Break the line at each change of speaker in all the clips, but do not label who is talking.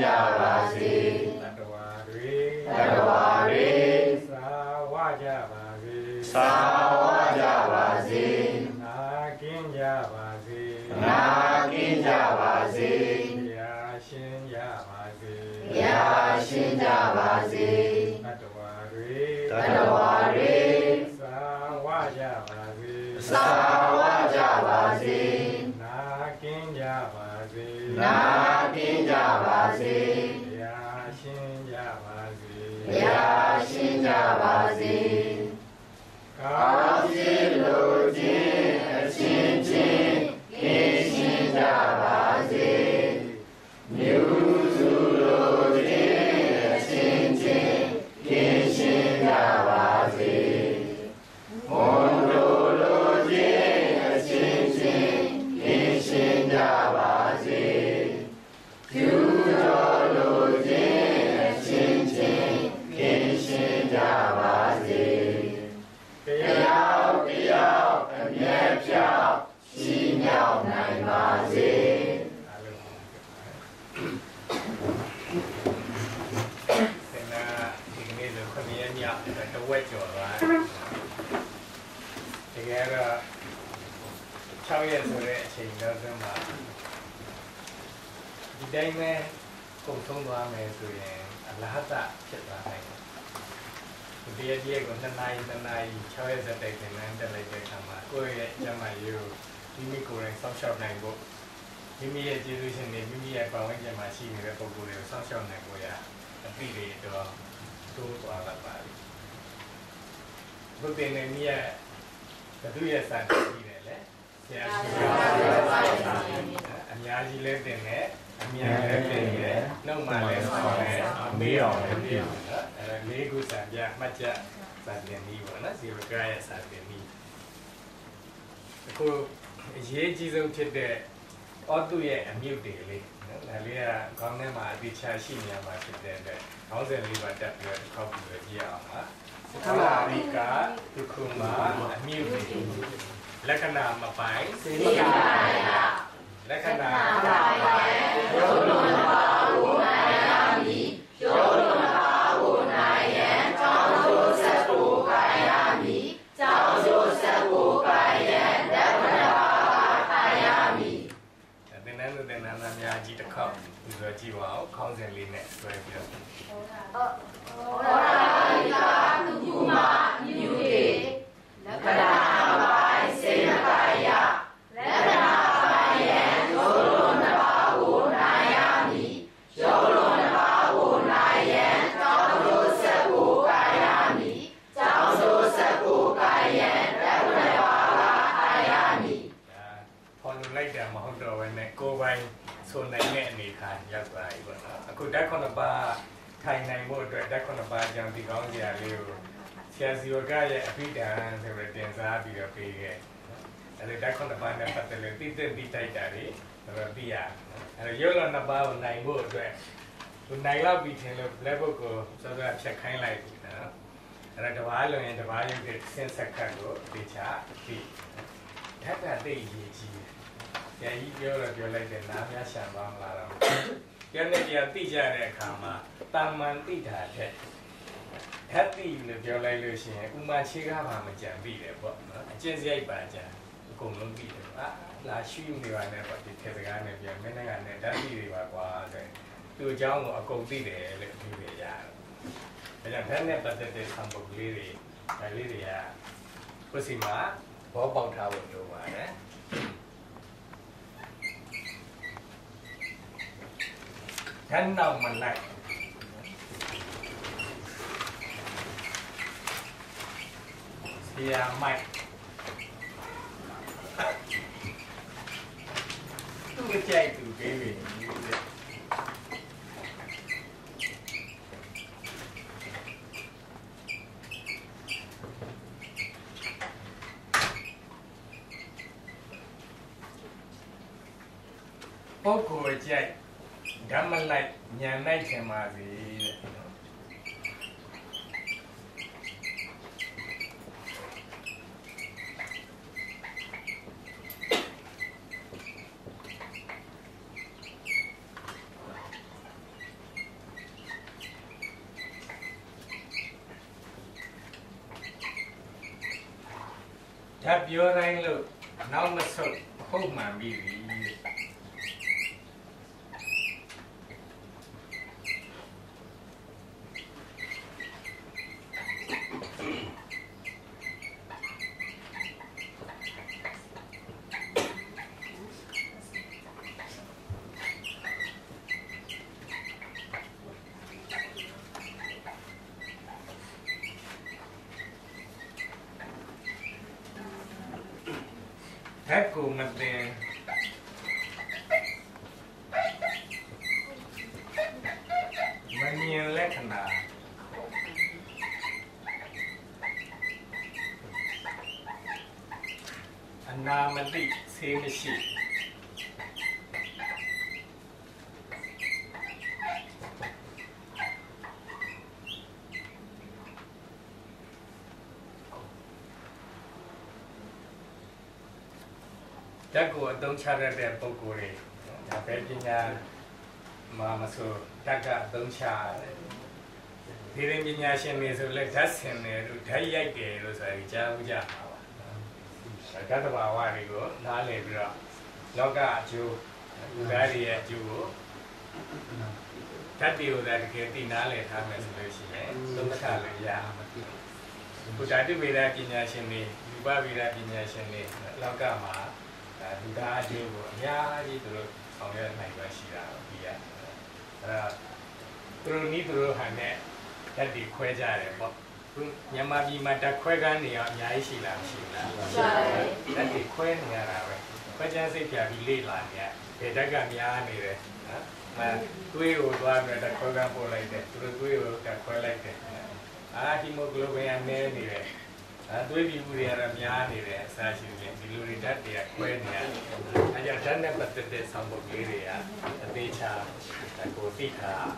Javazi, Tadawari, Sawa Javazi, Nakin Javazi, Yashin Javazi, Tadawari, Sawa Javazi, Nakin Javazi, Yashin Javazi, Kazi Lojin, Chin Chin, Kishin Javazi, Muzu Lojin, Chin Chin, Kishin Javazi, Mondo Lojin, Chin Chin, Kishin Javazi, Kyujo Lojin, Chin Chin, Kishin Javazi, Kyaw, Myint, Xin Nhau Nai Vazi.
Dia còn thân này chơi giờ đây thì nên để lại để làm mà cô ấy cho mà yêu mimi cô ấy sống sót này bộ mimi ấy chỉ đối với mimi ấy bảo anh cho mà xin người ta cô ấy sống sót này cô ấy đi về đó tôi qua lại bài bữa bên này mimi ấy cái thứ gì sản đi này đấy anh nhà gì lên tiền này anh nhà lên tiền này nó mà lên sau này mấy ông lên mấy cô sản gia mắt cha sản tiền đi vào nó chỉ có cái sản tiền đi cô dễ chỉ dùng chết để ở tuổi em nhiều tiền đi là lý là con này mà đi chơi xin nhà mà chết để họ sẽ đi vào tập luyện không được gì àเขาลาดีกาทุกคนมามีอยู่และขณะมาไปสีกายและขณะโยนลปาหูนายามีโยนลปาหูนายแยนเจ้าโยเสปูกายามีเจ้าโยเสปูกายแยนและขณะกายามีแต่นั้นนำยาจีตะเข้าตัวจีวาวเข้าเส้นลิ้นเนี่ยตัวเดียวส่วนในแง่นี้ค่ะยักษ์ไหลก่อนนะคุณได้คนละบาไทยในหมดด้วยได้คนละบาอย่างที่เขาเสียเร็วเสียสิวก้าอย่างพิจารณาเสร็จเดินซาบีกับปีแกอะไรได้คนละบาเนี่ยปัตตานีที่เดินที่ใจจ่ารีแล้วที่อ่ะอะไรเยอะแล้วนะบาในหมดด้วยคุณในเราปีเช่นแล้วพวกก็จะแบบเช็คให้ไล่นะอะไรแต่ว่าเราเนี่ยแต่ว่ายังเด็กเส้นสักครั้งก็ปีชาปีแค่แต่ได้ยีจีอย่ายิ่งเยอะเลยเดี๋ยวอะไรเดี๋ยวน้ำยาฉันวางลาเราเดี๋ยวเนี่ยเดี๋ยวตีจ่าเนี่ยขามาตามมันตีถ่ายแท้ตีเลยเดี๋ยวอะไรเลยเชียอุมาเชื่อมามันจะบีเลยบ่เจนเสียอีป่าจ้ะกงลงบีเลยลาชิมดีกว่าเนี่ยปฏิเทศกาลเนี่ยเดี๋ยวไม่นั่งกันเนี่ยได้บีดีกว่าแต่ตัวเจ้าหนูเอากงตีเลยเลยบีเลยยาแต่อย่างแท้เนี่ยปฏิเทศทำบุกลีรีไอ้ลีรียาก็สิมาเพราะบังคับตัวมาเนี่ยท่านเอามันไหนเสียใหม่ตู้ใจตู้เกวีพวกกูใจกำมันไหลยันไหลเชื่อมาสิ Tap your line look. Now must hold my baby. That go nothing. Money and lekana. And now my deep same sheet. That go don't charge them pokore. A bedina mamma so taka don't charge. The engineer is like that's him to tell you again, was a jaja. I got about a while ago, Nalebra, Loga, Jew, Gary at Jew. That you that get in Nale time as a don't tell it, yeah. But I do with that in Yashini, you buy with that in Yashini, Logama. Duda aje ko aများကြီးသူတို့ဆောင်ရွက်နိုင်ပါရှိတာဒီကသူတို့နီးသူတို့ဟန်နဲ့ဓာတ်တွေခွဲကြတယ်ပေါ့မြန်မာပြည်မှာဓာတ်ခွဲကန်းနေအောင်အများကြီးရှိလားမရှိဘူးလားရှိပါတယ်ဓာတ်တွေခွဲနေရတာပဲခွဲချမ်းစိတ်ပြပြီးလေ့လာနေရဒီဓာတ်ကများနေတယ်နော်သွေးကိုသွားပြီးဓာတ်ခွဲကန်းပို့လိုက်တယ်သူတို့သွေးကိုဓာတ်ခွဲလိုက်တယ်ဟီမိုဂလိုဘင်ကနည်းနေတယ်သွေးပြူတွေကတော့များနေတယ်အစားရှိတယ်ဒီလိုတွေဓာတ်တွေကခွဲနေရတယ်အဲကြောင့်ဓာတ်နဲ့ပတ်သက်တဲ့ဆောင်ပုဒ်လေးတွေကအသေးချာကိုသိထား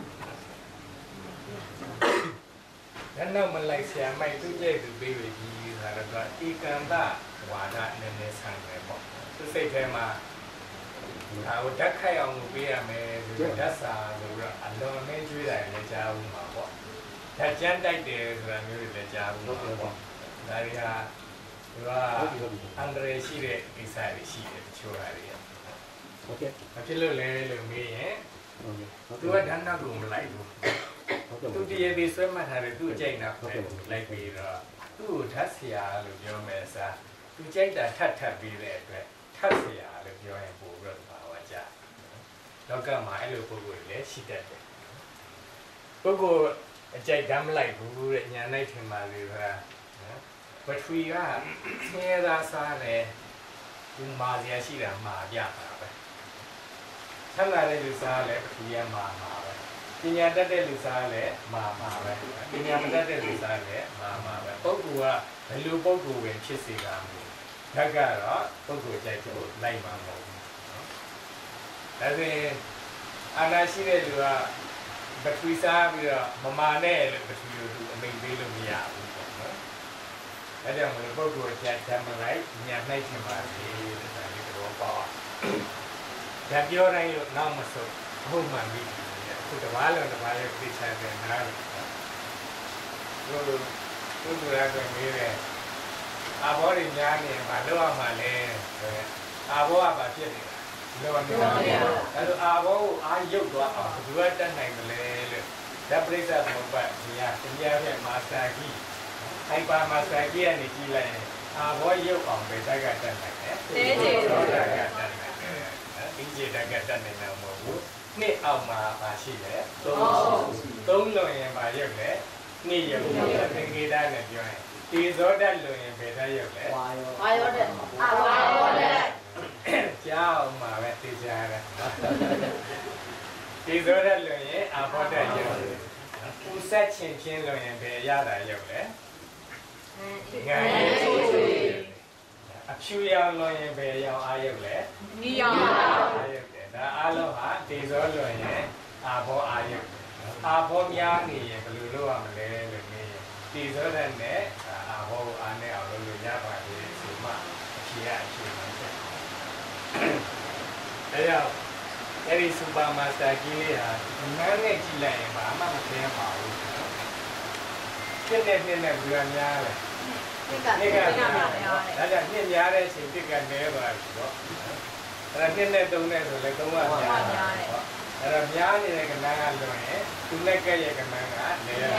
နောက်မလိုက်ဆရာမိုက်သူ့ရဲ့သူပေးပြီးဆိုတာတော့ဧကန္တဝါဒနည်းနည်းဆန်တယ်ပေါ့သူစိတ်ထဲမှာဒါကိုဓာတ်ခိုက်အောင်လုပ်ပေးရမယ်ဆိုတော့ဓာတ်စာဆိုတော့အလွန်နဲ့ကျွေးတယ်လည်းကြားဘူးမှာပေါ့ဓာတ်ကြမ်းတိုက်တယ်ဆိုတာမျိုးတွေလည်းကြားဘူးပေါ့ဒါတွေဟာသူကအန္တရာယ်ရှိတဲ့ကိစ္စတွေရှိတယ်တချို့ဟာတွေโอเคဘာဖြစ်လို့လဲလို့မေးရင်သူကဓာတ်နောက်ကိုမလိုက်ဘူးသူတည်းရေးဆွဲမှတ်ထားတယ်သူ့အကြိုက်နောက်ပဲလိုက်ပြီးတော့သူ့ကိုထပ်ဆရာလို့ပြောမယ်စားသူကြိုက်တာထပ်ပြီးတဲ့အတွက်ထပ်ဆရာလို့ပြောရင်ပို့ပြီးတော့ပါဝါကြလောကမှာအဲ့လိုပုဂ္ဂိုလ်တွေလည်းရှိတတ်တယ်ပုဂ္ဂိုလ်အကြိုက်ဓာတ်မလိုက်ဘူးတဲ့ညာနိုင်ထင်ပါလေဆိုတာပထဝီကဆင်းရဲစားတယ်ဒီမာစရာရှိတာမှာပြတာပဲဆန္ဒတဲ့လူစားလည်းပထဝီကမှာပဲပညာတတ်တဲ့လူစားလည်းမှာပဲပညာမတတ်တဲ့လူစားလည်းမှာပဲပုဂ္ဂိုလ်ကဘယ်လိုပုဂ္ဂိုလ်ဝင်ဖြစ်စေတာမျိုးဓာတ်ကတော့ပုဂ္ဂိုလ်ကြိုက်ဖို့လိုက်မှာမဟုတ်ဘူးဒါဆိုရင်အာနာရှိတဲ့လူကပထဝီစားပြီးတော့မမာနဲ့လို့ပထဝီကိုသူအမိန်ပေးလို့မရဘူးပေါ့နော်အဲကြောင့်မလို့ပုဂ္ဂိုလ်ကြိုက်ဓာတ်မလိုက်ညာနိုင်ချင်ပါလေဆိုတာဒီတော့ပေါ့ဓာတ်ပြောတိုင်းလို့နောက်မဆုံးဟုတ်မှန်ပြီခုတဘာလုံးတဘာရဲ့ပြချတဲ့နားလို့သူရကမေးတယ်အာဘောတွေညာနေဘာလို့အောင်မှလဲဆိုရင်အာဘောကဘာဖြစ်နေတာလောနေတယ်အဲ့တော့အာဘောကိုအာရုပ်သွားအောင်ဘယ်သူကတတ်နိုင်မလဲလို့ဓာတ်ပရိစ္ဆေသမုပ္ပါဒ်ညာတရားဖြင့်မာစတာကြီးဟိုက်ပါမာစတာကြီးကနေကြည့်လိုက်ရင်အာဘောရုပ်အောင်ပဲတတ်ကတတ်နိုင်တယ်တေးတေးတော့တတ်ကတတ်နိုင်တယ်ဒီကျေတတ်ကတတ်နိုင်မှာမဟုတ်ဘူးနှစ်အောက်မှာရှိတယ်သုံးလွန်ရင်ပါရုပ်လေနှစ်ရုပ်သင်္ကေတနဲ့ပြောရင်ဒီဇောတတ်လွန်ရင်ဘယ်တတ်ရုပ်လဲဝါယောတတ်ဝါယောတတ်ကြောက်မှာပဲသိကြရတယ်ဒီဇောတတ်လွန်ရင်အာဘောတတ်ရုပ်ဥဆက်ချင်းလွန်ရင်ဘယ်ရတာရုပ်လဲငါရဲ့အဖြူရောင်လွန်ရင်ဘယ်ရောင်အာရုပ်လဲနီရောင်အာရုပ်ဒါအားလုံးဟာဒေဇောလွန်ရင်အာဘောအာရုပ်အာဘောများနေရင်ဘယ်လိုလုပ်ရမလဲလို့မေးရင်ဒေဇောတဲ့နဲ့အာဘောကိုအားနဲ့အောင်လုပ်လို့ရပါတယ်ဆိုမှအဖြေကအဖြေမှန်တယ်အဲကြောင့်အဲ့ဒီစူပါမာစတာကြီးလေးဟာနန်းနဲ့ကြည့်လိုက်ရင်ဘာမှမသိရပါဘူးပြည့်တဲ့နဲ့ဘယ်လိုများလဲ That's a new yard, she took a neighbor. And I didn't do that, like the one. And I'm young in a canal, to make a canal,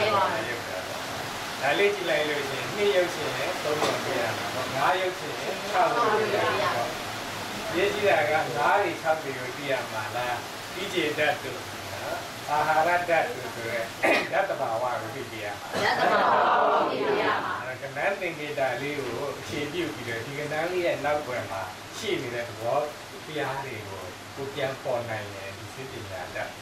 I let you like me, you see, so now you see, how yes, I got very happy with the Amala, DJ that too. I had that to that's about what we did. That's about what we did. I can think it a little, she beauty, you can only end up where my she needed to walk, the alley, who can for 9 and sitting at that.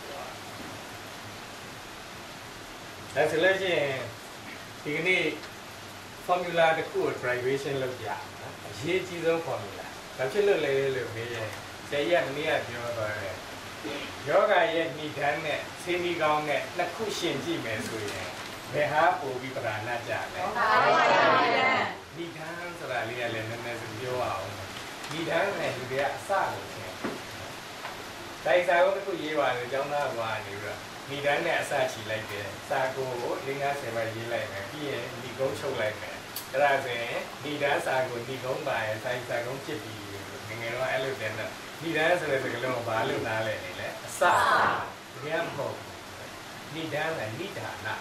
That's a legend. You need formula the cool vibration look ya. She is the formula. That's a little say, yeah, near your yoga yet need done it, semi gong it, the cushion Jimen's way. They have to be banana jam. Need hands or a little and you are. Need hands and you are silent. That's how you are the Jonah one. Need an asachi like this. Sago, Linga Sevaji like me, the go show like me. Raze, need a sago, need go by a size I don't chip you. Elephant. Need answer as a little balloon. Sa, Gampo. Need down and need not.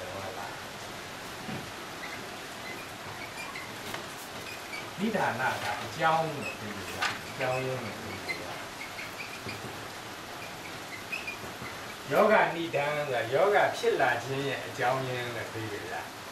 Need not. Young. Yoga need down the yoga chilla, Jown, the baby.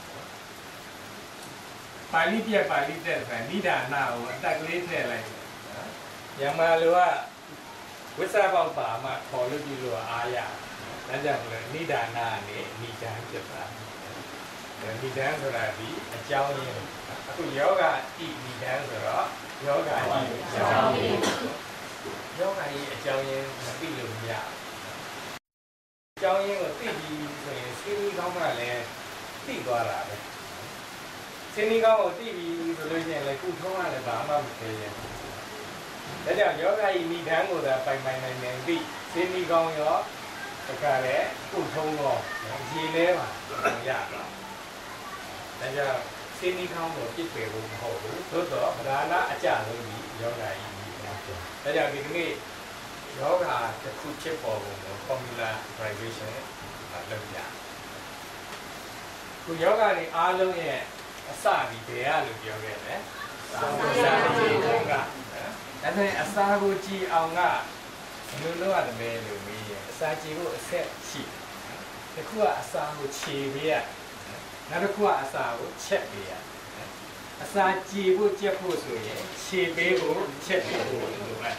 Palita, need now, that later like Yamalua, with about Bama, Poludu, Aya, and Nidana, Nidan Japan. The Nidan Rabi, a Jown, yoga eat Nidan, yoga eat yoga eat a Jown, a billion. Jown, a piggy, skinny comma, Tigora. Skinny comma, TV, solution like Utoma and Bama. That's how yoga need tango that by my name be. Sydney gong yo, the carre, Utongo, Gileva, Yaka. That's how Sydney Congo keep a room hold. Toto, Rana, a child, yoga. That's how we need yoga, the food chip or formula vibration. Yoga, the Arlo, a sadi, they are yoga. And then a saguchi aunga, you know at the mail of me, Sajigo set sheep. The Kua Asahu here, another Kua Asahu check here. A Sajibu Japusu, Chibibu check people.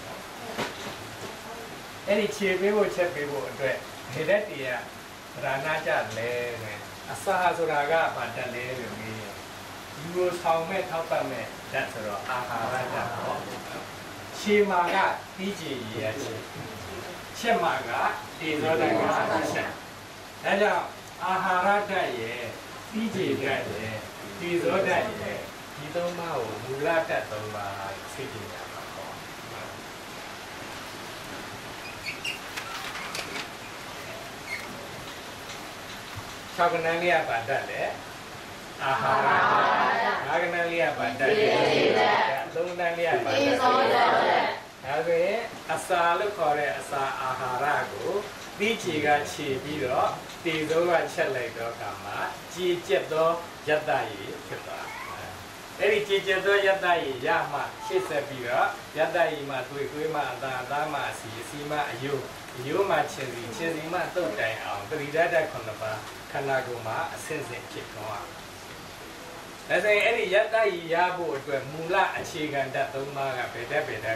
Any Chibibu check people, Hidetia, Ranaja lay, Asahazuraga, but the lay with me. You how met how me, that's all. Aha, Chimaga, PG, Chimaga, is what I got. And Ahara Daye, PG Daye, is what I say. You don't know, you like that over sitting. Chaganalia Badale, Ahara, Aganalia Badale. Donalia Badale. Asa look for it as Aharago, Bichiga Chibiro, Tizoa Cheledo Kama, Chichedo Yadai, Eri Chichedo Yadai, Yama, Chisabira, Yadai Matuima, Dama, Sima, Yuma Chizima, Todai, Brida Konaba, Kanaguma, Sense Chikoa. As any Yata Yabu to a Mula Chigan that Doma better.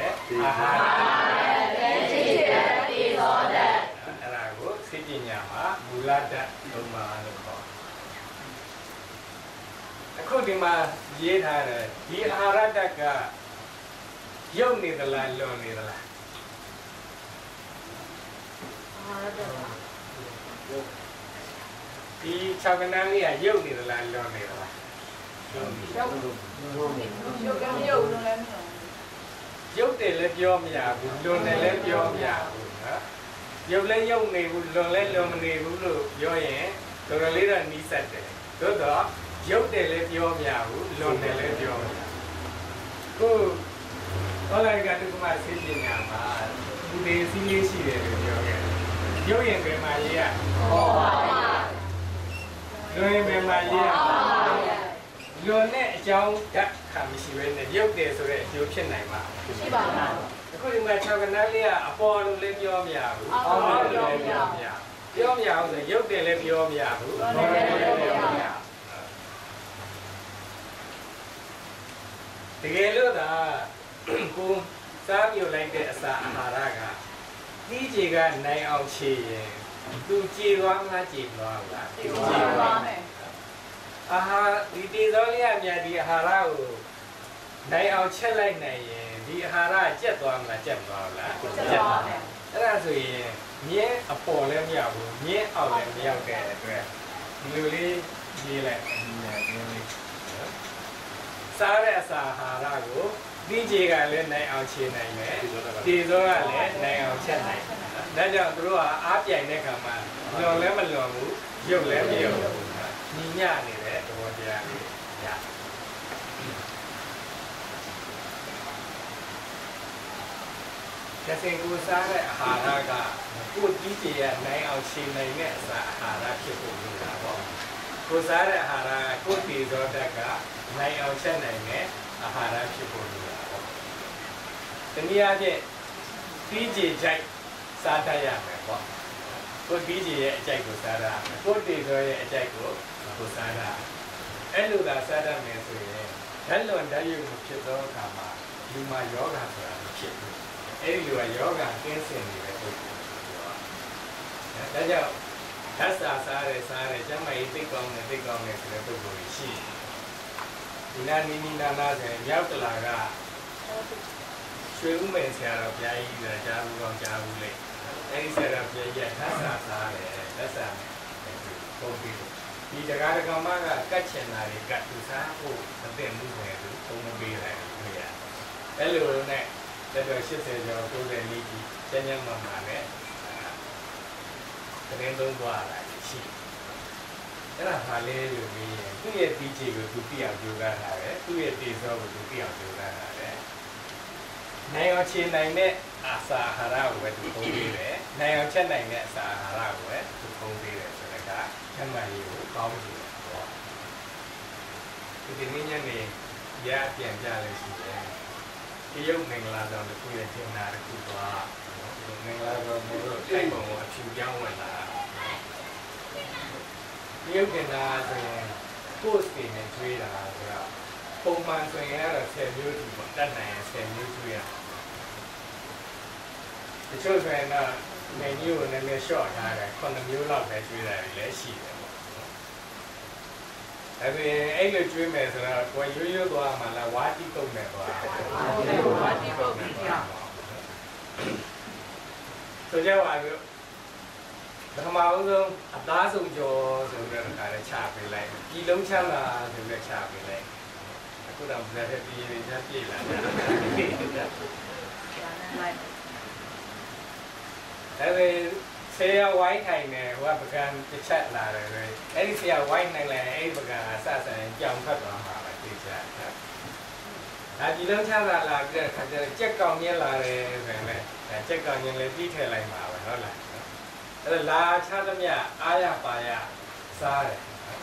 And I go sitting Yama, Mula that Doma. According to my Yeta, he Aradaka, you need the land, loan need the land. He Chaganali, you need the land, loan need the land. Dấu để lên yom nhà, luôn này lên yom nhà, dấu lên yom này, luôn lên yom này, luôn vô vậy, rồi lấy ra đi sạch đấy, đó đó, ရုပ်တယ်လည်းပြောမရဘူးလွန်တယ်လည်းပြောမရကိုဟောလိုက်ကတက္ကမဆေးပညာမှာဒီသေးစီးလေးရှိတယ်လို့ပြောခဲ့ရုပ်ရင်ပဲမှာရေးရဟောပါလွန်ရင်ပဲမှာရေးရလွန်တဲ့အကြောင်းဓာတ်ခံမရှိဘဲနဲ့ရုပ်တယ်ဆိုတဲ့အကျိုးဖြစ်နိုင်မှာရှိပါဘူးအခုဒီမှာ6ကနန်းလေးကအပေါ်လို့လည်းပြောမရဘူးအောင်းလို့လည်းပြောမရပြောမရအောင်ဆိုရုပ်တယ်လည်းပြောမရဘူးလွန်တယ်လည်းပြောမရတကယ်လို့သာကိုစားမြုပ်လိုက်တဲ့အစာအာဟာရကဒီကြေကနိုင်အောင်ခြေရင်သူကြေသွားမလားကြေသွားမလားကြေသွားမယ်အာဟာဒီတေဇောလေးအမြတ်ဒီအာဟာရကိုနိုင်အောင်ချက်လိုက်နိုင်ရင်ဒီအာဟာရကျက်သွားမလားကျက်သွားမလားကျက်သွားမယ်အဲ့ဒါဆိုရင်မြင်းအပေါ်လည်းမရောက်ဘူးမြင်းအောက်လည်းမရောက်တဲ့အတွက်ဒီလိုလေးရေးလိုက်စားတဲ့အစာအာဟာရကိုဒီကြေကလည်းနိုင်အောင်ခြေနိုင်တယ်တေဇောကလည်းနိုင်အောင်ချက်နိုင်တယ်ဒါကြောင့်သူတို့ကအားပြိုင်တဲ့ခါမှာလွန်လည်းမလွန်ဘူးရုပ်လည်းမရုပ်ဘူးညီညနေတဲ့သဘောတရားလေးရကျစင်ကိုစားတဲ့အာဟာရကကိုဒီကြေကနိုင်အောင်ခြေနိုင်တဲ့အစာအာဟာရဖြစ်ဖို့လိုတာပေါ့ကိုစားတဲ့အာဟာရကိုတေဇောဓာတ်ကနိုင်အောင်ချက်နိုင်တဲ့အာဟာရဖြစ်ဖို့လိုတာပေါ့တနည်းအားဖြင့်ဒီကြေကြိုက်စားတတ်ရမယ်ပေါ့ကိုဒီကြေရဲ့အကြိုက်ကိုစားရမယ်ကိုတေဇောရဲ့အကြိုက်ကိုစားရအဲ့လိုသာစားတတ်မယ်ဆိုရင်ဓာတ်လွန်ဓာတ်ရုပ်ကိုဖြစ်သောအခါမှာလူမှာယောဂဆိုတာမဖြစ်ဘူးအဲ့ဒီလိုကယောဂကင်းစင်နေတဲ့ပုဂ္ဂိုလ်ပြောတာဒါကြောင့်ဓာတ်စားတယ်ကျမကြီးသိကောင်းတယ်ဆိုတဲ့ပုဂ္ဂိုလ်ရှိဒီနာနီနီနာနာဆိုရင်မြောက်တလာကရွှေဥမယ်ဆရာတော်ဘုရားကြီးကကြားဘူးကောင်းကြားဘူးလေအဲဒီဆရာတော်ဘုရားကြီးကဓာတ်စားတယ်ဓာတ်စားပုံပြီးဒီတရားဓမ္မကကတ်ချင်တာတွေကတ်သူစားဖို့မသိမှုပဲသူပုံမပေးတယ်ခင်ဗျာအဲ့လိုနဲ့တော်တော်80ကျော်90နီးကြီးကျန်းကျန်းမာမာနဲ့တင်းသုံးသွားတာရှိအဲ့ဒါဟာလေးလို့ပြီးရင်သူ့ရဲ့ဒီချီကိုသူပြအောင်ကြိုးစားတာပဲသူ့ရဲ့တေဇောကိုသူပြအောင်ကြိုးစားတာပဲနိုင်အောင်ခြေနိုင်တဲ့အစာအာဟာရကိုပဲသူပုံပေးတယ်နိုင်အောင်ချက်နိုင်တဲ့အစာအာဟာရကိုပဲသူပုံပေးတယ်ဆိုတော့ကဓမ္မကြီးကိုကောင်းပြီပေါ့ဒီနေ့ညနေရပြန်ကြလို့ရှိတယ်ဒီရုပ်မင်္ဂလာဆောင်တစ်ခုရဲ့ကျင်းတာတစ်ခုသွားမင်္ဂလာဆောင်မျိုးတို့တိုက်ပုံကိုအဖြူပြောင်းဝင်လာဒီရုပ်ကျင်းတာဆိုရင်ပို့စ်တွေနဲ့ကျွေးတာဆိုတော့ပုံမှန်ဆိုရင်ကတော့10မျိုးဒီပေါ့တတ်နိုင်ရင်10မျိုးကျွေးရတချို့ဆိုရင်တော့မင်းကြီးကိုနည်းနည်း short ထားတယ်9မျိုးလောက်ပဲကျွေးတာလည်းရှိတယ်ပေါ့အဲ့ဒီအဲ့လိုကျွေးမယ်ဆိုတော့ကိုရိုးရိုးသွားမှလားဝါတိကုတ်မယ်သွားဝါတိကုတ်မယ်ဆိုကြပါစို့ပထမဆုံးအသားဆုံးကျော်ဆိုတဲ့အခါလည်းချပေးလိုက်ပြည်လုံးချမ်းသာဆိုတဲ့ချပေးလိုက်အခုတော့ဗလက်ပြည်ရင်းချပြေးလာတယ်အဲ့ဒီဆရာဝိုင်းထိုင်နေဟိုကပကံတစ်ချက်လာတယ်ပဲအဲ့ဒီဆရာဝိုင်းနိုင်လဲအဲ့ဒီပကံအဆဆန်ကြောင်ဖတ်သွားမှာပဲသိချာဒါပြည်လုံးချမ်းသာလာပြီးတဲ့အခါကျတော့ကြက်ကောင်မြင်လာတယ်ဆိုရင်လည်းကြက်ကောင်မြင်လည်းပြီးထည့်လိုက်မှာပဲဟုတ်လားအဲ့ဒါလာချသမျှအားရပါရစားတယ်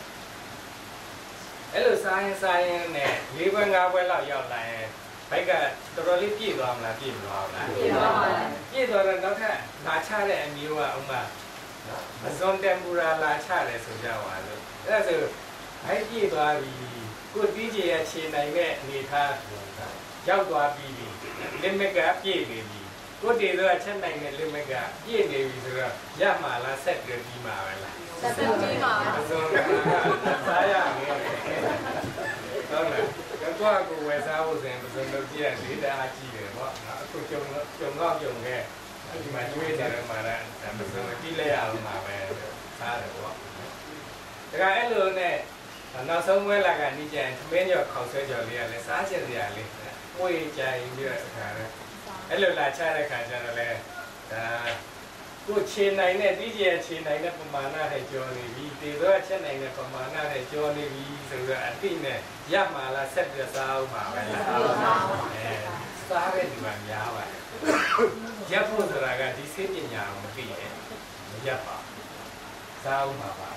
အဲ့လိုစားရင်နဲ့၄ဘွဲ၅ဘွဲလောက်ရောက်လာရင်ဘိုက်ကတော်တော်လေးပြည့်သွားမလားပြည့်မသွားဘူးလားပြည့်သွားပါဘူးပြည့်သွားတော့နောက်ထပ်လာချတဲ့အမျိုးကဥမာမဇွန်တမ်ပူရာလာချတယ်ဆိုကြပါလို့အဲ့ဒါဆိုဘိုက်ပြည့်သွားပြီကိုတီးကြီးရဲ့ခြေနိုင်တဲ့အနေထားရောက်သွားပြီlimitကပြည့်နေပြီကိုတေတော့ချက်နိုင်တဲ့ limitကပြည့်နေပြီဆိုတော့ရမှာလားဆက်ပြီးမှာပဲလားဆက်ပြီးမှာမဇွန်ကစားရမယ်ဟုတ်လားကိုဝယ်စားဖို့ဆိုရင်ပစုံလုပ်ကြည့်ရလေးတအားကြည့်တယ်ပေါ့အခုကြုံခဲ့ဒီမှာကျွေးတယ်မှာလည်းပစုံကြည့်လိုက်ရအောင်မှာပဲစားတယ်ပေါ့ဒါကအဲ့လိုနဲ့နောက်ဆုံးဝဲလာကနီးကျန်သမင်းကျော်ခေါက်ဆွဲကျော်လေးကလည်းစားချင်စရာလေးမွေးကြရင်ပြီးတော့အခါလဲအဲ့လိုလာချတဲ့ခါကျတော့လဲဒါကိုခြေနိုင်တဲ့ဒီကြီးခြေနိုင်တဲ့ပမာဏနဲ့ကျော်နေပြီတေတော့ချက်နိုင်တဲ့ပမာဏနဲ့ကျော်နေပြီဆိုတော့အတိနဲ့ရမှာလားဆက်ပြစားအောင်ပါပဲလားစားတဲ့ဒီမှာများပါတယ်ရပ်ဖို့ဆိုတာကဒီစိတ်ပညာကိုမသိရဲ့မရပ်ပါစားအောင်ပါပဲ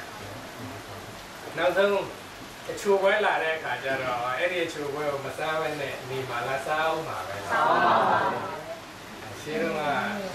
နောက်ဆုံးအချိုပွဲလာတဲ့အခါကျတော့အဲ့ဒီအချိုပွဲကိုမစားဘဲနဲ့နေမှာလားစားအောင်ပါပဲစားအောင်ပါရှင်းတော့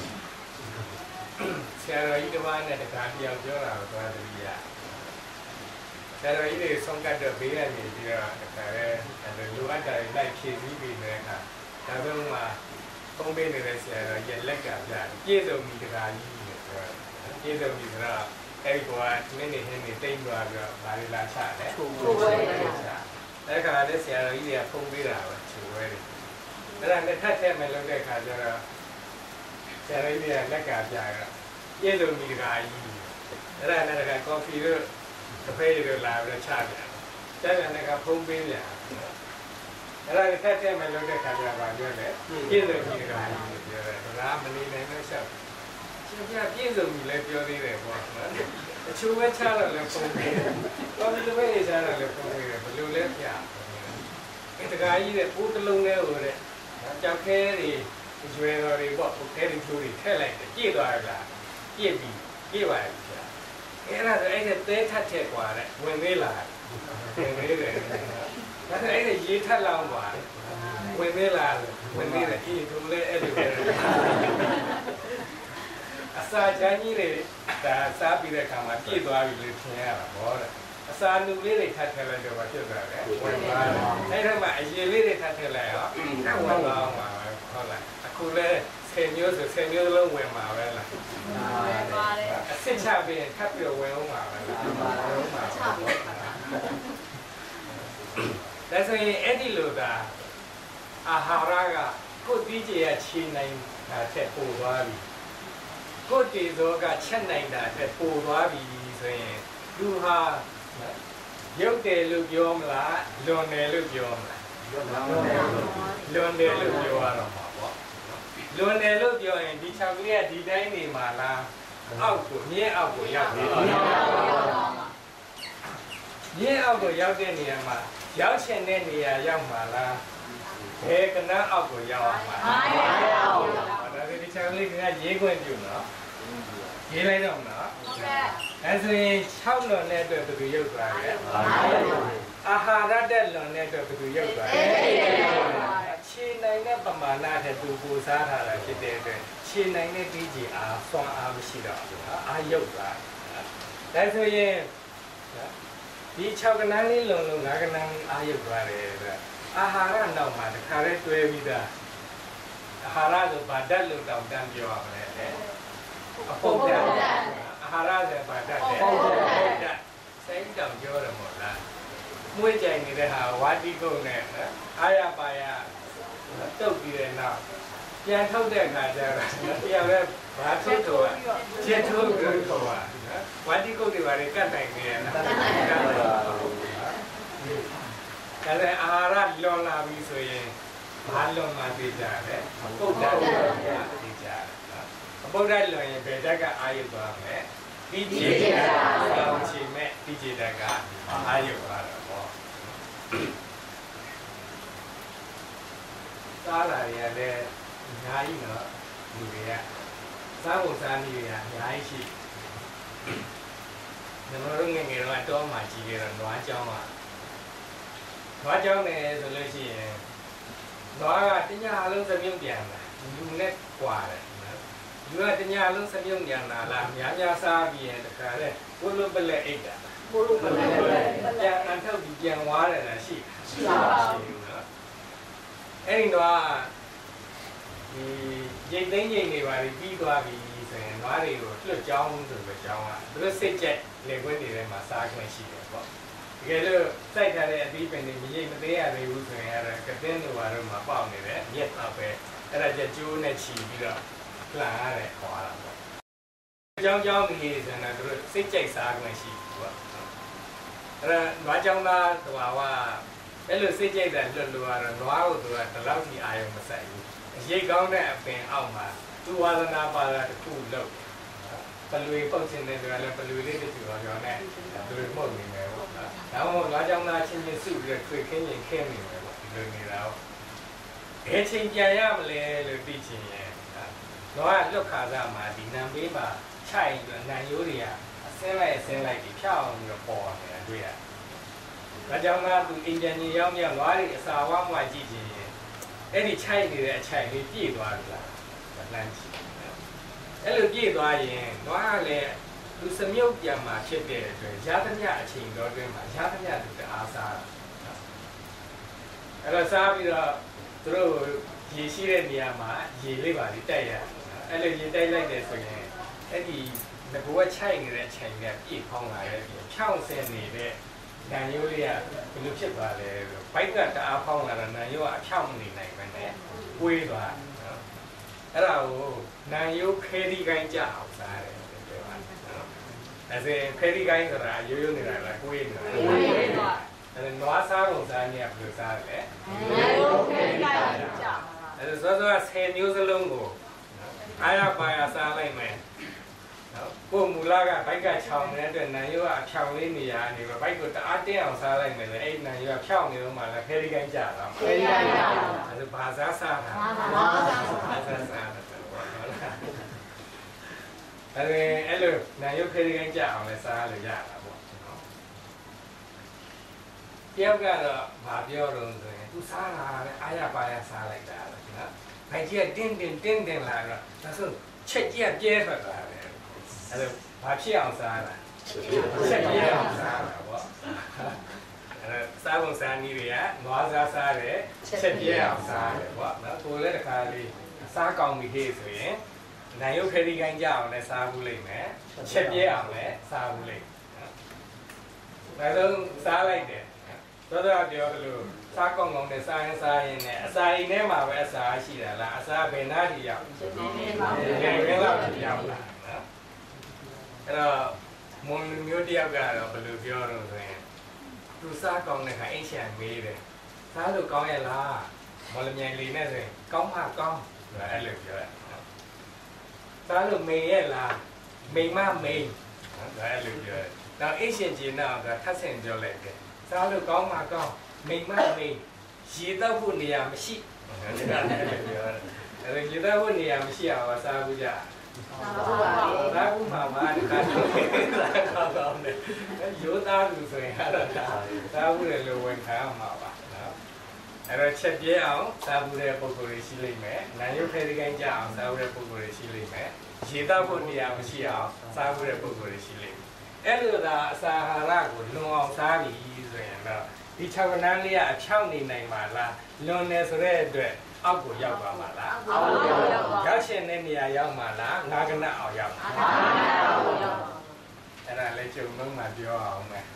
ဆရာတော်ကြီးတစ်ပါးနဲ့တခါတယောက်ပြောတာကိုသွားသတိရဆရာတော်ကြီးတွေဆုံးကတ်တော့ဘေးကနေပြီးတော့တခါလဲလိုအပ်တာတွေလိုက်ဖြည့်ဆည်းပြီးနေတဲ့အခါဒါဆုံးမှပုံပေးနေတဲ့ဆရာတော်ကြီးလက်ကပြပြည့်စုံပြီတခါကြီးလို့ပြောတယ်ပြည့်စုံပြီဆိုတော့အဲ့ဒီကွာနည်းနည်းဟင်းနေတိတ်သွားပြီးတော့ဘာတွေလာချလဲချိုးဝဲအဲ့ခါလဲဆရာတော်ကြီးတွေကပုံပေးတာပဲချိုးဝဲတယ်အဲ့ဒါနဲ့ထပ်ထည့်မယ်လုပ်တဲ့အခါကျတော့ဆရာတော်ကြီးတွေကလက်ကပြတော့ပြည့်စုံပြီတခါကြီးအဲ့ဒါနဲ့တခါကော်ဖီတို့ကဖေးတို့လာပြီးတော့ချပြန်တယ်တဲ့ကပုံပေးပြန်အဲ့ဒါနဲ့ထပ်ထည့်မယ်လုပ်တဲ့အခါကျတော့ပြောတယ်ပြည့်စုံပြီတခါကြီးပြောတယ်ဒါကမနေနိုင်လို့ရှောက်ပြည့်စုံပြီလည်းပြောသေးတယ်ပေါ့နော်အချိုးပဲချတော့လည်းပုံပေးတယ်ကော်ဖီတစ်ပဲချတော့လည်းပုံပေးတယ်ဘယ်လိုလဲပြအဲ့တခါကြီးတဲ့ပိုးတစ်လုံးလေးဟိုတဲ့ကြောက်ခဲတွေကျွဲတော်တွေပေါ့ခဲတွေချိုးတွေထည့်လိုက်တယ်ကြည့်သွားရလားကြည့်ပြီကြည့်ပါပြီအဲ့ဒါဆိုအဲ့ဒါသဲထက်ထက်กว่าတဲ့ဝင်သေးလားဝင်သေးတယ်ဒါဆိုအဲ့ဒါရေထက်လောင်းกว่าဝင်သေးလားဝင်သေးတယ်အေးသူလည်းအဲ့လိုပဲအစာချမ်းကြီးတွေဒါစားပြီးတဲ့အခါမှာပြည့်သွားပြီလို့ထင်ရတာဗောတဲ့အစာနုလေးတွေထပ်ထည့်လိုက်တော့ဖြစ်သွားတယ်ဝင်သွားတယ်အဲ့ဒါမှအရေလေးတွေထပ်ထည့်လိုက်ရောဝင်သွားအောင်ပါဟုတ်လားအခုလဲ10မျိုးဆို10မျိုးလုံးဝင်မှာပဲလားဝင်ပါတယ်အစ်စ်ချပြီးထပ်ပြီးဝင်အောင်ပါပဲလားဝင်အောင်ပါဒါဆိုရင်အဲ့ဒီလိုဒါအာဟာရကကိုယ်ဒီကြီးရချီနိုင်တာတဲ့ပို့သွားပြီကိုယ်တည်သောကချက်နိုင်တာတဲ့ပို့သွားပြီဆိုရင်လူဟာရုပ်တယ်လို့ပြောမလားလွန်တယ်လို့ပြောမလားလွန်တယ်လို့ပြောရတော့မှာပေါ့လွန်တယ်လို့ပြောရင်ဒီ6ကလေးကဒီတိုင်းနေမှာလားအောက်ကိုမြင်းအောက်ကိုရောက်ပြီမြင်းအောက်ကိုရောက်တဲ့နေရာမှာရောက်ချင်တဲ့နေရာရောက်မှာလားဘယ်ကနန်းအောက်ကိုရောက်အောင်မှာဒါဆိုဒီ6ကလေးကရေးခွင့်ပြုနော်ရေးလိုက်တော့နော်ဟုတ်ကဲ့အဲဆိုရင်6လွန်တဲ့အတွက်ဘယ်သူရုပ်သွားလဲအာဟာရတဲ့လွန်တဲ့အတွက်ဘယ်သူရုပ်သွားလဲခြေနိုင်တဲ့ပမာဏတဲ့သူပူစားထားတာဖြစ်တဲ့အတွက်ခြေနိုင်တဲ့ဒီကြီးအားစွမ်းအားမရှိတော့ဘူးအာရုပ်သွားဒါဆိုရင်ဒီ6ကနန်းလေးလွန်လို့9ကနန်းအာရုပ်သွားတယ်အတွက်အာဟာရနောက်မှာတခါတည်းတွဲပြီးသားအာဟာရဆိုဗာဓာတ်လို့တောင်တန်းပြောရမလဲအပုဒ်ဓာတ်အာဟာရဆိုဗာဓာတ်လေပုဒ်ဓာတ်စိတ်တောင်ပြောတယ်မို့လားမွေးကြိုင်နေတဲ့ဟာဝါတိကုတ်နဲ့အာရပါယတုတ်ပြီးတဲ့နောက်ပြန်ထုတ်တဲ့အခါကျတော့တရားပဲဘာထုတ်တော့ကျက်ထုတ်ပြီးတော့ဝါတိကုတ်တွေဘာတွေကတ်နိုင်နေရလားဒါလည်းအာဟာရလွန်လာပြီဆိုရင်ဘာလွန်မှသိကြတယ်ပုဒ်ဓာတ်သိကြတယ်အပုဒ်ဓာတ်လွန်ရင်ဘယ်ဓာတ်ကအာရုံသွားမလဲဒီခြေဓာတ်ဆောင်းချီမဲ့ဒီခြေဓာတ်ကအာရုံသွားတော့ပေါ့စားလာရတဲ့အများကြီးတော့လူတွေကစားဖို့စားနည်းတွေကအများကြီးရှိကျွန်တော်တို့ငယ်ငယ်တော့အတော်မှကြီးခဲ့တော့နွားကြောင်းကနွားကြောင်းနေဆိုလို့ရှိရင်နွားကတညလုံးသမြုပ်ပြန်လာလူနဲ့ကွာတယ်လူကတညလုံးသမြုပ်ပြန်လာလားများများစားပြီးရင်တခါလေဘုလိုပလက်အိတ်တာဘုလိုပလက်ပြန်အထောက်ပြီးပြန်ဝါတယ်လားရှိပါဘူးနော်အဲ့ဒီတော့ဒီရိတ်သိမ်းရိတ်နေပါပြီပြီးသွားပြီဆိုရင်နွားတွေကိုလွတ်ကြောင်းဆိုပြီးကြောင်းကသူတို့စိတ်ကြက်လေခွင်းတွေထဲမှာစားခွင့်ရှိတယ်ပေါ့တကယ်လို့စိုက်ထားတဲ့အသီးပင်တွေမရိတ်မသေးရသေးဘူးဆိုရင်အဲ့ဒါကတင်းတွေဘာလို့မှပေါက်နေတယ်မြက်တော့ပဲအဲ့ဒါကြကျိုးနဲ့ချီပြီးတော့လှန်ရတယ်ခေါ်ရတာပေါ့ကြောင်းကြောင်းကြီးဆိုရင်သူတို့စိတ်ကြိုက်စားခွင့်ရှိဘူးပေါ့အဲ့ဒါနွားကြောင်းသားဟိုဟာအဲ့လိုစိတ်ကြိုက်တာလွတ်လို့ကတော့နွားကိုသူကဒီလောက်ထိအာရုံမစိုက်ဘူးရိတ်ကောင်းတဲ့အပင်အောက်မှာသူဝါဒနာပါတာတစ်ခုလုပ်ပလွေပုတ်ခြင်းနဲ့လည်းပလွေလေးတစ်ခုတော့ပြောနေပလွေမှုတ်နေတယ်ပေါ့ဒါမှမဟုတ်လာကြောင်းသားချင်းချင်းစုပြီးတွေ့ခင်းရင်ခင်းနေတယ်ပေါ့ဒီလိုနေတာပေါ့ဘယ်ချိန်ပြန်ရမလဲလို့သိချင်ရင်တော့လွတ်ခါစားမှာဒီနံပေးမှာခြိုက်ပြီးနံရိုးတွေကအစင်းလိုက်ဒီဖြောင်းပြီးတော့ပေါ်နေတာတွေ့ရလာကြောင်းသားသူအင်ဂျင်နီယာရောက်မြောက်သွားတယ်အစာဝါမှကြည့်ချင်ရင်အဲ့ဒီခြိုက်နေတဲ့အချိန်လေးပြည့်သွားပြီလားလမ်းကြည့်အဲ့လိုပြည့်သွားရင်တော့လည်းလူစမြုပ်ပြန်มาဖြစ်တဲ့အတွက်ရသမျှအချိန်တော်တွင်းမှာရသမျှသူတအားစားတာအဲ့တော့စားပြီးတော့သူတို့ရေရှိတဲ့နေရာမှာရေလေးပါလေးတိုက်ရအဲ့လိုရေတိုက်လိုက်တယ်ဆိုရင်အဲ့ဒီငကိုကခြိုက်နေတဲ့အချိန်ကပြည့်ဖောင်းလာတဲ့ဖြောင်းဆင်းနေတဲ့နံရိုးလေးကဘယ်လိုဖြစ်သွားလဲဆိုဘိုက်ကတအားဖောင်းလာတော့နံရိုးကအဖြောင်းနေနိုင်မယ်နဲ့ဝေးသွားအဲ့ဒါကိုနံရိုးခဲဒီကိုင်းကြအောင်စားတယ်ပြောပါအဲ့ဒါခဲဒီကိုင်းဆိုတာရိုးရိုးနေတာလားကိုယ်နေတာအဲ့နွားစားကုန်စားနေရဘယ်လိုစားလဲနံရိုးခဲဒီကိုင်းကြအဲ့ဒါစော10မျိုးစလုံးကိုအားရပါရစားလိုက်မယ်ကိုမူလာကဘိုက်ကချောင်းနေတဲ့အတွက်နံရိုးကအဖြောင်းလေးနေရနေပဲဘိုက်ကိုတအားတင်းအောင်စားလိုက်မယ်လေအဲ့နံရိုးကဖြောင်းနေတော့မှလည်းခဲဒီကိုင်းကြတာခဲဒီကိုင်းကြအဲ့ဒါဘာစားစားတာဘာစားစားအဲ့လိုနာယုတ်ခေခိုင်းကြအောင်လဲစားလို့ရတာပေါ့နော်တယောက်ကတော့မပြောတော့ဆိုရင်သူစားတာလည်းအားရပါရစားလိုက်တာပဲနော်ဘိုင်ကြီးကတင်းလာတော့ဒါဆိုချက်ကြီးကပြဲထွက်သွားတယ်အဲ့လိုဘာဖြစ်အောင်စားတာချက်ပြဲအောင်စားတာပေါ့အဲ့စားကုန်စားနည်းတွေကနွားစားတယ်ချက်ပြဲအောင်စားတယ်ပေါ့နော်ကိုလည်းတစ်ခါလေးစားကောင်းပြီဟေ့ဆိုရင်နိုင်ရုပ်ခေဒီကိုင်းကြအောင်လဲစားဘူးလိမ့်မယ်ချက်ပြဲအောင်လဲစားဘူးလိမ့်မယ်ဒါတော့စားလိုက်တယ်သောတာပြောလို့စားကောင်းနဲ့စားရင်နဲ့အစာအိမ်ထဲမှာပဲအစာရှိတာလားအစာဘယ်နာထိရောက်ချက်ပြဲပါဘယ်လောက်ထိရောက်လားနော်အဲ့တော့မွန်မျိုးတယောက်ကတော့ဘယ်လိုပြောတော့ဆိုရင်သူစားကောင်းတဲ့ခါအိတ်ချန်မေးတယ်စားလို့ကောင်းရဲ့လားမော်လမြိုင်လေးနဲ့ဆိုရင်ကောင်းမှကောင်းအဲ့လိုပြောတယ်စားလို့မေရဲ့လားမိမမိန်ဒါအဲ့လိုပြောတယ်နောက်အရှင်ကြီးနောက်ထပ်ဆင်ပြောလိုက်တယ်စားလို့ကောင်းမှကောင်းမိမမိန်ရေတော့ဖို့နေရာမရှိဒါအဲ့လိုပြောတယ်အဲ့ရေတော့ဖို့နေရာမရှိအောင်စားဘူးကြစားဘူးမှာပါတခါတော့စားကောင်းတယ်ရိုးသားသူဆိုရင်အဲ့ဒါစားဘူးလေလို့ဝန်ခံရမှာပါနော်အဲ့တော့ချက်ပြဲအောင်စားဘူးတဲ့ပုံစံတွေရှိလိမ့်မယ်။နာယုတ်ခဲဒီကိုင်းကြအောင်စားဘူးတဲ့ပုံစံတွေရှိလိမ့်မယ်။ရေတောက်ဖို့နေရာမရှိအောင်စားဘူးတဲ့ပုံစံတွေရှိလိမ့်မယ်။အဲ့လိုသာအစာအာဟာရကိုလွန်အောင်စားပြီဆိုရင်တော့ဒီ6ကဏ္ဍလေးကအဖြောင်းနေနိုင်ပါလား။လွန်နေဆိုတဲ့အတွက်အောက်ကိုရောက်ပါမှာလား။အောက်ကိုရောက်ပါ။ရောက်ရှင်တဲ့နေရာရောက်မှာလား။9ကဏ္ဍအောင်ရောက်မှာ။9ကဏ္ဍအောင်ရောက်ပါ။အဲ့ဒါလည်းကြုံလုံးမှပြောအောင်မယ်။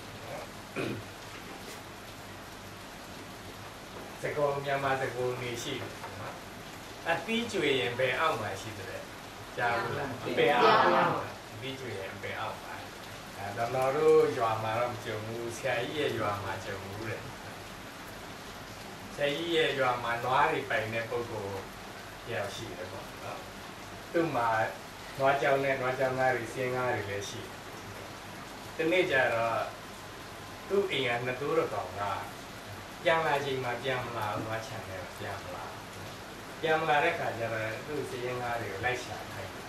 စကောမြန်မာစကောနေရှိတယ်နော်အတီးကျွေရင်ဘယ်အောက်မှာရှိတယ်ကြားဘူးလားဘယ်အောက်အတီးကျွေရင်ဘယ်အောက်မှာတော်တို့ရွာမှာတော့မကြုံဘူးဆရာကြီးရဲ့ရွာမှာကြုံဘူးတဲ့ဆရာကြီးရဲ့ရွာမှာနွားတွေပိုင်တဲ့ပုဂ္ဂိုလ်ရောက်ရှိတယ်ပေါ့နော်သူ့မှာနွားကြောင်နဲ့နွားကြောင်သားတွေစင်းကားတွေလည်းရှိတယ်ဒီနေ့ကျတော့သူ့အိမ်ကနှစ်တိုးတော့ကောင်ကပြန်လာချိန်မှာပြန်မလာဘူးသွားချန်တယ်ပြန်မလာတဲ့ခါကျတော့သူ့စည်ရင်ကားတွေကိုလိုက်ရှာခိုင်း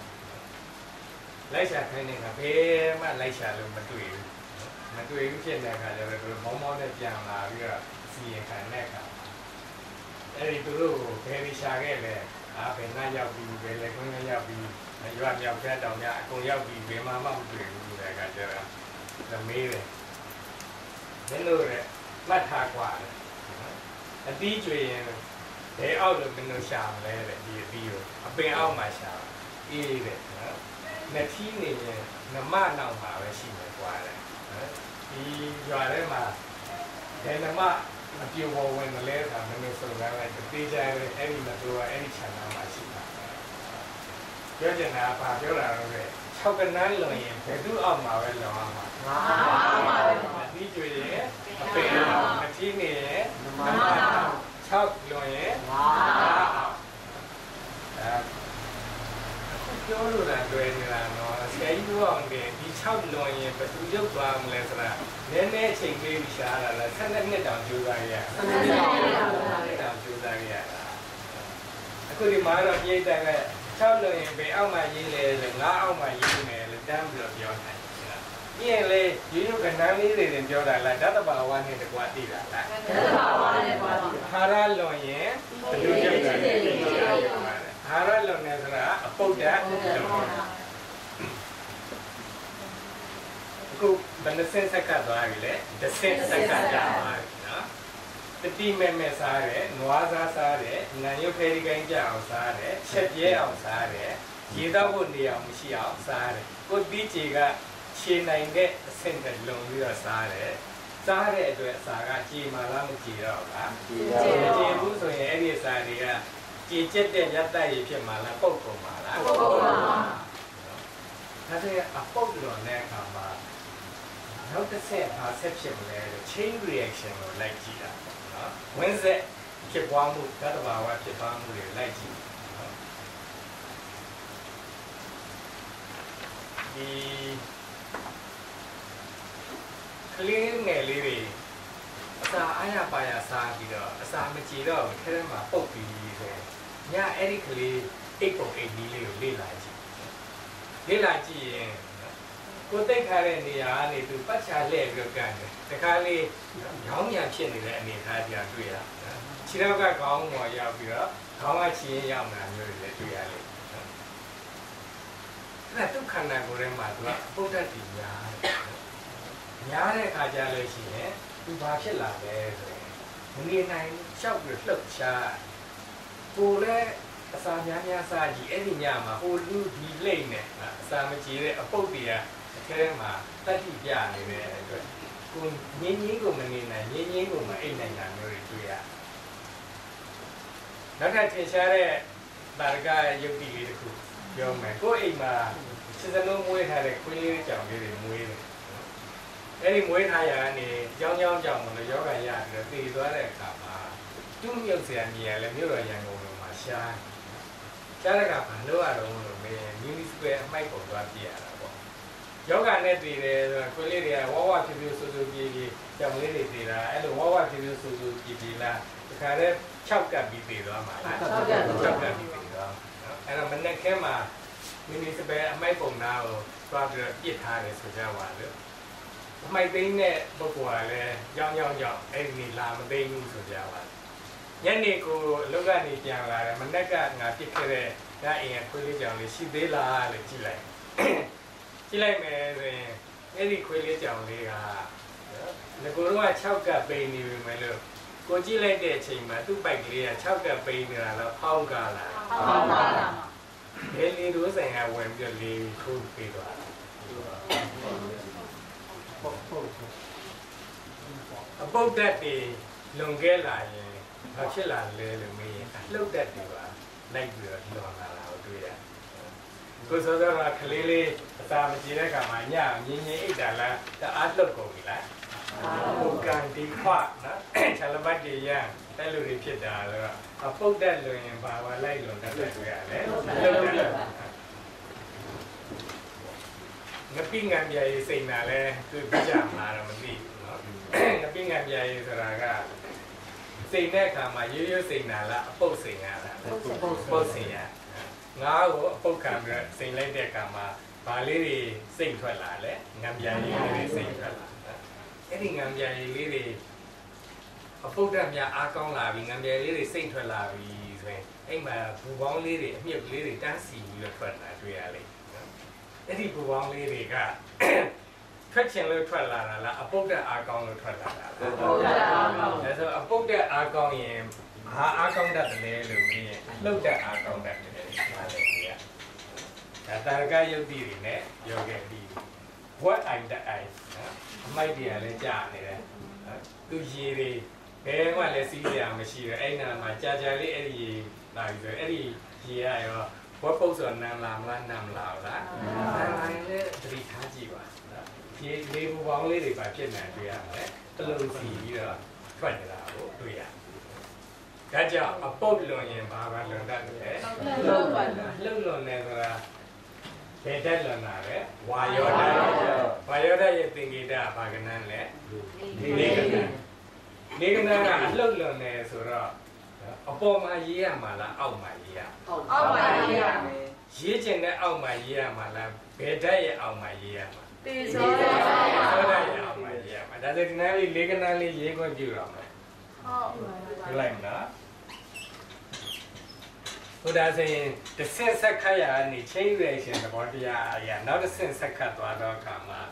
နေတာဘယ်မှလိုက်ရှာလို့မတွေ့ဘူးဖြစ်တဲ့ခါကျတော့သူမောင်းနဲ့ပြန်လာပြီးတော့စီရင်ခံတဲ့ခါအဲ့ဒီသူတို့ကိုဘယ်လိုရှာခဲ့လဲဘယ်နှရောက်ပြီးဘယ်လေခွန်းရောက်ပြီးရွာမြောက်ဖက်တောင်များအကုန်ရောက်ပြီးဘယ်မှမတွေ့ဘူးတဲ့ခါကျတော့သမီးတယ်ဘယ်လိုလဲမှတ်ထားกว่าအတီးကျွေရင်ဘယ်အောက်လို့မင်းတို့ရှာမလဲတဲ့ဒီအတီးကိုအပင်အောက်မှာရှာအေးတဲ့နော်နှစ်ထီးနေရင်နမနောက်မှာပဲရှိမယ်กว่าတဲ့နော်ဒီရွာထဲမှာဘယ်နမအပြိုပေါ်ဝင်မလဲဆိုတာမင်းတို့စုံစမ်းလိုက်တေးကြတယ်အဲ့ဒီမတော်အဲ့ဒီခြံနာမှာရှိတာပြောချင်တာကပြောတာတော့လေ6ကနန်းလွန်ရင်ဘယ်သူအောက်မှာပဲလွန်အောင်မှာအတီးကျွေရင်အပင်အောက်အထီးနေရင်နမနောက်6လွန်ရင်5 ပြောလို့လားတွေ့နေတာနော်ဆရာကြီးပြောအောင်တယ်ဒီ6လွန်ရင်ဘယ်သူရုပ်သွားမလဲဆိုတာနည်းနည်းအချိန်ပေးပြီးရှားတာလား12နှစ်တောင်ကြိုးစားရ12နှစ်တောင်ကြိုးစားရတာအခုဒီမှာတော့ပြည်တိုင်က6လွန်ရင်ဘယ်အောက်မှာရေးလဲဆိုငါအောက်မှာရေးမယ်လို့တန်းပြီးတော့ပြောတယ်ပြီးရင်လေရိုးရိုးကဏ္ဍလေးတွေတင်ပြောတာလားဓာတ်တဘာဝနဲ့တကွာသိတာလားဓာတ်တဘာဝနဲ့ကွာသိတာဟာရလွန်ရင်ဘယ်လိုရုပ်လဲဟာရလွန်နေဆိုတာအပုဒ်ဓာတ်လွန်အခုဘယ်နှစက်ကသွားပြီလဲတစ်စက်ကကြာပါပြီနော်တတိမဲ့စားတယ်နွားစားတယ်နံရုပ်ခဲဒီကိုင်းကြအောင်စားတယ်ချက်ပြဲအောင်စားတယ်ရေတော့ဖို့နေအောင်မရှိအောင်စားတယ်ကိုတီးချေကခြေနိုင်တဲ့အဆင့်နဲ့လုံပြီးတော့စားတယ်စားတဲ့အတွက်အစာကကြည်မာလားမကြည်တော့လားကြည်ဘူးဆိုရင်အဲ့ဒီအစာတွေကကြည်ကျက်တဲ့ရတ္တရည်ဖြစ်မှာလားပုတ်ကုန်မှာလားပုတ်ကုန်ပါဒါဆိုရင်အပုတ်လွန်တဲ့အခါမှာနောက်တစ်ဆက်ဘာဆက်ဖြစ်မလဲ chain reaction ကိုလိုက်ကြည့်တာနော်ဝင်ဆက်ဖြစ်ပွားမှုဓာတ်တဘာဝဖြစ်ပွားမှုတွေလိုက်ကြည့်ဒီကလေးငယ်လေးတွေအစာအားရပါရစားပြီးတော့အစာမကြည်တော့ခဲထဲမှာပုတ်ပြီးဆိုရင်ညအဲ့ဒီကလေးအိတ်ပုံအိတ်ကြီးလေးကိုလေ့လာကြည့်ရင်ကိုသိခါတဲ့နေရာကနေသူပတ်ချလှည့်ပြီးကန်တယ်တခါလေးရောင်းမြန်ဖြစ်နေတဲ့အနေအထားကြီးတွေ့ရခြေထောက်ကခေါင်းပေါ်ရောက်ပြီးတော့ခေါင်းကခြေရင်ရောက်နေတာမျိုးတွေလည်းတွေ့ရလိမ့်မယ်အဲ့ဒါဒုက္ခနာကိုယ်ထဲမှာသူကပုဒ်တတ်တည်များတဲ့အခါကျလို့ရှိရင်သူဘာဖြစ်လာလဲဆိုရင်မနေနိုင်လျှောက်ပြီးလှုပ်ရှားကိုလည်းအစာများစားကြည့်အဲ့ဒီညမှာဟိုလူဒီလိမ့်နဲ့အစာမကြည့်တဲ့အပုတ်တွေကအထဲမှာတတိပြနေတဲ့အတွက်ကိုငင်းကိုမနေနိုင်ငင်းကိုမအိတ်နိုင်တာမျိုးတွေတွေ့ရနောက်ထပ်ထင်ရှားတဲ့တာရကယုတ်တိလေးတစ်ခုပြောမယ်ကိုအိမ်မှာစစ်စလုံးမွေးထားတဲ့ခွေးလေးကြောင်လေးတွေမွေးတယ်အဲ့ဒီမွေးထားရကနေကြောင်းကြောင်မလို့ယောဂရပြီးတော့တည်သွားတဲ့အခါမှာတူးမြုပ်เสียမြင်ရလဲမြို့တော်ရန်ကုန်မှာရှားတဲ့ကဘာလို့ရတော့လို့မင်းမြူနီစပယ်အမိုက်ပေါ်သွားပြရတာပေါ့ယောဂနဲ့တည်တယ်ဆိုတော့ခွေးလေးတွေကဝဝဖြူဖြူဆူဆူပြေးကြောင်လေးတွေတည်တာအဲ့လိုဝဝဖြူဖြူဆူဆူပြေးလားဒီခါတည်း6ကပ်ပြီးတည်သွားမှာလား6ကပ်ပြီးတည်သွားအဲ့တော့မနေ့ကမှမြူနီစပယ်အမိုက်ပုံနာကိုသွားပြီးတော့ပြစ်ထားတယ်ဆိုကြပါလို့အမိုက်သိန်းတဲ့ပုဂ္ဂိုလ်ကလည်းကြောင်းအဲ့ဒီလာမသိဘူးဆိုကြပါညနေကိုလောကနေပြန်လာတယ်မနေ့ကငါပြစ်ခဲ့တဲ့ငါအိမ်ကခွေးလေးကြောင်လေးရှိသေးလားလို့ကြည့်လိုက်မယ်ဆိုရင်အဲ့ဒီခွေးလေးကြောင်လေးကငကိုတော့6ကပ်ပိန်နေပြီမယ်လို့ကိုကြည့်လိုက်တဲ့အချိန်မှာသူ့ပိုက်ကလေးက6ကပ်ပိန်နေတာတော့ဖောင်းကားလာဘယ်လေတို့ဆိုင်ကဝင်ပြီးတော့လေထိုးပေးသွားအပုတ်တက်တွေလွန်ခဲ့လာရင်ဘာဖြစ်လာလဲလို့မေးရင်လှုပ်တက်တွေပါလိုက်ပြီးတော့လွန်လာတာကိုတွေ့ရကိုစောစောကကလေးလေးအသာမကြည့်တဲ့အခါမှာညငင်းအိတ်တာလားတအားလှုပ်ကုန်ပြီလားဟိုကန်ဒီခွနော်ချလပတ်ကြီးရတဲ့လူတွေဖြစ်တာဆိုတော့အပုတ်တက်လွန်ရင်ဘာလိုက်လွန်တက်တွေ့ရတယ်လှုပ်တက်ငပိငံပြရေးစိတ်နာလဲသူပြကြမှာတော့မသိဘူးเนาะငပိငံပြရေးဆိုတာကစိတ်တဲ့အခါမှာရိုးရိုးစိတ်နာလားအပုတ်စိတ်ရလားပုတ်စိတ်ရငါ့ကိုအပုတ်ခံပြီးစိတ်လိုက်တဲ့အခါမှာဘာလေးတွေစိတ်ထွက်လာလဲငံပြရေးလေးတွေစိတ်ထွက်လာအဲ့ဒီငံပြရေးလေးတွေအပုတ်တက်များအားကောင်းလာပြီငံပြရေးလေးတွေစိတ်ထွက်လာပြီဆိုရင်အဲ့မှာဘူပေါင်းလေးတွေအမြုပ်လေးတွေတန်းစီပြီးတော့ထွက်လာတွေ့ရလိမ့်အဲ့ဒီပူပေါင်းလေးတွေကထွက်ချင်လို့ထွက်လာတာလားအပုတ်တက်အားကောင်းလို့ထွက်လာတာလားအပုတ်တက်အားကောင်းဒါဆိုအပုတ်တက်အားကောင်းရင်ဘာအားကောင်းတတ်တယ်လို့မြင်ရင်လှုပ်တက်အားကောင်းတတ်တယ်ဟာလေကြီးဒါတာရကယုတ်တိတွေနဲ့ပြောခဲ့ပြီး what I that I အမိုက်တွေကလည်းကြာနေတယ်သူရေတွေဘယ်မှလည်းစီးရမရှိတော့အဲ့နာမှာကြာလေးအဲ့ဒီရေလာပြီးဆိုအဲ့ဒီရေရရောဘတ်ပုတ်ဆိုနမ်းလာမလားနမ်းမလာဘူးလားနမ်းလာရင်လည်းသတိထားကြည့်ပါဒီလေဘူပေါင်းလေးတွေပါဖြစ်နေတွေ့ရမယ်တလုံးစီပြီးတော့ထွက်နေတာကိုတွေ့ရဒါကြောင့်အပုတ်လွန်ရင်ဘာလွန်တတ်တယ်လှုပ်လွန်တယ်ဆိုတာ Bedalanare, Vayoda Yatingida Baganan, Ligana, Lulone, Sura, upon my year, Mala, out my year.
Oh my year.
Yijin out my year, Mala, Bedaya out my year.
This
out my year. That's it, Nelly, Liganally, Yago Jura. You like that? Who does the sense of Kaya and the chain reaction about the not the sense of Katwado Kama.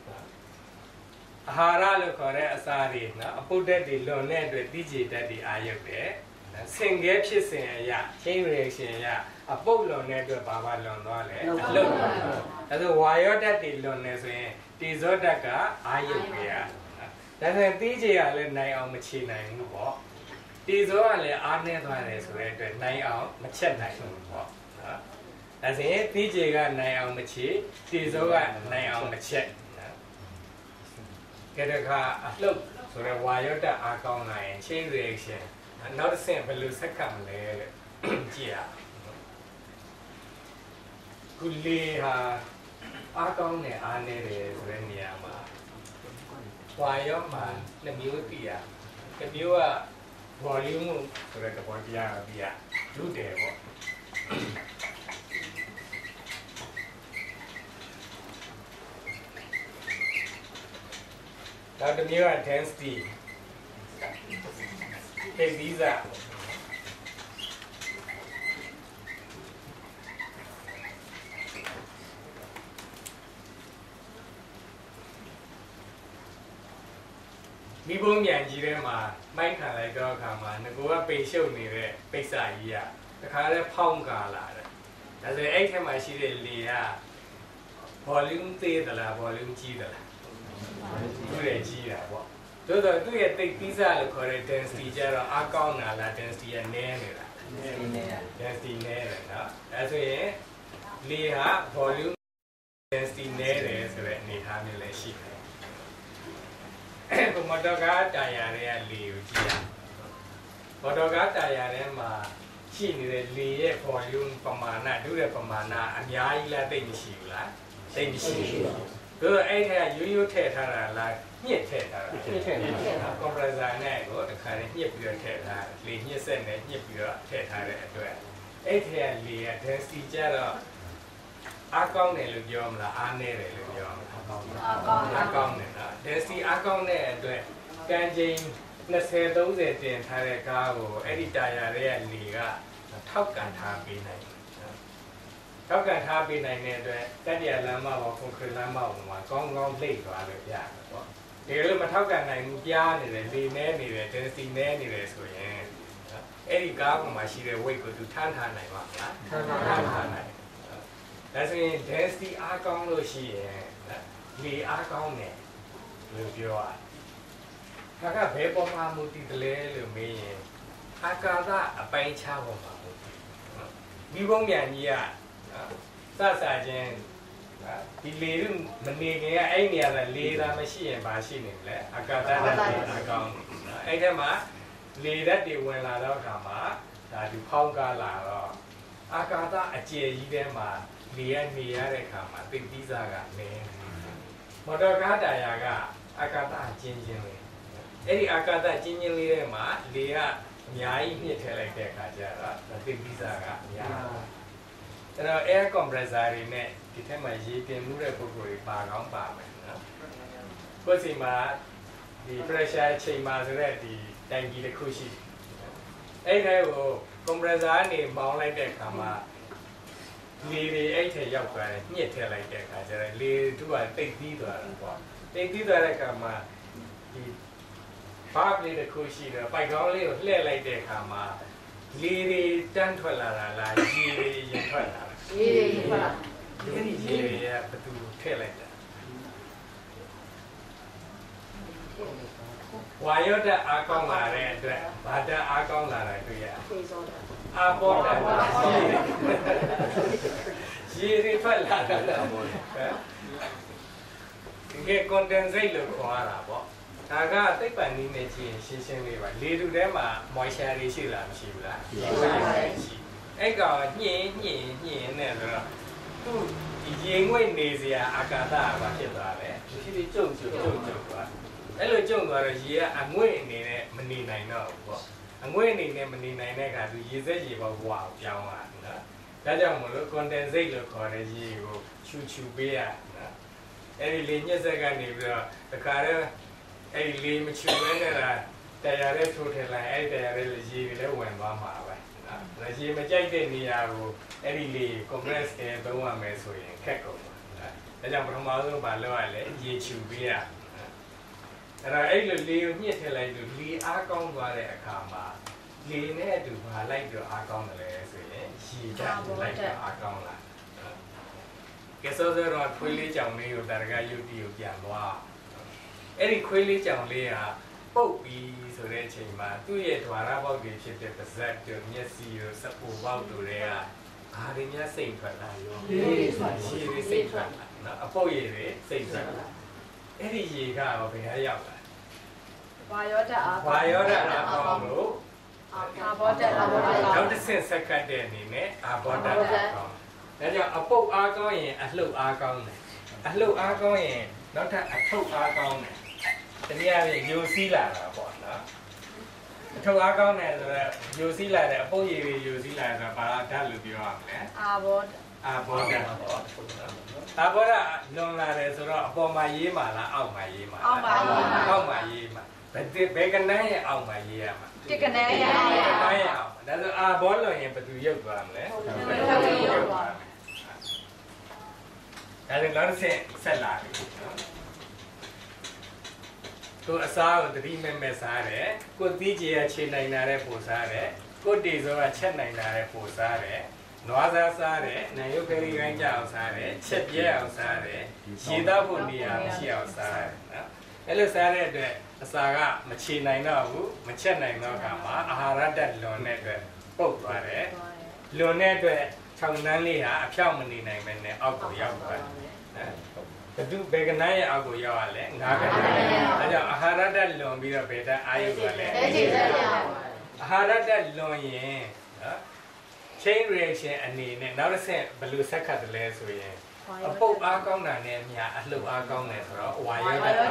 Haralo Korea Sari, a put that the loan with DJ Daddy Ayope, sing gapes in ya, chain reaction ya, a polo net with Baba Londole. As a wire that the loan is in Tizodaka Ayope. That's a DJ Island night on Machina in the walk. These are only ordinary sweat, night out, machet night. As a DJ got night out machi, these are night out machet. Get a car, a look, so the wire that are gone and chain reaction, and not the same balloon second layer. Gia. Goodly, are gone the ordinary Reniama. Wire man, the mute, the viewer. Volume so that the body are do there. Now the new intensity. Take these are. People Yanji, my kind like dog, and the go up a show near a Pesa, the color pound gala. As the 8 time I see the Leah, volume theatre, volume cheetah. Do a cheetah. Do you take pizza, the correct density, Akona, density, and Nana. Density, Nana. As a Leah, volume density, Nana, so that need Hamilton sheep. Motoga Diana Liu Gia. Motoga Diana, she needed Lee for you, Pamana, do the Pamana, and Yaila Denishila. Denishila. Go ahead, you take her like Yet Teta. Compressor, go to carry Yip your Teta, Lee Yesen, Yip your Teta at well. 8 years Lee attends each other. Akong Elugium, la Ane Elugium. Akong, there's the Akong there. Ganjing, let's say those at the entire cargo, Eddie Diarrhea Liga, Top Gun Happy Night. Top Gun Happy Night, Tadia Lama or Kunkulama, Gong Gong Lake or other Yak. They look at Top Gun and Yan and the nanny, the Tennessee nanny, so Eddie Garden, my she wake to Tanta Night. That's in density Akong Lucy, the Akong net. With your I got paper mammoth delay to me. I got that a pine chow mammoth. We won't get yet. That's a gen. The lady, any other later machine by machine. I got that account. I tell ma, lay that they went out of Kama, that you pound gala. I got that a jay them. Lian Kama, think these are named. Motogata Yaga, Akata gingerly. Eddie Akata gingerly, Lea, Yai, like the Kajara, the think these are There are air compressor in it, the time I eat in Murapuri Park on Parliament. Cosima, the pressure chamber ready, thank you the cushy. Echo, compressor name, bound like the Kama. Lady 8 young guy, near tell like that. I lay to a big dealer. Take dealer come. Partly the cushy, by golly, lay like that come. Lady done to la, Giri, yeah, but to tell like that. Why you're the Akong Lara, but the Akong Lara to ya. I bought that. She refers get condensate look for Arabo. I got take by Nina, she sent me by little them are moisture issue. I got ye, never. 2 ရင်ငွေ့နေစရာအာကာသကဖြစ်သွားတယ်ဒီကျုပ်သွားအဲ့လိုကျုံသွားတော့ရေကအငွေ့အနေနဲ့မနေနိုင်တော့ဘူးပေါ့အငွေ့အနေနဲ့မနေနိုင်တဲ့အခါသူရေစက်ရေပေါက်ဝါကိုပြောင်းသွားတယ်နော်ဒါကြောင့်မလို့ condensate လို့ခေါ်တဲ့ရေကိုချူပေးရနော်အဲ့ဒီလေညက်စက်ကနေပြီးတော့တခါတည်းအဲ့ဒီလေမချူဘဲနဲ့လားတရားရဲထိုးထည့်လိုက်အဲ့တရားရဲရေတွေလည်းဝင်သွားမှာပဲနော်ရေမကြိုက်တဲ့နေရာကိုအဲ့ဒီလေ compress နဲ့သုံးရမယ်ဆိုရင်ခက်ကုန်ပါဒါကြောင့်ပထမဆုံးဘာလုပ်ရလဲရေချူပေးရအဲ့တော့အဲ့လိုလေကိုညှစ်ထည့်လိုက်လို့လေအားကောင်းသွားတဲ့အခါမှာလေနဲ့အတူဘာလိုက်ပြီးအားကောင်းတယ်လဲဆိုရင်ရေဓာတ်လိုက်ပြီးအားကောင်းလာကဲဆိုတော့ခွေးလေးကြောင်လေးကိုတရကယုတ်တီကိုပြန်သွားအဲ့ဒီခွေးလေးကြောင်လေးဟာပုတ်ပြီးဆိုတဲ့အချိန်မှာသူ့ရဲ့ဓဝါရပေါက်တွေဖြစ်တဲ့ပါးစပ်တို့မျက်စိတို့စပူပေါက်တို့တွေကဘာတွေများစိတ်ထွက်လာရောရေတွေစိတ်ထွက်လာနော်အပုတ်ရည်တွေစိတ်ထွက်လာအဲ့ဒီရေကတော့ဘယ်ဟာရောက်လာ
ဝါယောဓာတ်
ဝါယောဓာတ်အားကောင်းလို့
အာဘောဓာတ်
နောက်တစ်ဆင့်ဆက်ကတ်တဲ့အနေနဲ့အာဘောဓာတ်အားကောင်းဒါကြောင့်အပုတ်အားကောင်းရင်အလှုပ်အားကောင်းတယ်အလှုပ်အားကောင်းရင်နောက်ထပ်အထုပ်အားကောင်းတယ်တနည်းအားဖြင့်ယိုစီးလာတာပေါ့နော်အထုပ်အားကောင်းတယ်ဆိုတော့ယိုစီးလာတဲ့အပုတ်ရည်တွေယိုစီးလာတယ်ဆိုတာဘာဓာတ်လို့ပြောရမလဲ
အာဘောဓာတ်
အာဘောဓာတ်လွန်လာတယ်ဆိုတော့အပေါ်မှာရေးမှာလားအောက်မှာရေးမှာ
အောက်
မှာရေးမှာဘယ်ကနန်းရဲ့အောက်မှာရေးရမှာ
တစ်ကနန်းရဲ့အောက်
ဒါဆိုအာဘောလွန်ရင်ဘယ်သူရုပ်သွားမလဲရုပ်သွားမယ်ဒါဆိုနောက်တစ်ဆက်လာပြီကိုအစားကိုတတိမဲ့စားတယ်ကိုသီးကြီးရခြေနိုင်တာတဲ့ပို့စားတယ်ကိုတေစောကချက်နိုင်တာတဲ့ပို့စားတယ်နွားစားစားတယ်၊နိုင်ရုပ်ကလေးကိုင်းကြအောင်စားတယ်၊ချက်ပြဲအောင်စားတယ်၊ရေသားဖို့နေရာမရှိအောင်စားတယ်နော်။အဲ့လိုစားတဲ့အတွက်အစာကမချေနိုင်တော့ဘူး၊မချက်နိုင်တော့ကမှအာဟာရဓာတ်လွန်တဲ့အတွက်ပုတ်သွားတယ်။လွန်တဲ့အတွက်ခြောက်နှမ်းလေးဟာအဖြောက်မနေနိုင်ပဲနဲ့အောက်ကိုရောက်သွားတယ်။နော်။ဘယ်ကနန်းရဲ့အောက်ကိုရောက်ရလဲငါးကနန်း။ဒါကြောင့်အာဟာရဓာတ်လွန်ပြီးတော့ဘယ်ဓာတ်အာယုကလဲ။အာဟာရဓာတ်လွန်ရင်နော်chain reaction အနေနဲ့နောက်တစ်ဆင့်ဘယ်လိုဆက်ခတ်တယ်လဲဆိုရင်အပုတ်အားကောင်းတာနဲ့အမျှအလှုပ်အားကောင်းတယ်ဆိုတော့ဝါယောဓာတ်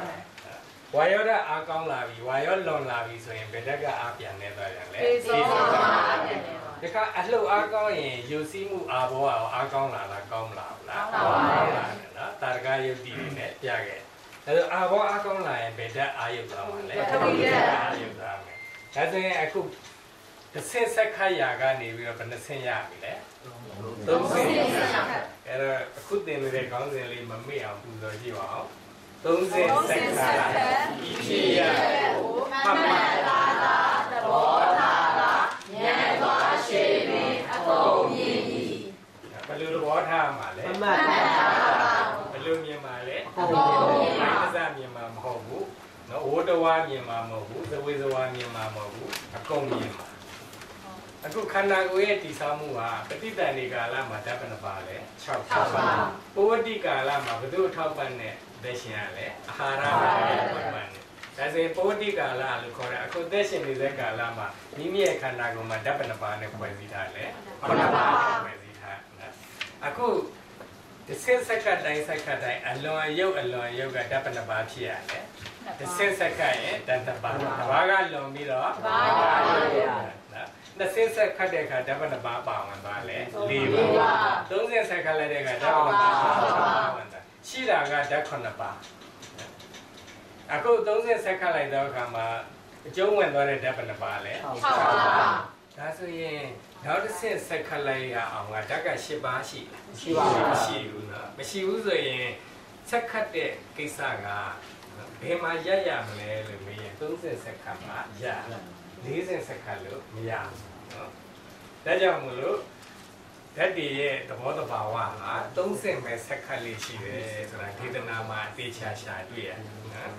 အားကောင်းလာပြီဝါယောလွန်လာပြီဆိုရင်ဘယ်ဓာတ်ကအားပြန်နေသွားပြန်လဲ
သေစောအားပြန်နေပါ
ဒီကအလှုပ်အားကောင်းရင်ယူစီးမှုအာဘောအားကောင်းလာလားကောင်းမလား
ကောင်းပါဘူး
နော်တာရကယုတ်တီတွေနဲ့ပြခဲ့ဒါဆိုအာဘောအားကောင်းလာရင်ဘယ်ဓာတ်အာယုတ်သွားမှာလဲ
ပထဝီဓာတ်
အာယုတ်သွားမယ်ဒါဆိုရင်အခုတစ်ဆင့်ဆက်ခတ်ရာကနေပြီးတော့ဘယ်နှဆင့်ရပြီလဲသုံးဆင့်အဲ့တော့အခုသင်နေတဲ့ခေါင်းစဉ်လေးမမေ့အောင်ပူဇော်ကြည့်ပါဦးသုံးဆင့်ဆက်ခတ်ဤဖြစ်ရ
မှတ်မှတ်သားသားသဘောထားတာဉာဏ်သွားရှိပြီးအကုန်မြင်ဤ
ဘယ်လိုသဘောထားမှာလဲ
မှတ်မှတ်သားသား
ဘယ်လိုမြင်မှာလဲ
အကုန်မြင်ပါ
မစမြင်မှာမဟုတ်ဘူးနော်ဝတ္တဝါမြင်မှာမဟုတ်ဘူးသဝေဇဝါမြင်မှာမဟုတ်ဘူးအကုန်မြင်မှာအခုခန္ဓာကိုယ်ရဲ့တည်ဆောက်မှုဟာပဋိသန္ဓေကာလမှာဓာတ်ပနပါလဲ6ပါပဝတိကာလမှာဘု து ထောက်ပံ့တဲ့သက်ရှင်ရလဲအာဟာရပဲထောက်ပံ့တယ်ဒါဆိုရင်ပဝတိကာလလို့ခေါ်တယ်အခုသက်ရှင်နေတဲ့ကာလမှာမိမိရဲ့ခန္ဓာကိုယ်မှာဓာတ်ပနပါနဲ့ဖွဲ့စည်းထားလဲ9ပါးဖွဲ့စည်းထားနော်အခုတစ်ဆင့်စက္ကန့်တိုင်းစက္ကန့်တိုင်းအလွန်ရုပ်ကဓာတ်ပနပါဖြစ်ရတယ်တစ်ဆင့်စက္ကန့်ရဲ့ဓာတ်ပါဘာကလွန်ပြီးတော့
ဘာပါ
နှစ်ဆင့်ဆက်ခတ်တဲ့အခါဓာတ်ပနပါပါဝင်သွားလဲ၄ပါသုံးဆင့်ဆက်ခတ်လိုက်တဲ့အခါဓာတ်ပနပါပါဝင်သွားရှိတာကဓာတ်9ပါအခုသုံးဆင့်ဆက်ခတ်လိုက်တဲ့အခါမှာအကျုံးဝင်သွားတဲ့ဓာတ်ပနပါလဲ
6ပါ
ဒါဆိုရင်နောက်တစ်ဆင့်ဆက်ခတ်လိုက်ရအောင်ကဓာတ်က10ပါရှိမရှိဘူးနော်မရှိဘူးဆိုရင်ဆက်ခတ်တဲ့ကိစ္စကဘယ်မှာရမလဲလို့မေးရင်သုံးဆင့်ဆက်ခတ်မှာရ၄ဆင့်ဆက်ခတ်လို့မရဘူးเนาะဒါကြောင့်မို့လို့ဓာတ်တွေရဲ့သဘောတဘာဝဟာ၃ဆင့်ပဲဆက်ခတ်လေးရှိတယ်ဆိုတာဒေသနာမှာအသေးချာရှာတွေ့ရတယ်နော်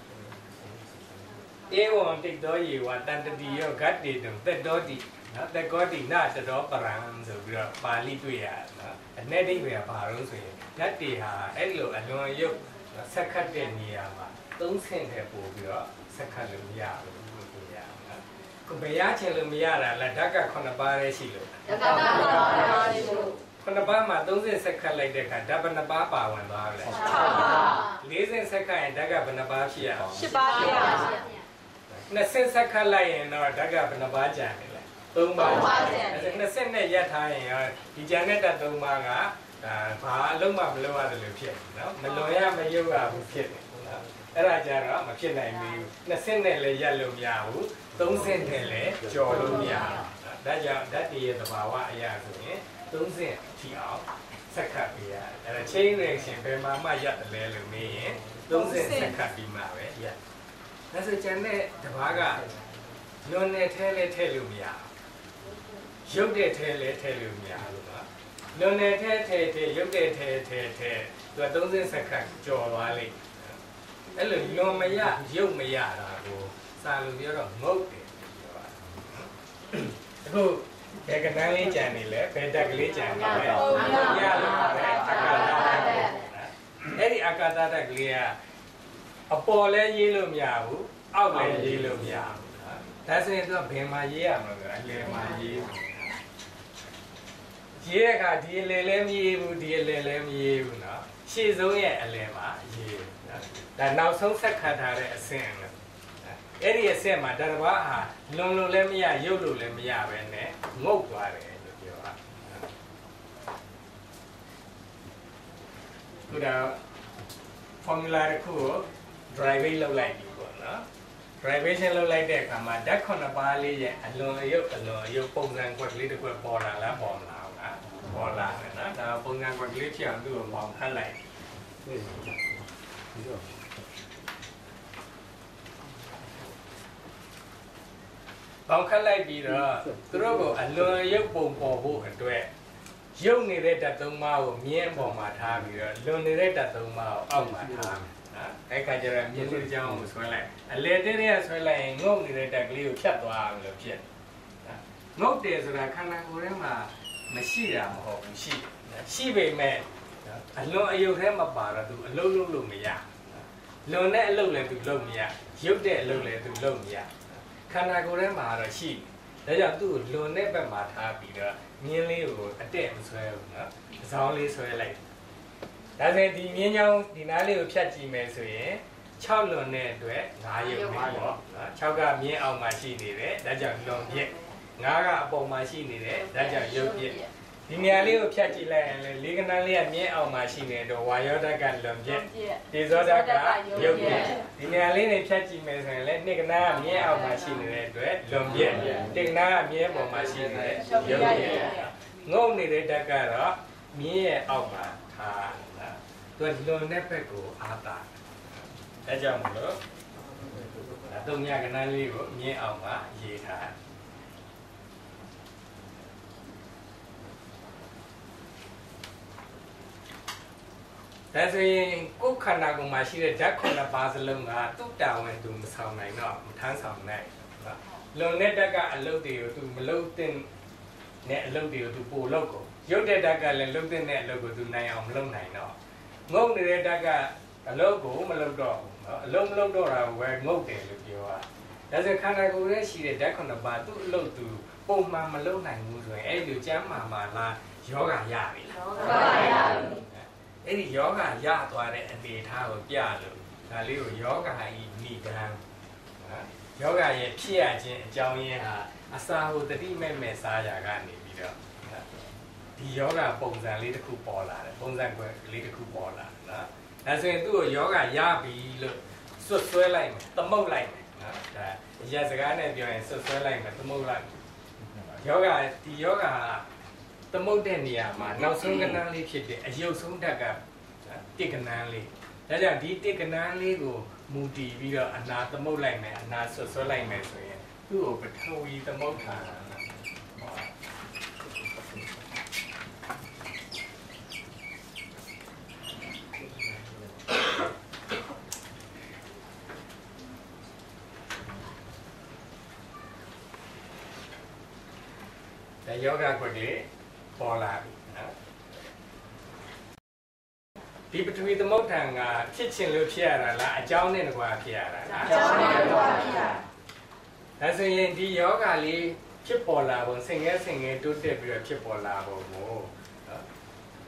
ဧဝံတိတ်တော်ယေဝတန်တတိယောဂတ်တေတုသက်တော်တိနော်သက်ကောတိနတတော်ပရံဆိုပြီးတော့ပါဠိတွေ့ရတယ်နော်အ내တိပဲဘာလို့ဆိုရင်ဓာတ်တွေဟာအဲ့လိုအလွန်ရုပ်ဆက်ခတ်တဲ့နေရာမှာ၃ဆင့်တည်းပို့ပြီးတော့ဆက်ခတ်လို့မရဘူးဘယ်ရချင်လို့မရတာလားဓာတ်က9ပါးပဲရှိလို့
ဓာတ်က9ပါးပဲရှိလို့
คนบ้ามาต้องเส้นสักขันเลยเด็กกันดับบันบ้าป่าวันบ้าเลยลี้เส้นสักขันดักกับบันบ้าเพียนั่นเส้นสักขันเลยเนาะดักกับบันบ้าจานนี่แหละตุ้งบ้านั่นเส้นเนี่ยยัดทายที่จานเนี่ยตัดตุ้งบ้ากะพาลงมาไม่รู้ว่าจะเหลือเพียเนาะมันลอยไม่ยุ่งกับเพียအဲ့ဒါကြတော့မဖြစ်နိုင်ဘူးနှစ်ဆင့်နဲ့လည်းရက်လို့မရဘူးသုံးဆင့်နဲ့လည်းကြော်လို့မရဘူးဒါကြောင့်ဓာတ်တည်းရဲ့သဘာဝအရာဆိုရင်သုံးဆင့်ထီအောင်ဆက်ခတ်ပေးရအဲ့ဒါ chain reaction ဘယ်မှာမှရတယ်လဲလို့မေးရင်သုံးဆင့်ဆက်ခတ်ပြီးမှပဲရက်ဒါဆိုကျန်တဲ့တဘာကလွန်နဲ့ထဲလဲထဲလို့မရဘူးရုပ်တဲ့ထဲလဲထဲလို့မရဘူးနော်လွန်နဲ့ထဲရုပ်တဲ့ထဲသူကသုံးဆင့်ဆက်ခတ်ကြော်သွားလိမ့်အဲ့လိုလွန်မရရုပ်မရတာကိုစာလို့ပြောတော့ငုတ်တယ်အခုဘယ်ကနန်းလေးကြံနေလဲဘယ်တက်ကလေးကြံနေလဲရလို့ပါတယ်အကာသတက်အဲ့ဒီအကာသတက်ကလေးကအပေါ်လဲရေးလို့မရဘူးအောက်လဲရေးလို့မရဘူးဒါဆိုရင်သူကဘယ်မှာရေးရမလဲအလယ်မှာရေးရေးတဲ့အခါဒီအလယ်လဲမရေးဘူးဒီအလယ်လဲမရေးဘူးเนาะရှေ့ဆုံးရဲ့အလယ်မှာရေးဒါနောက်ဆုံးဆက်ခတ်ထားတဲ့အဆင့်လို့အဲ့ဒီအဆင့်မှာတရဘာဟာလွန်လို့လည်းမရရုပ်လို့လည်းမရပဲနဲ့ငုတ်သွားတယ်လို့ပြောတာခုတော့ formula တစ်ခုကို derivation လုပ်လိုက်ပြီပေါ့နော် derivation လုပ်လိုက်တဲ့အခါမှာဓာတ်9ပါးလေးရဲ့အလွန်အယုတ်ပုံစံကွက်ကလေးတစ်ခုပေါ်လာလားပေါ်မလာဘူးလားပေါ်လာတယ်နော်ဒါပုံစံကွက်ကလေးဖြစ်အောင်သူ့ကိုပေါင်းခတ်လိုက်ပေါင်းခတ်လိုက်ပြီးတော့သူတို့ကအလွန်ရုပ်ပုံပေါ်ဖို့အတွက်ရုပ်နေတဲ့ဓာတ်သုံးပါးကိုမြင်းပေါ်မှာထားပြီးတော့လွန်နေတဲ့ဓာတ်သုံးပါးကိုအောက်မှာထားနော်အဲ့ခါကျတော့မြင်းလေးကြောင်းကိုဆွဲလိုက်အလေတဲ့တွေကဆွဲလိုက်ရင်ငုတ်နေတဲ့ဓာတ်ကလေးကိုဖြတ်သွားအောင်လို့ဖြစ်ငုတ်တယ်ဆိုတာခန္ဓာကိုယ်ထဲမှာမရှိတာမဟုတ်ဘူးရှိပေမဲ့အလွန်အယုတ်ထဲမှာပါတော့သူအလုံးလုံးလို့မရလွန်တဲ့အလုပ်လည်းသူလုပ်မရရုပ်တဲ့အလုပ်လည်းသူလုပ်မရခန္ဓာကိုယ်ထဲမှာတော့ရှိဒါကြောင့်သူ့ကိုလွန်တဲ့ဘက်မှာထားပြီးတော့မြင်းလေးကိုအတက်မဆွဲဘူးနော်အစောင်းလေးဆွဲလိုက်ဒါဆိုရင်ဒီမြင်းချောင်းဒီနားလေးကိုဖြတ်ကြည့်မယ်ဆိုရင်6လွန်တဲ့အတွက်9ရုပ်ပဲပေါ့နော်6ကမြင်းအောင်မှာရှိနေတယ်ဒါကြောင့်လွန်ပြက်9ကအပေါ်မှာရှိနေတယ်ဒါကြောင့်ရုပ်ပြက်ဒီနေရာလေးကိုဖြတ်ကြည့်လိုက်ရင်လေလေးကနန်းလေးကမြင်းအောင်မှာရှိနေတော့ဝါယောဓာတ်ကလွန်ပြက်ဒီဇောဓာတ်ကရုပ်ပြက်ဒီနေရာလေးနေဖြတ်ကြည့်မယ်ဆိုရင်လေနှစ်ကနန်းကမြင်းအောင်မှာရှိနေတဲ့အတွက်လွန်ပြက်တစ်ကနန်းကမြင်းပေါ်မှာရှိနေတဲ့ရုပ်ပြက်ငုံနေတဲ့ဓာတ်ကတော့မြင်းရဲ့အောက်မှာထားတာသူကလွန်တဲ့ဘက်ကိုအားတာဒါကြောင့်မလို့တုံညကနန်းလေးကိုမြင်းအောင်မှာရေးထားဒါဆိုရင်ကိုယ်ခန္ဓာကိုယ်မှာရှိတဲ့ဓာတ်9ပါးစလုံးကသူ့တာဝန်သူမဆောင်နိုင်တော့မထမ်းဆောင်နိုင်နော်လွန်တဲ့ဓာတ်ကအလုပ်တွေကိုသူမလုပ်တဲ့နဲ့အလုပ်တွေကိုသူပို့လုပ်ကိုရုပ်တဲ့ဓာတ်ကလည်းလုပ်တဲ့အလုပ်ကိုသူနိုင်အောင်မလုပ်နိုင်တော့ငုတ်နေတဲ့ဓာတ်ကအလုပ်ကိုမလုပ်တော့ဘူးနော်အလုပ်မလုပ်တော့တာကိုပဲငုတ်တယ်လို့ပြောတာဒါဆိုခန္ဓာကိုယ်ရဲ့ရှိတဲ့ဓာတ်9ပါးသူ့အလုပ်သူပုံမှန်မလုပ်နိုင်ဘူးဆိုရင်အဲ့ဒီကျမ်းမာမှာလားယောဂရပြီလားယောဂရပြီအဲ့ဒီယောဂရသွားတဲ့အနေအထားကိုပြလို့ဒါလေးကိုယောဂဤနိဒံယောဂရဲ့ဖြစ်ရခြင်းအကြောင်းရင်းဟာအစာဟိုတတိမဲ့မဲ့စားရကနေပြီးတော့ဒီယောဂပုံစံလေးတစ်ခုပေါ်လာတယ်ပုံစံကွယ်လေးတစ်ခုပေါ်လာနော်ဒါဆိုရင်သူ့ကိုယောဂရပြီလို့ဆွဲလိုက်မယ်သမုတ်လိုက်မယ်နော်ဒါရစကားနဲ့ပြောရင်ဆွဲလိုက်မယ်သမုတ်လိုက်ယောဂဒီယောဂသမုတ်တဲ့နေရာမှာနောက်ဆုံးကဏ္ဍလေးဖြစ်တဲ့အယုတ်ဆုံးဓာတ်ကတစ်ကဏ္ဍလေးဒါကြောင့်ဒီတစ်ကဏ္ဍလေးကိုမူတည်ပြီးတော့အနာသမုတ်လိုက်မယ်အနာဆွဲလိုက်မယ်ဆိုရင်သူ့ကိုပထဝီသမုတ်ထာဒါယောဂကွက်လေးပေါ်လာပြီနော်ဒီပထဝီသမုဋ္ဌာန်ကဖြစ်ခြင်းလို့ဖြစ်ရတာလားအကြောင်းနဲ့တကွာဖြစ်ရတာလားအကြောင်းနဲ့တကွာဖြစ်ရတာဒါဆိုရင်ဒီယောဂလေးဖြစ်ပေါ်လာပုံဆင်ငယ်တိုးတက်ပြီးတော့ဖြစ်ပေါ်လာပုံကို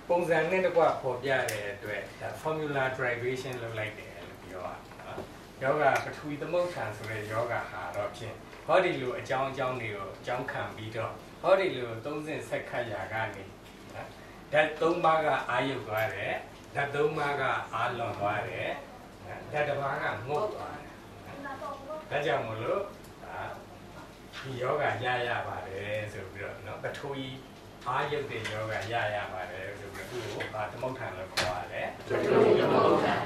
ပုံစံနဲ့တကွပေါ်ပြတဲ့အတွက်ဒါ formula derivation လုပ်လိုက်တယ်လို့ပြောတာယောဂပထဝီသမုဋ္ဌာန်ဆိုတဲ့ယောဂဟာတော့ဖြင့်ဟောဒီလိုအကြောင်းတွေကိုအကြောင်းခံပြီးတော့ဟောဒီလိုသုံးစဉ်ဆက်ခတ်ရာကနေဓာတ်၃ပါးကအာရုပ်သွားတယ်ဓာတ်၃ပါးကအာလွန်သွားတယ်ဓာတ်တစ်ပါးကငုတ်သွားတယ်ဒါကြောင့်မလို့ဒီယောဂရပါတယ်ဆိုပြီးတော့နော်ပထဝီအာရုပ်တဲ့ယောဂရပါတယ်ဆိုပြီးတော့သူ့ကိုသမုဋ္ဌာန်လို့ခေါ်ရတယ်ပထဝီသမုဋ္ဌာန်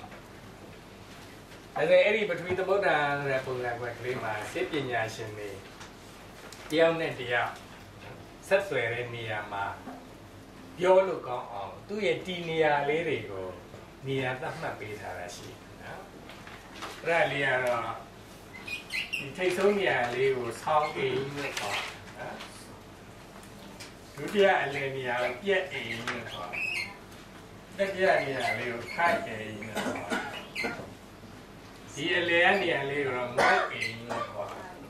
အဲ့ဒီပထဝီသမုဋ္ဌာန်ဆိုတဲ့ပုံစံကွက်ကလေးမှာစိတ်ပညာရှင်တွေတယောက်နဲ့တယောက်ဆက်သွယ်တဲ့နေရာမှာပြောလို့ကောင်းအောင်သူ့ရဲ့ဒီနေရာလေးတွေကိုနေရာသတ်မှတ်ပေးထားတာရှိနော်အဲ့ဒါလေးကတော့ဒီထိတ်ဆုံးနေရာလေးကိုဆောင်းအိမ်လို့ခေါ်နော်ဒုတိယအလယ်နေရာကိုပြက်အိမ်လို့ခေါ်တတိယနေရာလေးကိုခိုက်အိမ်လို့ခေါ်ဒီအလယ်နေရာလေးကိုတော့မောက်အိမ်လို့ခေါ်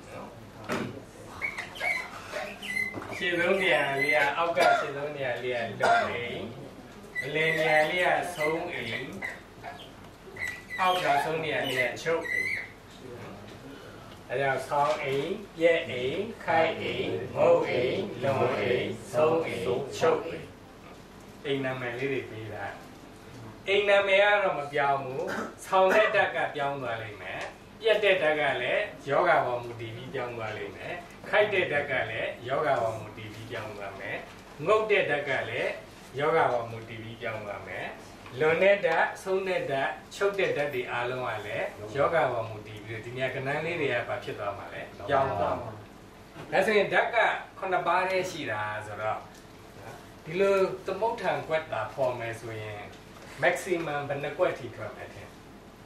ရှင်းဆုံးနေရာလေးကအောက်ကရှင်းဆုံးနေရာလေးကလုံအိမ်အလယ်နေရာလေးကဆုံးအိမ်အောက်ကဆုံးနေရာလေးကချုပ်အိမ်အဲဒါဆောင်းအိမ်ရက်အိမ်ခိုက်အိမ်ငုတ်အိမ်လုံအိမ်ဆုံးအိမ်ချုပ်အိမ်အိမ်နာမည်လေးတွေပေးတာအိမ်နာမည်ကတော့မပြောင်းဘူးဆောင်းတဲ့ဓာတ်ကပြောင်းသွားလိမ့်မယ်ပြက်တဲ့ဓာတ်ကလည်းယောဂပေါ်မူတည်ပြီးပြောင်းသွားလိမ့်မယ်ခိုက်တဲ့ဓာတ်ကလည်းယောဂပေါ်မူတည်ပြီးပြောင်းသွားမယ်ငုတ်တဲ့ဓာတ်ကလည်းယောဂပေါ်မူတည်ပြီးပြောင်းသွားမယ်လွန်တဲ့ဓာတ်ဆုံးတဲ့ဓာတ်ချုပ်တဲ့ဓာတ်တွေအားလုံးကလည်းယောဂပေါ်မူတည်ပြီးဒီနေရာကဏ္ဍလေးတွေကဘာဖြစ်သွားမှာလဲပြောင်းသွားမှာဒါဆိုရင်ဓာတ်က9ပါးတည်းရှိတာဆိုတော့ဒီလိုသမုဋ္ဌာန်ကွက်တာဖော်မယ်ဆိုရင် maximum ဘယ်နှကွက်ထိထွက်မယ်ထင်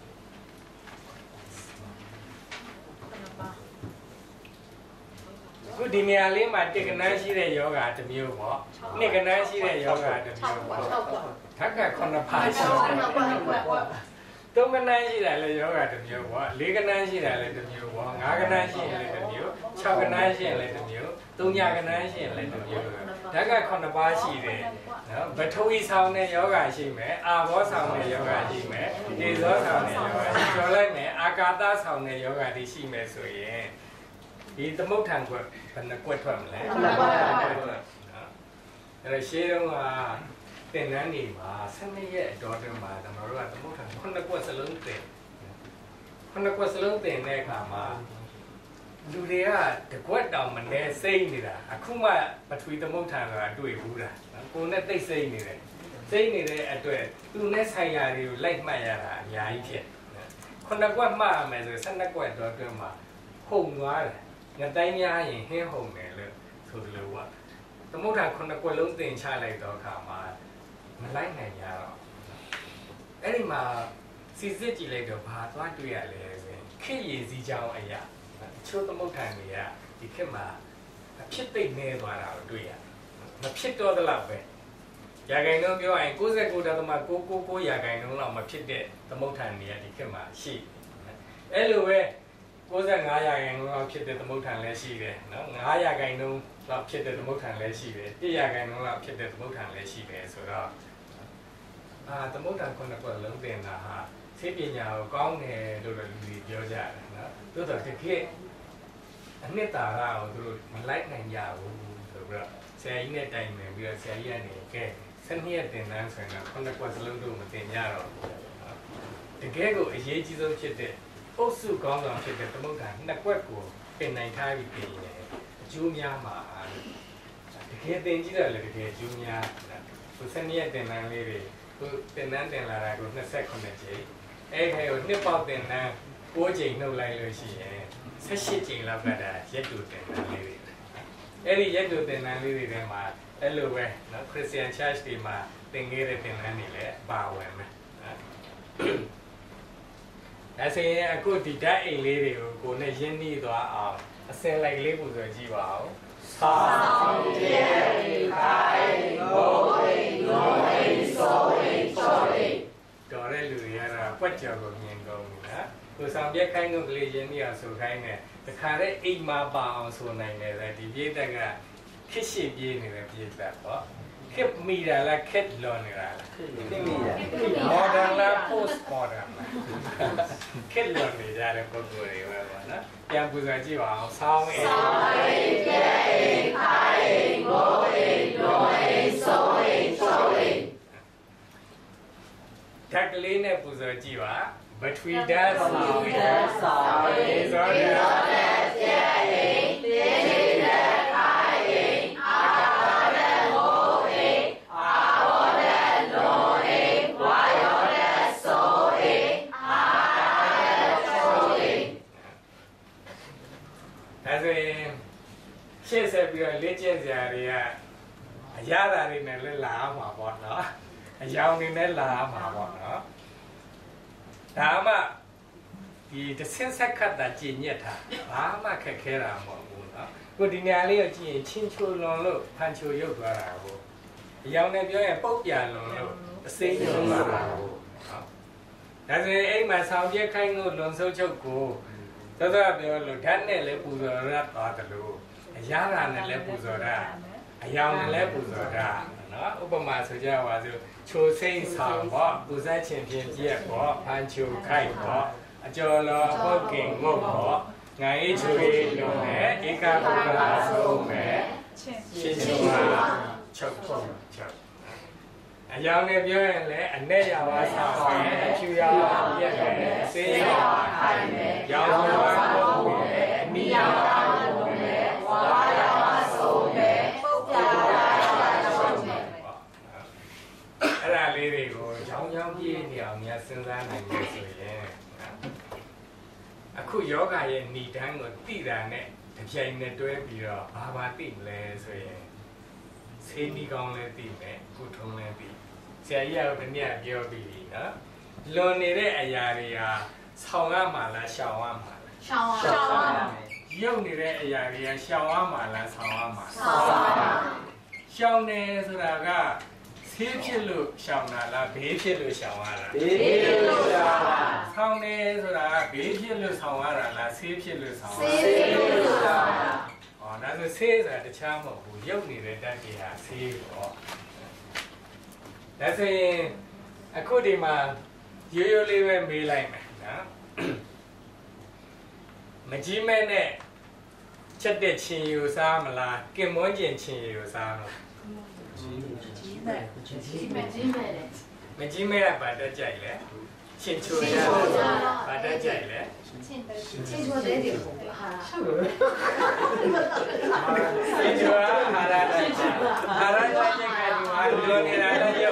ခုဒီနေရာလေးမှာတစ်ကဏ္ဍရှိတဲ့ယောဂတစ်မျိုးပေါ့နှစ်ကဏ္ဍရှိတဲ့ယောဂတစ်မျိုးပေါ့ဓာတ်က9ပါးရှိတယ်သုံးကဏ္ဍရှိတယ်လေယောဂတစ်မျိုးပေါ့လေးကဏ္ဍရှိတယ်လေတစ်မျိုးပေါ့ငါးကဏ္ဍရှိရင်လည်းတစ်မျိုး6ကဏ္ဍရှိရင်လည်းတစ်မျိုးသုံးညကဏ္ဍရှိရင်လည်းတစ်မျိုးဓာတ်က9ပါးရှိတယ်နော်ပထဝီဆောင်တဲ့ယောဂရှိမယ်အာဘောဆောင်တဲ့ယောဂရှိမယ်ဒေဇောဆောင်တဲ့ယောဂရှိပြောလိုက်မယ်အာကာသဆောင်တဲ့ယောဂတွေရှိမယ်ဆိုရင်ဒီသမုဋ္ဌာန်ကွက်ဘယ်နှကွက်ထွက်မလဲ9ကွက်နော်အဲ့ဒါရှင်းတော့သင်္นานနေမှာ12ရက်အတော်တွင်းမှာကျွန်တော်တို့ကသမုဋ္ဌာန်9ကွက်စလုံးသင်9ကွက်စလုံးသင်တဲ့အခါမှာလူတွေကတကွက်တောင်မနေစိတ်နေတာအခုမှပထဝီသမုဋ္ဌာန်ဆိုတာတွေ့ဘူးလားကိုယ်နဲ့သိစိတ်နေတယ်စိတ်နေတဲ့အတွက်သူနဲ့ဆိုင်ရာတွေကိုလိုက်မှတ်ရတာအများကြီးဖြစ်9ကွက်မှတ်ရမယ်ဆို12ကွက်တော့တွင်းမှာဟုန်သွားတယ်ငတိုင်းများရင်ဟင်းဟုန်တယ်လို့ဆိုသလိုကသမုဋ္ဌာန်9ကွက်လုံးသင်ချလိုက်တော့အခါမှာမလိုက်နိုင်ကြတော့အဲ့ဒီမှာစီစစ်ကြည့်လိုက်တော့ဘာသွားတွေ့ရလဲဆိုရင်ခေရည်စည်းကြောင်းအရာချိုးသမုဋ္ဌာန်တွေကဒီခေတ်မှာအဖြစ်သိမ့်နေသွားတာကိုတွေ့ရမဖြစ်တော့တဲ့လောက်ပဲရာဂိုင်နှုန်းပြောရင်99.999ရာဂိုင်နှုန်းလောက်မဖြစ်တဲ့သမုဋ္ဌာန်တွေကဒီခေတ်မှာရှိအဲ့လိုပဲ95ရာခိုင်နှုန်းလောက်ဖြစ်တဲ့သမုဋ္ဌာန်လည်းရှိတယ်နော်9ရာခိုင်နှုန်းလောက်ဖြစ်တဲ့သမုဋ္ဌာန်လည်းရှိတယ်1ရာခိုင်နှုန်းလောက်ဖြစ်တဲ့သမုဋ္ဌာန်လည်းရှိတယ်ဆိုတော့သမုဋ္ဌာန်9ခုလုံးသင်တာဟာသိပညာကိုကောင်းတယ်လို့လူတွေပြောကြတယ်နော်သို့တော်တကယ်အနှစ်သာရကိုသူတို့မလိုက်နိုင်ကြဘူးဆိုပြီးတော့ဆရာကြီးနဲ့တိုင်ပင်ပြီးတော့ဆရာကြီးကနေကဲ12ရက်သင်တန်းဆိုရင်တော့9ခုစလုံးတို့မသင်ကြတော့ဘူးတကယ်ကိုအရေးကြီးဆုံးဖြစ်တဲ့အုပ်စုကောင်းဆောင်ဖြစ်တဲ့သမုဋ္ဌာန်2ကွက်ကိုသင်နိုင်ထားပြီးပြင်တယ်အကျိုးများမှာတကယ်သင်ကြည့်ရလေတကယ်အကျိုးများကို12ရက်သင်တန်းလေးတွေကိုသင်တန်းတင်လာတာကို28ကြိမ်အဲ့ခဲကိုနှစ်ပေါက်သင်တန်း6ကြိမ်နှုတ်လိုက်လို့ရှိရင်18ကြိမ်လောက်ကတာရက်တူသင်တန်းလေးတွေအဲ့ဒီရက်တူသင်တန်းလေးတွေထဲမှာအဲ့လိုပဲနော်ခရစ်ယာန် church တွေမှာသင်ခဲ့တဲ့သင်တန်းတွေလည်းပါဝင်မယ်ဒါဆိုရင်အခုဒီဓာတ်အိမ်လေးတွေကိုကိုယ်နဲ့ရင်းနှီးသွားအောင်အစင်လိုက်လေးပုံစံကြည့်ပါအောင်ဆောင်းပြေခိုင်ဘိုးအိမ်ငိုအိမ်ဆိုအိမ်ချောအိမ်တော်တဲ့လူတွေကတော့ပွက်ကြော်ကိုမြင်ကုန်ပြီနော်ကိုဆောင်ပြက်ခိုင်းတို့ကလေးရင်းနှီးအောင်ဆိုခိုင်းတယ်တခါတည်းအိမ်မှာပါအောင်ဆိုနိုင်တယ်လေဒီပြေးတက်ကခစ်ရှိပြေးနေတဲ့ပြေးတက်ပေါ့ခ keep me la keep learning la modern la post modern la keep learning ကြတဲ့ပုံစံတွေပဲပေါ့နော်ပြန်ပူဇော်ကြည့်ပါအောင်ဆောင်းအိမ်ပြဲအိမ်ခိုင်အိမ်ငိုးအိမ်လွန်အိမ်စိုးအိမ်ရှုံးအိမ်ဓာတ်ကလေးနဲ့ပူဇော်ကြည့်ပါ between that sound is on theရှေ့ဆက်ပြီးတော့လေ့ကျင့်စရာတွေကအရာဓာတ်တွေနဲ့လည်းလာမှာပေါ့နော်အယောင်တွေနဲ့လာမှာပေါ့နော်ဒါမှဒီတစ်ဆင့်ဆက်ခတ်တာကြည်ညက်တာဘာမှခက်ခဲတာမဟုတ်ဘူးနော်ကိုဒီနေရာလေးကိုကြည့်ရင်ချင်းချိုလွန်လို့ဖန်ချိုရုပ်သွားတာကိုအယောင်နဲ့ပြောရင်ပုတ်ပြလွန်လို့အစိမ့်ရုံသွားတာကိုနော်ဒါဆိုရင်အိမ်မှာဆောင်ပြခိုင်းလို့လွန်ဆုပ်ချုပ်ကိုသောသောပြောလို့ဓာတ်နဲ့လည်းပူဇော်ရသွားတယ်လို့အရာဓာတ်နဲ့လည်းပူဇော်တာအယောင်နဲ့လည်းပူဇော်တာနော်ဥပမာဆိုကြပါစို့ချိုစိမ့်ဆောင်ပေါ့ပူဇက်ခြင်းဖြင့်ပြည့်ပေါ့ဖန်ချိုခိုက်ပေါ့အကျော်လောဟုတ်ကင်ငုတ်ပေါ့ငါအေးချိုရေးလုံးနဲ့ဧကဘုရားဆုံးမဲ့ရှင်ချိုဟာချုပ်အယောင်နဲ့ပြောရင်လည်းအနဲ့ရောင်ဆောင်မယ်အဖြူရောင်ပြည့်တယ်စေးရောင်ခိုင်တယ်ရောင်ရောင်ပုံမယ်အနီရောင်ပုံမယ်ဝါရောင်ဆုံးမယ်ပုတ်ပြာဆုံးမယ်အဲ့ဒါလေးတွေကိုရောင်ရောင်ပြည့်နေအောင်များစဉ်းစားနိုင်လို့ဆိုရင်အခုယောဂရဲ့ဏိဒန်းကိုသိတာနဲ့တပြိုင်နဲ့တွဲပြီးတော့ဘာသိမလဲဆိုရင်ဆေးနီကောင်းလည်းသိမယ်ကုထုံးလည်းသိဆရာကြီးကတနည်းပြောပြီးပြီနော်လွန်နေတဲ့အရာတွေဟာဆောင်းရမှာလားရှောင်ရမှာလားရှောင်ရရုပ်နေတဲ့အရာတွေကရှောင်ရမှာလားဆောင်းရမှာရှောင်နေဆိုတာကဆေးဖြစ်လို့ရှောင်တာလားဘေးဖြစ်လို့ရှောင်ရတာဘေးဖြစ်လို့ရှောင်တာဆောင်းနေဆိုတာကဘေးဖြစ်လို့ဆောင်းရတာလားဆေးဖြစ်လို့ဆောင်းရတာဆေးဖြစ်လို့ရှောင်တာဟောဒါဆိုဆေးဆိုတာတခြားမဟုတ်ဘူးရုပ်နေတဲ့တတ်ကြီးဟာဆေးပေါ့ဒါဆိုရင်အခုဒီမှာရိုးရိုးလေးပဲမေးလိုက်မယ်နော်မကြီးမဲနဲ့ချက်တဲ့ချင်းယူစားမလားကင်မွန်းကျင်ချင်းယူစားမလားမကြီးမဲကဘာတက်ကြိုက်လဲချင်းချိုရဘာတက်ကြိုက်လဲချင်းချိုတဲ့ဒီကိုဟာချင်းချိုဟာရာတက်ကြိုက်ဟာရာတက်ကြိုက်ကဒီမှာလိုနေတာလည်းရုပ်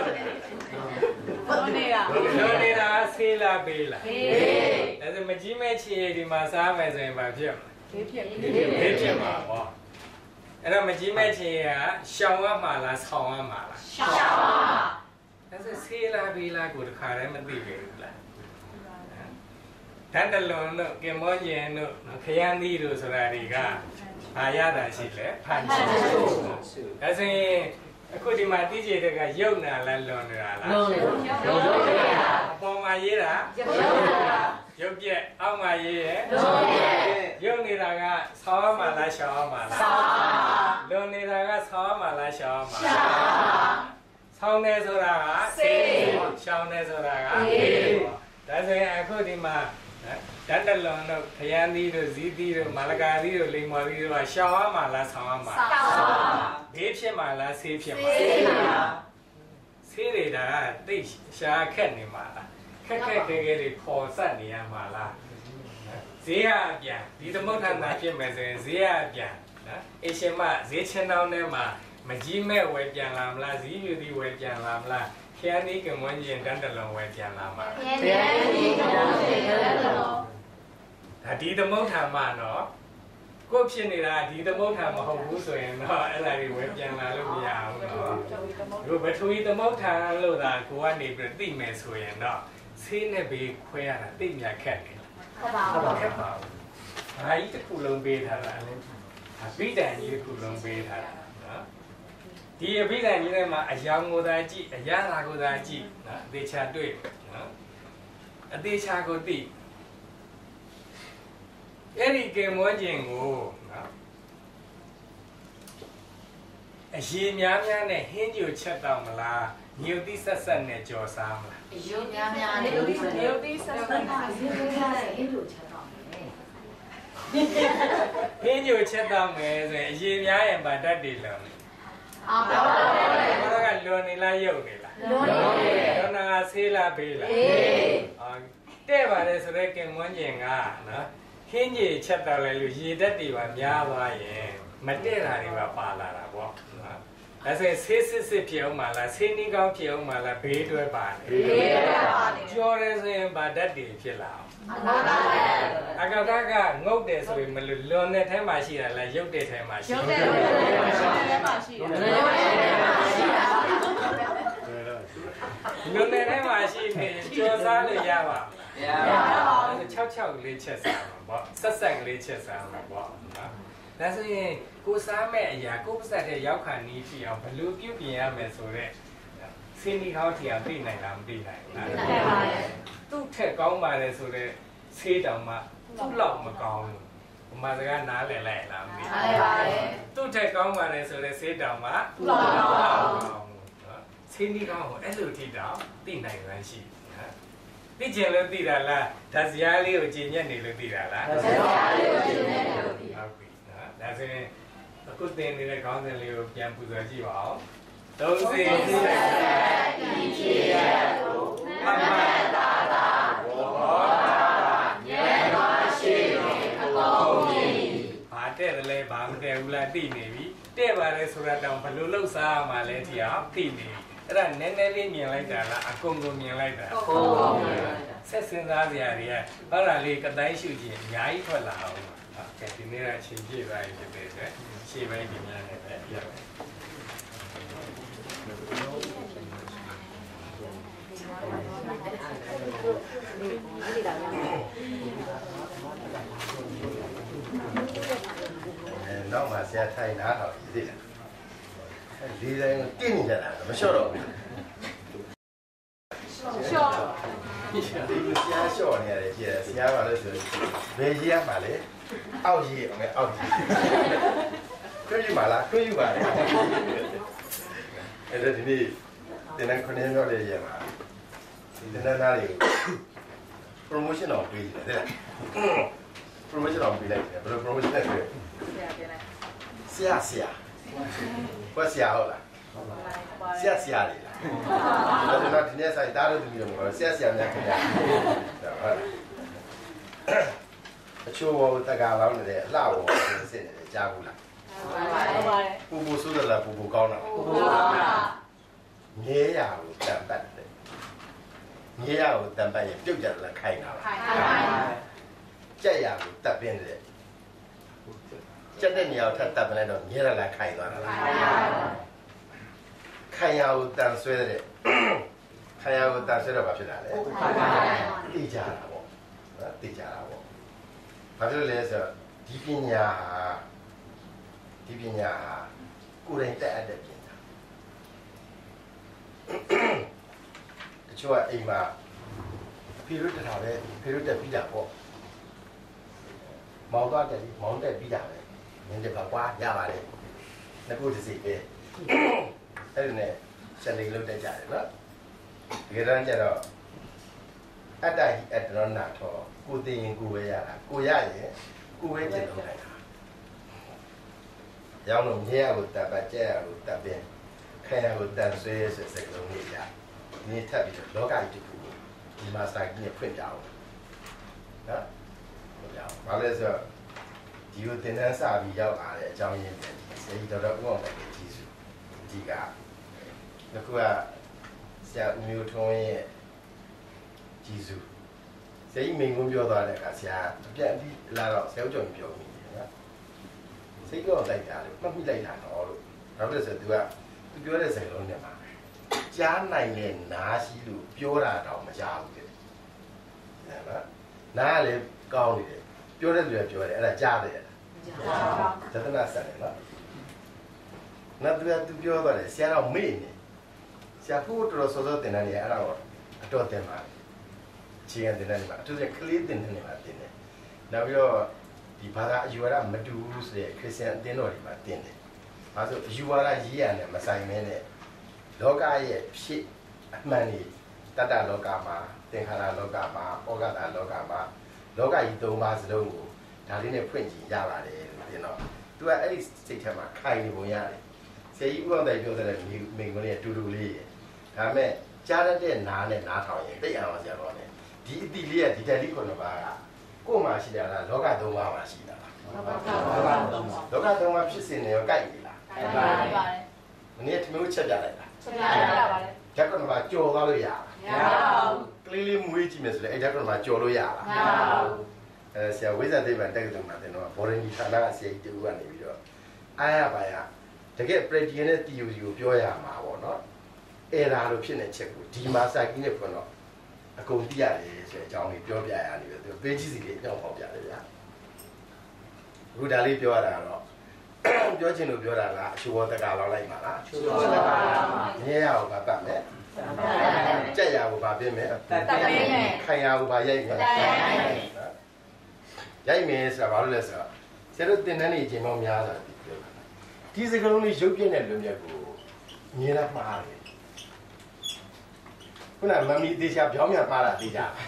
လိုနေတာဆေးလားပေးလားပေးဒါဆိုမကြီးမဲချီဒီမှာစားမယ်ဆိုရင်ဘာဖြစ်မလဲဘေးဖြစ်မှာပေါ့အဲ့တော့မကြီးမဲချီကရှောင်ရမှာလားဆောင်းရမှာလားရှောင်ရမှာဒါဆိုဆေးလားပေးလားကိုတခါတည်းမသိပြီလားတန်တလွန်တို့ကင်မောကျင်တို့ခရမ်းသီးတို့ဆိုတာတွေကဘာရတာရှိလဲဖန်ချိုဒါဆိုရင်အခုဒီမှာတိကျတဲ့ကရုပ်နာလားလွန်နေတာလားလွန်နေတာအပေါ်မှာရေးတာရုပ်ပြက်အောက်မှာရေးရရုပ်နေတာကဆောင်းရမှာလားရှောင်းရမှာလားလွန်နေတာကဆောင်းရမှာလားရှောင်းရမှာဆောင်းနေဆိုတာကဆေးရှောင်းနေဆိုတာကဘေးဒါဆိုရင်အခုဒီမှာတန်တလွန်တို့ခရမ်းသီးတို့ဇီးသီးတို့မာလကာသီးတို့လိမ္မော်သီးတို့ကရှောင်းရမှာလားဆောင်းရမှာဘေးဖြစ်မှာလားဆေးဖြစ်မှာဆေးတွေကသိရှားခက်နေမှာလားခက်ခဲတွေပေါ်ဆက်နေရမှာလားဈေးအပြန်ဒီသမုဋ္ဌာန်ဖြစ်မယ်ဆိုရင်ဈေးအပြန်နော်အရှင်မဈေးချင်းတောင်းထဲမှာမကြီးမဲ့ဝယ်ပြန်လာမလားဇီးပြူသီးဝယ်ပြန်လာမလားခရမ်းသီးကမွန်းကျင်တန်တလွန်ဝယ်ပြန်လာမှာခရမ်းသီးကမွန်းကျင်တန်တလွန်ဒါဒီသမုဋ္ဌာန်မှာနော်ကိုဖြစ်နေတာဒီသမုဋ္ဌာန်မဟုတ်ဘူးဆိုရင်တော့အဲ့ဒါတွေဝယ်ပြန်လာလို့မရဘူးနော်ဒီပထဝီသမုဋ္ဌာန်လို့သာကိုကနေပြီးသိမယ်ဆိုရင်တော့ဆေးနဲ့ဘေးခွဲရတာသိမြတ်ခက်တယ်ဟုတ်ပါဘူးခက်ပါဘူးဘာကြီးတစ်ခုလုံးပေးထားတာလဲအဘိဓမ္မာကြီးတစ်ခုလုံးပေးထားတာနော်ဒီအဘိဓမ္မာကြီးထဲမှာအယောင်ကိုသာကြည့်အရာသာကိုသာကြည့်နော်အသေးချာတွေ့နော်အသေးချာကိုသိအဲ့ဒီကင်မွန်းကျင်ကိုနော်အရေများများနဲ့ဟင်းကြိုချက်တော့မလားညိုတိဆက်ဆက်နဲ့ကြော်စားမလား
အယုတ်များများနဲ့ယုတ်တိဆက်ဆက်နဲ့အယုတ်များနဲ့အင်းတို့ချက်တော့မယ်
ဟင်းကြိုချက်တော့မယ်ဆိုရင်အရေများရင်ဗာတတ်တယ်လို့
အာပါပါ
ဘာကလွန်နေလားရုပ်နေလား
လွန်နေတယ်
လွန်တာဆေးလားပေးလား
အေး
တဲ့ပါတယ်ဆိုတော့ကင်မွန်းကျင်ကနော်ဟင်းကြီးချက်တော့လေလို့ရေတက်တွေပါများသွားရင်မတဲ့တာတွေပါပါလာတာပေါ့နော်ဒါဆိုရင်ဆေးစစ်စစ်ဖြစ်အောင်မလားဆေးနီးကောင်းဖြစ်အောင်မလားဘေးတွဲပါတယ်
ဘေးတွဲပါတယ်
ကြော်ရဲဆိုရင်ဗာဓာတ်တွေဖြစ်လာအောင်အကောက်ကငုတ်တယ်ဆိုရင်မလို့လွန်တဲ့ထဲမှာရှိတာလားရုပ်တဲ့ထဲမှာရှိ
ရုပ်တဲ့ထဲမှာရှိတယ်ရုပ်တဲ့ထဲမှာရှိတာ
လွန်တဲ့ထဲမှာရှိနေကြော်စားလို့ရပါ
မလား
6လေးချက်စားမှာပေါ့ဆက်လေးချက်စားမှာပေါ့နော်ဒါဆိုရင်ကိုစားမဲ့အရာကိုပတ်သက်တဲ့ရောက်ခါနီးဖြစ်အောင်ဘယ်လိုပြုပြင်ရမယ်ဆိုတော့စင်းဒီဟောင်းထီအောင်သိနိုင်လားမသိနိုင်ဘူးလား
သိနိုင်ပါတယ်
သူ့ထက်ကောင်းပါတယ်ဆိုတော့ဆေးတောင်မှသူ့လောက်မကောင်းဘူးဘုမစကားနားလည်လိုက်လားမသိ
ဘူးဟုတ်ပါတယ်
သူ့ထက်ကောင်းပါတယ်ဆိုတော့ဆေးတောင်မှ
သူ့လောက်ကောင်းဘူး
နော်စင်းဒီကောင်းကိုအဲ့လိုထိတောင်သိနိုင်ရရှိသိကျင်လို့သိတာလားဒါစရာလေးကိုကျင်ညက်နေလို့သိတာလား
ဒါစရာလေးကိုကျင်ညက်နေလို့သိ
ဟုတ်ပြီနော်ဒါဆိုရင်အခုသင်နေတဲ့ခေါင်းစဉ်လေးကိုပြန်ပူဇော်ကြည့်ပါဦးသုံးစီစိတ်ဆက်ဒီဖြစ်ရကိုအမှန်တရားဘောဓဉာဏ်ပါရှိနေအကုန်ကြီးဘာတဲ့လဲဘာမတဲ့ဘူးလားသိနေပြီတဲ့ပါလေဆိုတာတောင်ဘယ်လိုလှုပ်ရှားမှလဲဒီအောင်သိနေအဲ့ဒါနည်းနည်းလေးမြင်လိုက်တာလားအကုန်ကိုမြင်လိုက်တာ
အကုန်ကိုမြင်လိုက်တာ
ဆက်စင်စားစရာတွေကဘာလာလေးကတိုင်းရှုခြင်းအများကြီးထွက်လာအောင်ကဲဒီနေ့ကအချိန်ပြည့်သွားပြီဖြစ်တဲ့အတွက်ရှေ့ပိုင်းဒီများနဲ့ပဲပြရမယ်
နောက်မှဆရာထိုင်နားတော့ဒီလားဒီတိုင်းတင်းနေကြတာမလျှော့တော့ဘူး
လျှော့
ဒီဆရာလျှော့နေရတယ်ကြည့်ရဆရာကလည်းဆိုဘယ်ကြီးရမှာလဲအောက်ကြီးအောင်အောက်ကြီးတွဲယူပါလားတွဲယူပါလေအဲ့ဒါဒီနေ့တင်တဲ့ခဏရောက်လေရမှာဒီတင်တဲ့သားတွေကို promotion အောင်ပေးတယ်တဲ့ promotion အောင်ပေးလိုက်တယ်ဘယ်လို promotion လဲဆရာဘယ်ဆရာဟုတ်လားဆရာလေလားဒါတော့ဒီနေ့ဆိုင်သားတို့တူပြီးတော့ဆရာများခင်ဗျာဟုတ်အချိုးတက္ကရာလောင်းနေတဲ့အလှဝစစ်နေတယ်ကြားဘူးလား
ဟုတ်ပါတယ်
ပူပူဆိုးတယ်လားပူပူကောင်းတာ
ပူပူကောင်းတာ
ငဲရကိုတန်ပတ်တယ်ငဲရကိုတန်ပတ်ရင်ပြုတ်ကြတယ်လားခိုင်းတာပါ
ခိုင်းပါ
ကြက်ရကိုတက်ပင်းတယ်ကြက်တဲ့နေရာကိုထပ်တက်ပင်းလိုက်တော့ငဲရလားခိုင်းသွားတာလားခိုင်းရကိုတန်ဆွဲတဲ့ခိုင်းရကိုတန်ဆွဲတော့ဘာဖြစ်တာလဲတိကြတာပေါ့နော်တိကြတာပေါ့ဘာဖြစ်လို့လဲဆိုတော့ဒီပညာဟာကိုယ်တိုင်တက်အပ်တဲ့ပညာတချို့ကအိမ်မှာဖေရုတက်တာပဲဖေရုတက်ပြီးတာပေါ့မောင်သွားတယ်မောင်တက်ပြီးတာပဲမင်းတကကွာရပါတယ်နှစ်ခုတစ်စီပဲအဲ့ဒါနဲ့ရှန်နေလို့တက်ကြတယ်နော်ဒီကနေ့ကျတော့အတ္တဟိအတ္တရောနာထောကိုသိရင်ကိုပဲရတာကိုရရင်ကိုပဲကျင့်လို့လိုက်တာရောင်းလို့မြဲရကိုတပ်ပတ်ကြက်ရကိုတပ်ပင်ခဲရကိုတန်ဆွဲဆိုစိတ်လုံးလေးရဒီထပ်ပြီးတော့လောကကြီးတစ်ခုဒီမှာစာကြီးနဲ့ဖွင့်ကြအောင်နော်ဟုတ်ကြအောင်ဘာလဲဆိုတော့ဒီကိုသင်တန်းစာပြီးရောက်လာတဲ့အကြောင်းရင်းပဲဆရာကြီးတော်တော်ဥအောင်ပဲကြီးစုဒီကအခုကဆရာဦးမျိုးထွန်းရဲ့ကြီးစုဆရာကြီးမိန်ကုန်းပြောသွားတဲ့အခါဆရာအပြတ်အပြီးလာတော့ဆရာဦးကျော်ပြောမိတယ်နော်စိတ်ကြောက်လိုက်တာလေမှတ်မိလိုက်တာတော့လို့ဘာဖြစ်လဲဆိုတော့ သူပြောတဲ့စကားလုံးနဲ့မှာကြားနိုင်တဲ့နားရှိလို့ပြောတာတော့မကြားဘူးတဲ့နော်နားလည်းကောင်းနေတယ်ပြောတဲ့လူကပြောတယ်အဲ့ဒါကြားတယ်သတ္တနာဆက်တယ်နော်နောက်သူပြောသွားတယ်ဆရာတော်မေ့နေဆရာဖို့တော်စောစောတင်တယ်အဲ့ဒါတော့အတော်တင်ပါခြေခံတင်တယ်မှာအထူးသဖြင့်ကလေးတင်တယ်မှာတင်တယ်နောက်ပြီးတော့ဒီဘာသာအယူဝါဒမတူဘူးဆိုတဲ့ခရစ်ယာန်အသင်းတော်တွေမှာတင်တယ်ဘာလို့ယူဝါဒရေးရတယ်မဆိုင်မင်းနဲ့လောကရဲ့ဖြစ်အမှန်ကြီးတတ္တလောကမှာသင်္ခါရလောကမှာဩဃတလောကမှာလောကကြီး၃ပါးစလုံးကိုဒါလေးနဲ့ဖွင့်ကြည့်ရပါတယ်လို့ပြောတော့သူကအဲ့ဒီစိတ်ထဲမှာခိုင်နေပုံရတယ်ဆရာကြီးဦးအောင်တိုင်ပြောတဲ့မိန်ကလေးတူတူလေးရဒါပေမဲ့ကြားရတဲ့နားနဲ့နားထောင်ရင်သိအောင်ဆရာတော်နဲ့ဒီအတိလေးကဒီတက်လေးခုနှစ်ပါးကကိုယ်မှာရှိတာလားလောက၃ပါးမှာရှိတာလားလောက၃ပါးဖြစ်စဉ်တွေရောကြိုက်နေလားကြိုက်ပါတယ်မနေ့ကမျိုးချက်ပြလိုက်လားချက်ပြပါတယ်ဓာတ်ကနမှာကြော်သွားလို့ရလားမရပါဘူးကလေးလေးမွေးကြည့်မယ်ဆိုရင်အဲ့ဓာတ်ကနမှာကြော်လို့ရလားမရပါဘူးဆရာဝိဇ္ဇာသိပ္ပံတက္ကသိုလ်မှာတင်တော့ဘော်ရင်ဒီဌာနကဆရာကြီးတူကနေပြီးတော့အားရပါရတကယ် practical နဲ့ theory ကိုပြောရမှာပေါ့နော်အဲ့ဒါလိုဖြစ်နေချက်ကိုဒီမှာစာကြီးနဲ့ဖွင့်တော့အကုန်သိရတယ်ဆိုတဲ့အကြောင်းလေးပြောပြရနေပြီသူပေးကြည့်စီလေးအကြောင်းပေါက်ပြတယ်ဗျာအခုဒါလေးပြောရတာတော့ပြောချင်လို့ပြောတာလားအချိုးဘောတက္ကလောက်လိုက်ပါလားအချိုးဘောတက္ကမြဲရအောင်ဗတ်မယ်ကြက်ရကိုဗာပြင်းမယ်ခိုင်ရကိုဗာရိုက်မယ်ရိုက်မယ်ဆိုတာဘာလို့လဲဆိုတော့ဆရာတို့တင်တန်းနေအချိန်ပေါင်းများတာပြောတာဒီစကလုံးလေးရုပ်ပြည့်တဲ့လွန်မြတ်ကိုမြင်လာမှားတယ်ခုနမမီတေချာပြောင်းပြန်ပါတာသိကြပါ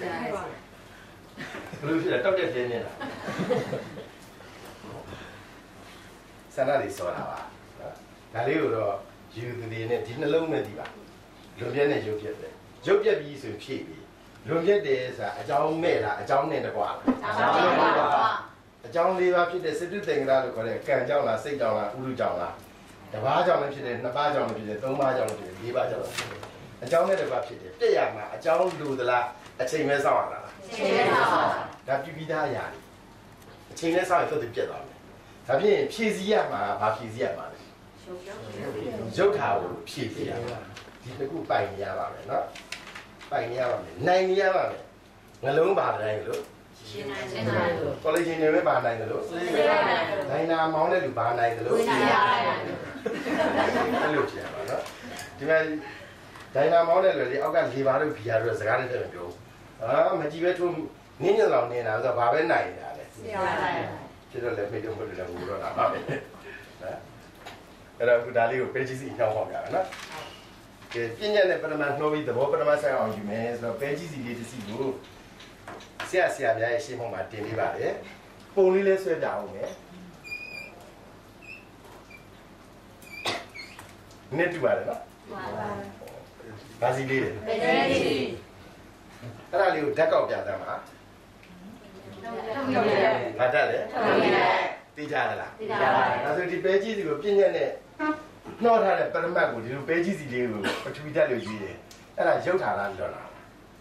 ဘယ်လိုဖြစ်လဲတောက်တဲ့တင်းနေတာဆန္ဒတွေစောတာပါဒါလေးကိုတော့ယူသူတွေနဲ့ဒီနှလုံးနဲ့ဒီပါလွန်ပြည့်နဲ့ရုပ်ပြည့်တယ်ရုပ်ပြည့်ပြီးဆိုဖြည့်ပြီးလွန်ပြည့်တယ်ဆိုတာအကြောင်းမဲ့လားအကြောင်းနဲ့တကွာအကြောင်း၄ပါးဖြစ်တဲ့စတုသင်္ကရာလို့ခေါ်တဲ့ကံကြောင့်လားစိတ်ကြောင့်လားဥရုကြောင့်လားတစ်ပါးကြောင့်လည်းဖြစ်တယ်နှစ်ပါးကြောင့်လည်းဖြစ်တယ်သုံးပါးကြောင့်လည်းဖြစ်တယ်၄ပါးကြောင့်လည်းဖြစ်တယ်အကြောင်းနဲ့တကွာဖြစ်တယ်ပြည့်ရမှာအကြောင်းလူသလားအချိန်မဲစောင့်ရတာလားအချိန်မဲစောင့်ဒါပြပြီးသားအရာတွေအချိန်နဲ့စောင့်ရင်သူပြည့်သွားမယ်ဒါဖြင့်ဖြည့်စည်းရမှာဘာဖြည့်စည်းရမှာလဲရုပ်ထာကိုဖြည့်စည်းရမှာဒီတစ်ခုပိုင်နေရပါမယ်နော်ပိုင်နေရပါမယ်နိုင်နေရပါမယ်ငလုံးပါတိုင်းလို့ရှင်းနိုင်လို့ကောလိပ်ရှင်တွေပဲပါနိုင်တယ်လို့နိုင်နာမောင်းတဲ့လူပါနိုင်တယ်လို့နိုင်ရတယ်အဲ့လိုကြည့်ရပါနော်ဒီမှာဒိုင်နာမောင်းတဲ့လူတွေအောက်က၄ပါးလို့ဖြီးရတော့စကားနဲ့ပြန်ပြောမကြည့်ပဲထုံးနင်းညလောင်နေတာဆိုတော့ဘာပဲနိုင်နေတာလဲဆရာနိုင်ဖြစ်တော့လည်းမိတော့မလို့လည်းဘူးတော့တာပါပဲနော်အဲ့တော့ခုဒါလေးကိုပဲကြည့်စီနှောင်းပေါက်ကြပါနော်ကဲပြညာနဲ့ပရမနှိုးပြီးသဘောပရမဆိုင်အောင်ယူမယ်ဆိုတော့ပဲကြည့်စီလေးတစ်စီကိုဆရာများရဲ့ရှင်းဖို့မှာတင်ပေးပါတယ်ပုံလေးလဲဆွဲပြအောင်မယ်နည်းတူပါတယ်နော်ဘာစီလေးလဲအဲ့ဒါလေးကိုဓာတ်ကောက်ပြသမှာဘာဓာတ်လဲသိကြလားသိကြပါဘူးဒါဆိုဒီပဲကြီးစီကိုပြည့်ညက်နဲ့နှောထားတဲ့ပရမတ်ကိုဒီလိုပဲကြီးစီလေးကိုပထဝီဓာတ်လို့ကြီးတယ်အဲ့ဒါရုပ်ထာလားလွန်လား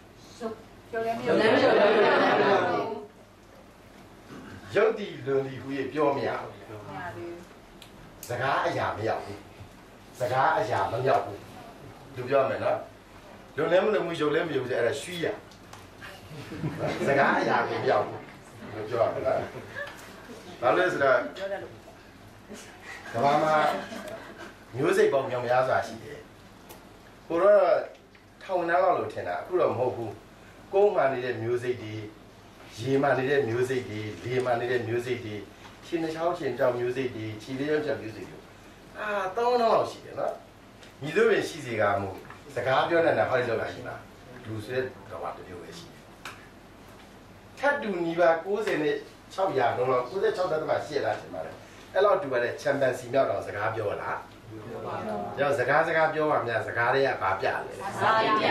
ရုပ်ဒီလွန်ဒီဟူရဲ့ပြောမရဘူးစကားအရာမရောက်ဘူးစကားအရာမရောက်ဘူးသူပြောမယ်နော်လွန်လည်းမလွန်ဘူးရုပ်လည်းမရုပ်ဘူးအဲ့ဒါရွှီရစကားအရာမရောက်ဘူးသူပြောမယ်နော်ဘာလို့လဲဆိုတော့ကဘာမှာမျိုးစိတ်ပေါင်းမြောင်များစွာရှိတယ်ကိုတော့ထောင်နှန်းလောက်လို့ထင်တာအခုတော့မဟုတ်ဘူးကုန်းမှနေတဲ့မျိုးစိတ်တွေရေမှနေတဲ့မျိုးစိတ်တွေလေမှနေတဲ့မျိုးစိတ်တွေရှင်နှချောင်းရှင်ကြောင်မျိုးစိတ်တွေခြေလေးရောက်ချက်မျိုးစိတ်တွေတောင်းတော့ရှိတယ်နော်ညီတို့ပဲရှိစေကမှုစကားပြောနေတာဟောဒီလောက်လာရှိလားလူဆွဲတော့ဘာတမျိုးပဲရှိတယ်ထပ်တူညီပါ90နဲ့600ရာတော့96တက်မှရှေ့လာချင်ပါတယ်အဲ့လောက်တူပါတဲ့ချမ်ပီယံစီမြောက်တော့စကားပြောလားပြောစကားပြောပါများစကားတွေကဘာပြလဲစကားပြ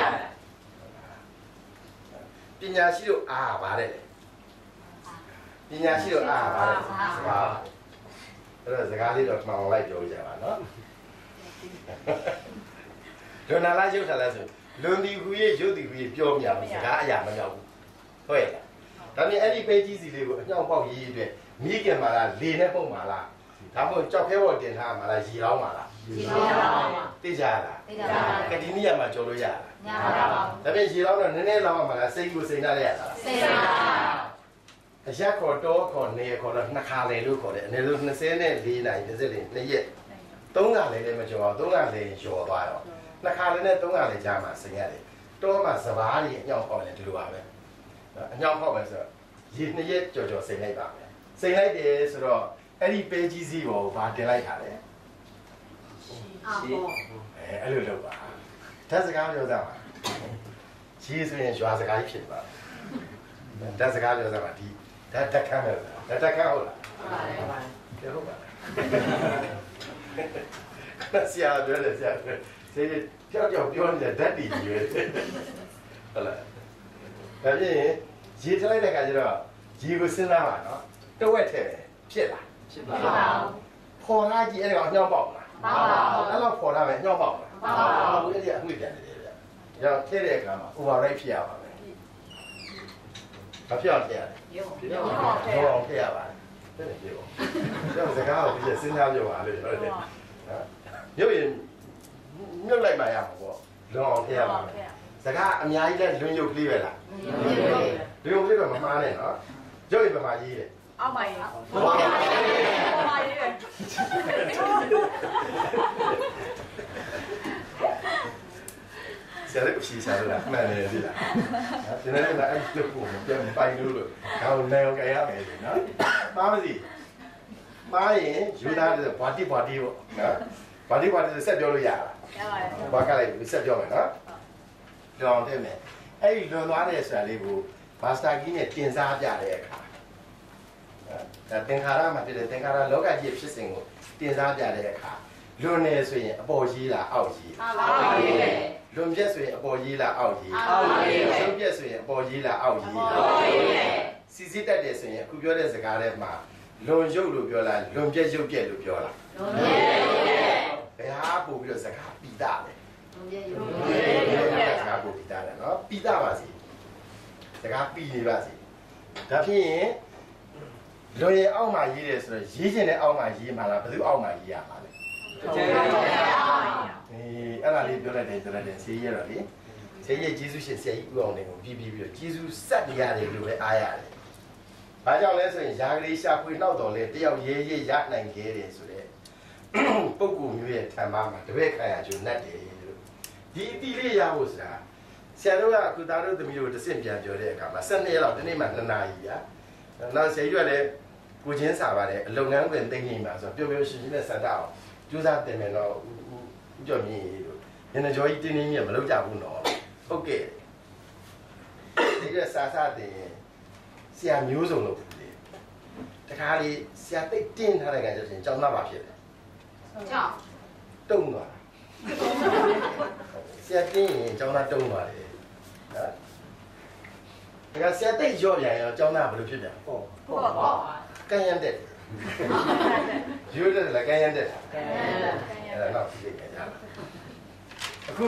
ပညာရှိတို့အားပါတယ်ပညာရှိတို့အားပါတယ်စကားအဲ့တော့စကားလေးတော့မှန်အောင်လိုက်ပြောကြပါနော်လွန်လာလားရုပ်ထလားဆိုလွန်ဒီဟူရဲ့ရုပ်ဒီဟူရဲ့ပြောမြအောင်စကားအရာမမြောက်ဘူးဟုတ်ရဲ့ဒါပြင်အဲ့ဒီပေကြီးစီလေးကိုအညောင်ပေါက်ရေးအတွက်မိခင်မှာလားလေနဲ့ပုံမှာလားဒါမှမဟုတ်ကြောက်ခဲပေါ်တင်ထားမှာလားရေလောင်းမှာလားရေလောင်းပါသိကြလားသိကြပါဘူးကတိနီးရမှာကြော်လို့ရလားမရပါဘူးဒါပြင်ရေလောင်းတော့နည်းနည်းလောင်းမှာလားစိတ်ကိုစိတ်နာလိုက်ရတာလားစိတ်နာအရက်ခေါ်တော့ခေါ်နေခေါ်တော့နှစ်ခါလေလို့ခေါ်တယ်အနေလို့24နဲ့4နိုင်24ရက်3ခါလေလည်းမကြော်အောင်3ခါလေရော်သွားရောနှစ်ခါလေနဲ့3ခါလေကြားမှာစိတ်ရတယ်တော့မှစဘာကြီးအညောင်ပေါက်တယ်ဒီလိုပါပဲအညောင်ပေါက်ပဲဆိုတော့ရေ2ရက်ကြော်စိတ်လိုက်ပါမယ်စိတ်လိုက်တယ်ဆိုတော့အဲ့ဒီပဲကြီးစီးပေါ်ဘာတင်လိုက်တာလဲအဲ့လိုလုပ်ပါဓာတ်စကားပြောသားပါကြီးဆိုရင်ရွာစကားဖြစ်ပါဓာတ်စကားပြောသားပါဒီဓာတ်ခမ်းမယ်ဓာတ်ခမ်းဟုတ်လားဟုတ်ပါဆရာပြောတယ်ဆရာကြောက်ပြောနေတဲ့ဓာတ်တည်ကြီးပဲဟုတ်လားဒါပြင်ရေထလိုက်တဲ့ခါကျတော့ရေကိုစဉ်းစားပါနော်တဝက်ထဲဖြစ်လားဖြစ်ပါဘူးပေါ်လာကြည့်အဲ့ကောင်ညှောင်းပေါက်လားအဲ့တော့ပေါ်လာမယ်ညှောင်းပေါက်လားဘူးအဲ့ဒီအမှုပြန်တယ်ဗျ။ရောထည့်တဲ့အခါမှာ override ဖြစ်ရပါမယ်။ဘာဖြစ်အောင်ထည့်ရလဲ။ရောအောင်ထည့်ရပါတယ်။တဲ့ပြေပေါ့။ကျောင်းစကားကိုပြည့်စဉ်းစားပြပါလို့ပြောတယ်။ရုပ်ရင်မြုပ်လိုက်မှရမှာပေါ့။လွန်အောင်ထည့်ရပါမယ်။စကားအများကြီးလဲလွန်ရုပ်ကလေးပဲလား။လွန်ရုပ်ကလေးတော့မမှားနဲ့နော်။ရုပ်ရင်ပမာကြီးတယ်။
အောက်ပါရေးအောက်ပါရေး
ဆရာလည်းဖြေရှာလို့လားမှန်တယ်ဒီလားဒီနေ့လည်းအဲ့ဒီကိုပြန်ပိုင်လို့ခေါင်းနေအောင်ကြရမယ်နော်ပါမစီပါရင်ယူသားတဲ့ဘာတိပေါ့နော်ဘာတိဆက်ပြောလို့ရလားရပါတယ်ဘာကလည်းဆက်ပြောမယ်နော်လွန်အောင်တဲ့မယ်အဲ့ဒီလွန်သွားတဲ့ဆရာလေးကိုမာစတာကြီးနဲ့တင်စားပြတဲ့အခါဒါသင်္ခါရမှာဖြစ်တဲ့သင်္ခါရလောကကြီးဖြစ်စဉ်ကိုတင်စားပြတဲ့အခါလွန်နေဆိုရင်အပေါ်ကြီးလားအောက်ကြီး
အောက်ကြီးပဲ
လွန်ပြက်ဆိုရင်အပေါ်ကြီးလားအောက်ကြီးအောက်ကြီးပဲလွန်ပြက်ဆိုရင်အပေါ်ကြီးလားအောက်ကြီး
အောက်ကြီးပဲ
စီစစ်တတ်တယ်ဆိုရင်အခုပြောတဲ့စကားထဲမှာလွန်ရုပ်လို့ပြောလားလွန်ပြက်ရုပ်ပြက်လို့ပြောလား
လွန်ပြက်ရုပ်ပြက်
ဘယ်ဟာပို့ပြီးတော့စကားပိတာလဲ
လွန်ပြက်ရုပ်ပြက်
စကားပို့ပိတာလဲနော်ပိတာပါစီစကားပိနေပါစီဒါဖြင့်လွန်ရင်အောက်မှာရေးတယ်ဆိုတော့ရေးချင်တဲ့အောက်မှာရေးမှာလားဘယ်သူအောက်မှာရေးရမှာလဲအဲ့ဒါလေးပြောလိုက်တယ်ဆေးရတော့လေဆေးရဂျေစုရှင်ဆရာကြီးဦးအောင်နေကိုပြီးတော့ဂျေစုစက်နေရတယ်လို့ပဲအားရတယ်။ဘာကြောင့်လဲဆိုရင်ယာကလေးရှာဖွေနောက်တော်လဲတယောက်ရေးရနိုင်ခဲ့တယ်ဆိုတော့ပုဂ္ဂိုလ်မျိုးရဲ့ထံမှာတပည့်ခံရကျုံနဲ့တယ်လို့ဒီအတီလေးရဖို့ဆိုတာဆရာတို့ကအခုသားတို့သမီးတို့တဆင့်ပြန်ပြောတဲ့အခါမှာ12လောက်ဒီနေ့မှ2နာရီရ။နောက်ဆရာကြီးကလည်းကိုချင်းစာပါတယ်အလုံငန်းခွင်သိနေမှာဆိုတော့ပျော်ပျော်ရွှင်ရွှင်နဲ့စံတအောင်ကျူးစားတင်မယ်တော့ဦးကျော်မြင့်ရေတို့ညနေကျော်ကြီးတင်းတင်းမြတ်မလုပ်ကြဘူးနော်ဟုတ်ကဲ့ဒီကစားတင်ဆရာမျိုးစုံလို့ဘူးလေတခါလေဆရာတိတ်တင်းထားတဲ့ကကြရင်ကျောင်းသားပါဖြစ်တယ်
ကျောင်း
တုံးသွားဆရာတင်းရင်ကျောင်းသားတုံးသွားတယ်နော်တခါဆရာတိတ်ရော့ပြန်ရောကျောင်းသားဘယ်လိုဖြစ်ပြန်
ဟုတ်
ကန်ရန်တဲ့ရိုးတယ်လားကန်ရန်တဲ့အဲ့ဒါတော့သိကြရလားအခု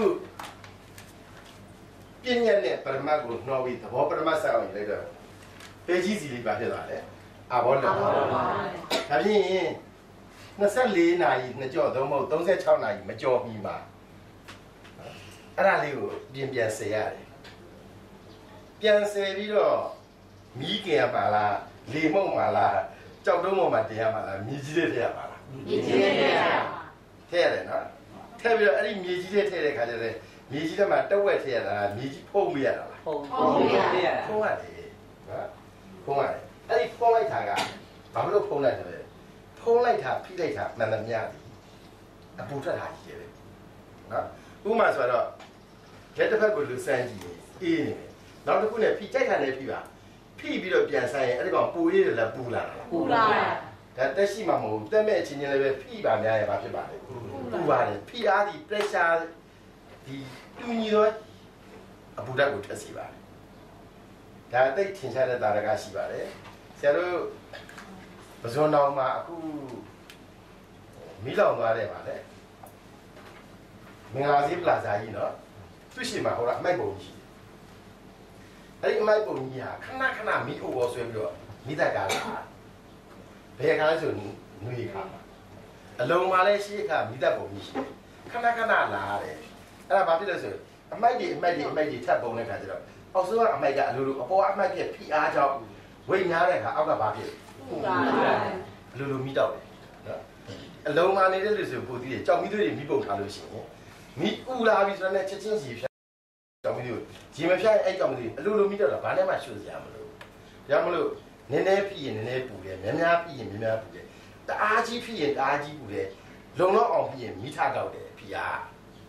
ပြည့်ညက်နဲ့ပရမတ်ကိုနှောပြီးသဘောပရမတ်ဆက်အောင်ရေးလိုက်တော့ပေကြီးစီလေးပါဖြစ်သွားတယ်အဘောလောဒါဖြင့်24နာရီနှစ်ကြော့သုံးမဟုတ်36နာရီမကြော်ပြီးမှာအဲ့ဒါလေးကိုပြန်ဆယ်ရတယ်ပြန်ဆယ်ပြီးတော့မီးကြင်ပါလားလေမုံပါလားကြောက်တုံးပေါ်မှာတင်ရပါလားမြေကြီးလေးထည့်ရပါလား
မြေကြီးလေးထည့်ရပါ
ထည့်ရတယ်နော်ထည့်ပြီးတော့အဲ့ဒီမြေကြီးလေးထည့်တဲ့ခါကျတော့မြေကြီးထဲမှာတဝက်ထည့်ရတာမြေကြီးဖုံးပြရတာလား
ဖုံးပြရတာ
ဖုံးရတယ်နော်ဖုံးရတယ်အဲ့ဒီဖုံးလိုက်တာကဘာလို့ဖုံးလိုက်တယ်လဲဖုံးလိုက်တာဖိလိုက်တာမှန်သမျှသည်အပူထွက်တာကြီးတယ်နော်ဥပမာဆိုတော့လက်တစ်ဖက်ကိုလူစမ်းကြည့်အေးနေတယ်နောက်တစ်ခုနဲ့ဖိကြိုက်ခံနေဖိပါဖိပြီးတော့ပြန်ဆိုင်ရင်အဲ့ဒီကောင်ပူရေးတယ်လားပူလာ
ပူလာ
ဒါတက်ရှိမှမဟုတ်တက်မဲ့အချင်းချင်းလည်းပဲဖိပါများရပါဖြစ်ပါလေပူပါတယ်ဖိအားဒီ pressure ဒီတူညီတော့အပူဓာတ်ကိုထက်စီပါတယ်ဒါသိထင်ရှားတဲ့သာရကရှိပါတယ်ဆရာတို့ပဇွန်တော်မှာအခုမိလောင်သွားတယ်ပါလေမင်္ဂလာစီပလာဇာကြီးနော်သူရှိမှာဟိုကအမိုက်ပုံကြီးအဲ့ဒီအမိုက်ပုံကြီးဟာခဏမီးအိုပေါ်ဆွဲပြီးတော့မိသက်ကားလာဘယ်ခါလဲဆိုနွေခါအလုံးမှာလည်းရှိခါမိသက်ပုံကြီးရှိခဏလာတယ်အဲ့ဒါဘာဖြစ်လဲဆိုအမိုက်တွေထပ်ပုံတဲ့ခါကျတော့အောက်ဆုံးကအမိုက်ကအလိုလိုအပေါ်အမိုက်ကဖိအားကြောင့်ဝိတ်များတဲ့ခါအောက်ကဘာဖြစ်အလိုလိုမိတော့တယ်နော်အလုံးမှာနေတဲ့လူဆိုပိုသေးတယ်ကြောက်မိသွေးတွေမိပုံထားလို့ရှိရင်မိဥလာပြီဆိုတော့ချက်ချင်းစီဖြတ်ကြောက်မိသွေးဂျီမဖြတ်အဲ့ကြောက်မိသွေးအလိုလိုမိတော့တာဘာနဲ့မှရှုစရာမလိုရမလို့နည်းနည်းဖိရင်နည်းနည်းပူတယ်များဖိရင်များပူတယ်တအားကြီးဖိရင်တအားကြီးပူတယ်လုံလောက်အောင်ဖိရင်မိထားတော့တယ်呀。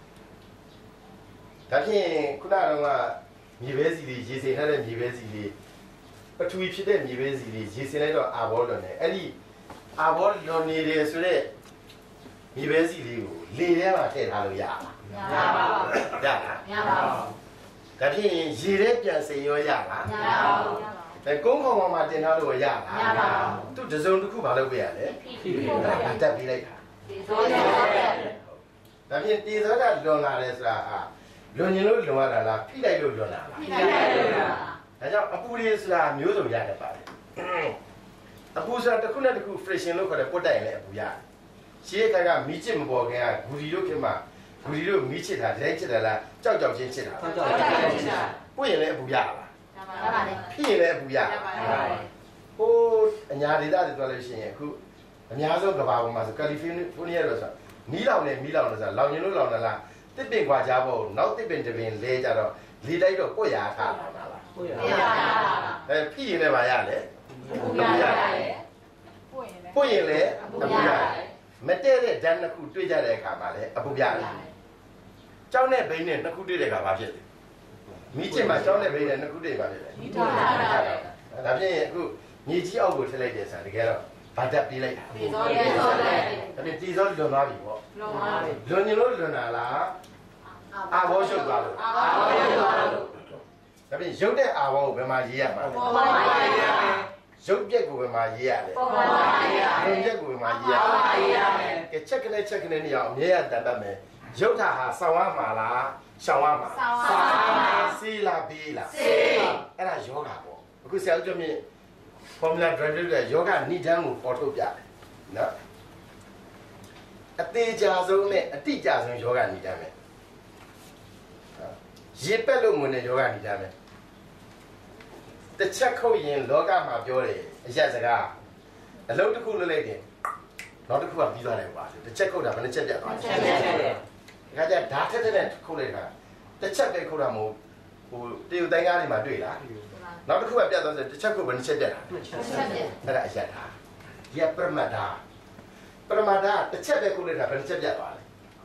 但是kuna orang mah mibe sili, jisi nada mibe sili, petui pide mibe sili, jisi nada awal lone. Adi awal lone dia sudah mibe sili tu, lihat macam halu ya. Ya. Tapi jirat yang saya ya lah. Dan kong kong macam halu ya lah. Tu jazon tu kubala buaya le. Ada pilih. Tapi tiada ada lona le sah. Lonya lo lona lah, pilih lo lona lah. Macam apa dia sah miu tu ya dapat. Apa sah tu kuna tu fresh lo kalau podai le apa ya. Siapa kaya micin bawa kaya guri lo kema, guri lo micin dah, lain cina lah, jauh cina cina. Punya le apa ya lah. Pilih le apa ya. Oh, nyari dah tu ada sini. Aku nyari tu kebawa masuk California lo sah. Milau le sah, launya lo launa lah. Tapi gua jawab, nak tapi jadi le jaro, lidai tu kau ya tak lah. Pilih le bayar le. Punya le apa ya. Meter dan nak kutu jadi kamar le apa ya. Jauh ni benar nak kutu jadi kamar je. Micin macam ni benar nak kutu kamar je. Tapi aku niji aku selai je sah, dekera. Pada pilih. Tapi tiada lona ni bo. Lona lo lona lah. Awal juga lo. Tapi jauh deh awal bermaji apa? Jauh je gue bermaji apa? Jauh je gue bermaji apa? Cek ni ni yang ni ada dalam. Jauh dah sawah malah, sawah malah. Sila bila. Era yoga bo. Aku selalu cumi. Formula driver le yoga ni jangan foto biar, na. Ati jazong yoga ni jangan. Ye perlu mana yoga ni jangan. Tercak kau yang loga mah biore, aja sekarang. Lalu tu kau lelaki, lalu tu kau apa biar lagi bah. Tercak kau dah mana cek biar. Kerja data tu ni kau lelaki. Tercak kau dah mau, tu tengah ni mah dua lah. Nak tu apa tu? Tercak kau mana cek biar. Ada aja dah. Dia permada. Tercak kau lelaki mana cek biar bah.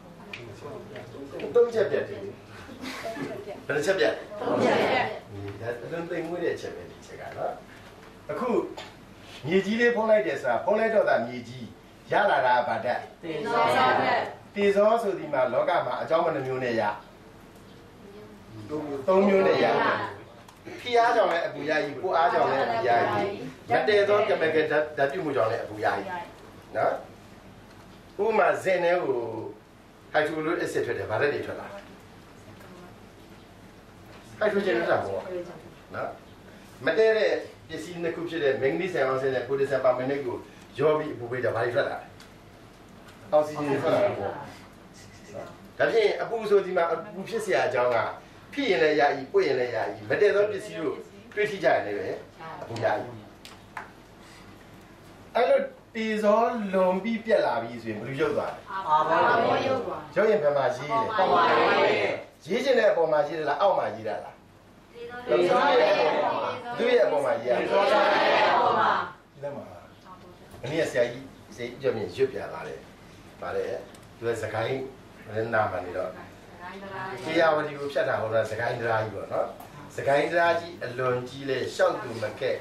Tung cek biar. Mana cek biar. Don't think we did check it. Aku niji le pon lai dia sah, pon lai tu dah niji. Jalan dah pada. Tiada so di mana loga mah, jauh mana miu ni ya. Tong miu ni ya. Pia jauh le abu yai, pu a jauh le abu yai. Mati tu kami kita dah mu jauh le abu yai. Na? Uma zene u, hai tu lu ese tu deh, pada dia tu lah. Hai tu jenis apa? Na? Mati di sini aku cakap, mengni saya masih nak kuda saya pakai nego, jawab ibu beda balik lah. Tahu sini lah. Tapi abu so di mana abu siapa jangan, pi yang ya ibu yang ya ibu, mati tu di sini pergi jalan ni, abu ya ibu. Kalau tiada lombi piala bisu, berujuk tu. Jauh yang pemaji le. Jadi ni pemaji le, awak maji le lah. Tu ya pemaji ya. Ini saya jamin siapa lah le. Tu sekarang nama ni lo. Kyaw di grup saya dah orang sekarang lagi no. Sekarang lagi lonji le, shang tu makai,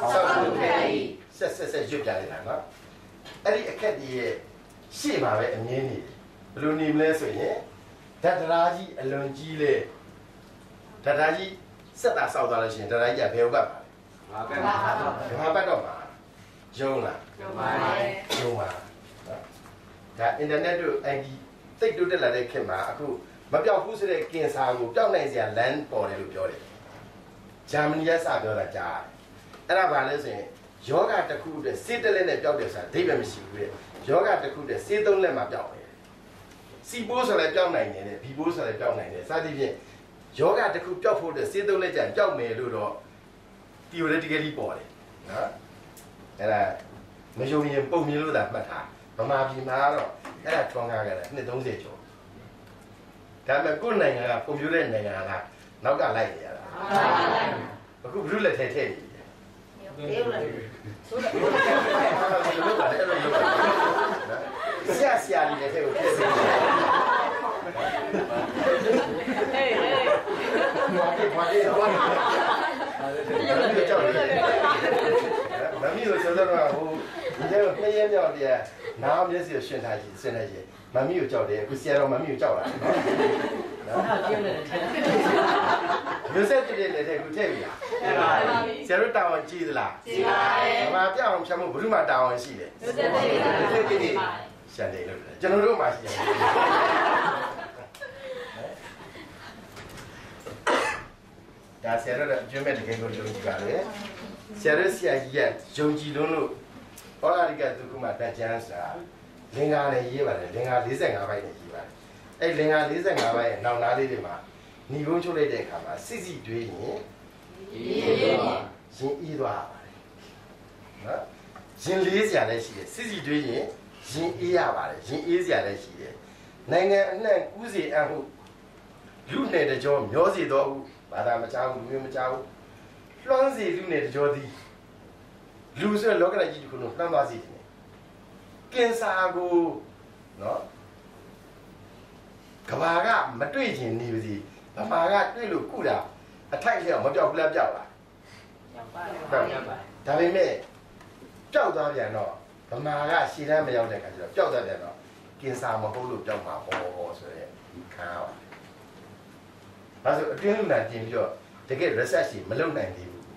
saya siapa lah no. Ada akad dia siapa ni? Belum ni Malaysia. Tadaraji lonji le. Tadaraji sedar saudara sini. Tadaraji apa yang buat? Apa tu mah? Jauh lah. Jauh mah. Dah internet tu, lagi tak tu dah ada kemah. Aku, macam aku sudah kisah aku, jauh ni saya land boleh lu boleh. Zaman ni saya dah cakap. Ada apa sih? Yoga tak kuda, setelah ni jauh dia sah. Dia mesti kuda. Yoga tak kuda, setelah ni macam jauh. Si bos ada jauh naik ni, bi bos ada jauh naik ni. Sahaja ni, yoga tak kuda jauh kuda, setelah ni jauh melu lo. Tiada tiga ribu boleh. Nah, ada macam ni pun melu dah macam. Mama bi mana? Ada tuang agak ni dong sejo. Tapi aku naik agak, komputer naik agak, nak agak lain ya. Aku belum leh teh. Sia-sia ni saya 妈咪有说的嘛，你这个没眼苗的，哪面是选他去，选他去，妈咪有教的，不写了妈咪有教了。有些这里来的不太一样，写了答案记得啦，妈这样全部不是嘛答案写的，对，现在了，这种肉嘛写。ဒါဆရာတို့ကျွမ်းမဲ့တကယ်ကိုယုံကြည်ပါလေဆရာတို့ဆရာကြီးကယုံကြည်လို့ဩဃာရိကဒုက္ခမှာတန်ချမ်းစာလင်္ကာနဲ့ရေးပါတယ်လင်္ကာ45ဘိုက်နဲ့ရေးပါတယ်အဲ့လင်္ကာ45ဘိုက်ရဲ့နောက်နားလေးတွေမှာညီကုန်းချုပ်လိုက်တဲ့အခါမှာစစ်စီတွေးရင်ရင်အေးသွားပါတယ်နော်ရင်လေးစရာလည်းရှိတယ်စစ်စီတွေးရင်ရင်အေးရပါတယ်ရင်အေးစရာလည်းရှိတယ်နိုင်ငံအနှံ့ကူးစီအမှုလူနယ်တကြောမျောစီတော်ဟုဘာသာမချဘူးလူမျိုးမချဘူးလွှမ်းစီလူနယ်တကြောသည်လူဆိုလောကဓာတ်ကြီးတစ်ခုလုံးလှမ်းသွားစီတယ်ကင်ဆာကိုနော်ကဘာကမတွေ့ခြင်းနေပါစီဗမာကတွေ့လို့ကုတာအထိုက်လျောက်မပြောက်ဘူးလားပြောက်လားပြောက်ပါဒါပေမဲ့ပြောက်သွားပြန်တော့ဗမာကရှည်တန်းမရောက်တဲ့အခါကျတော့ပြောက်သွားပြန်တော့ကင်ဆာမဟုတ်လို့ပြောက်မှာဟောဆိုရဲခံရပါဒါဆိုအတွင်းလူနာတင်ပြီးတော့တကယ် research မလုပ်နိုင်သေးဘူး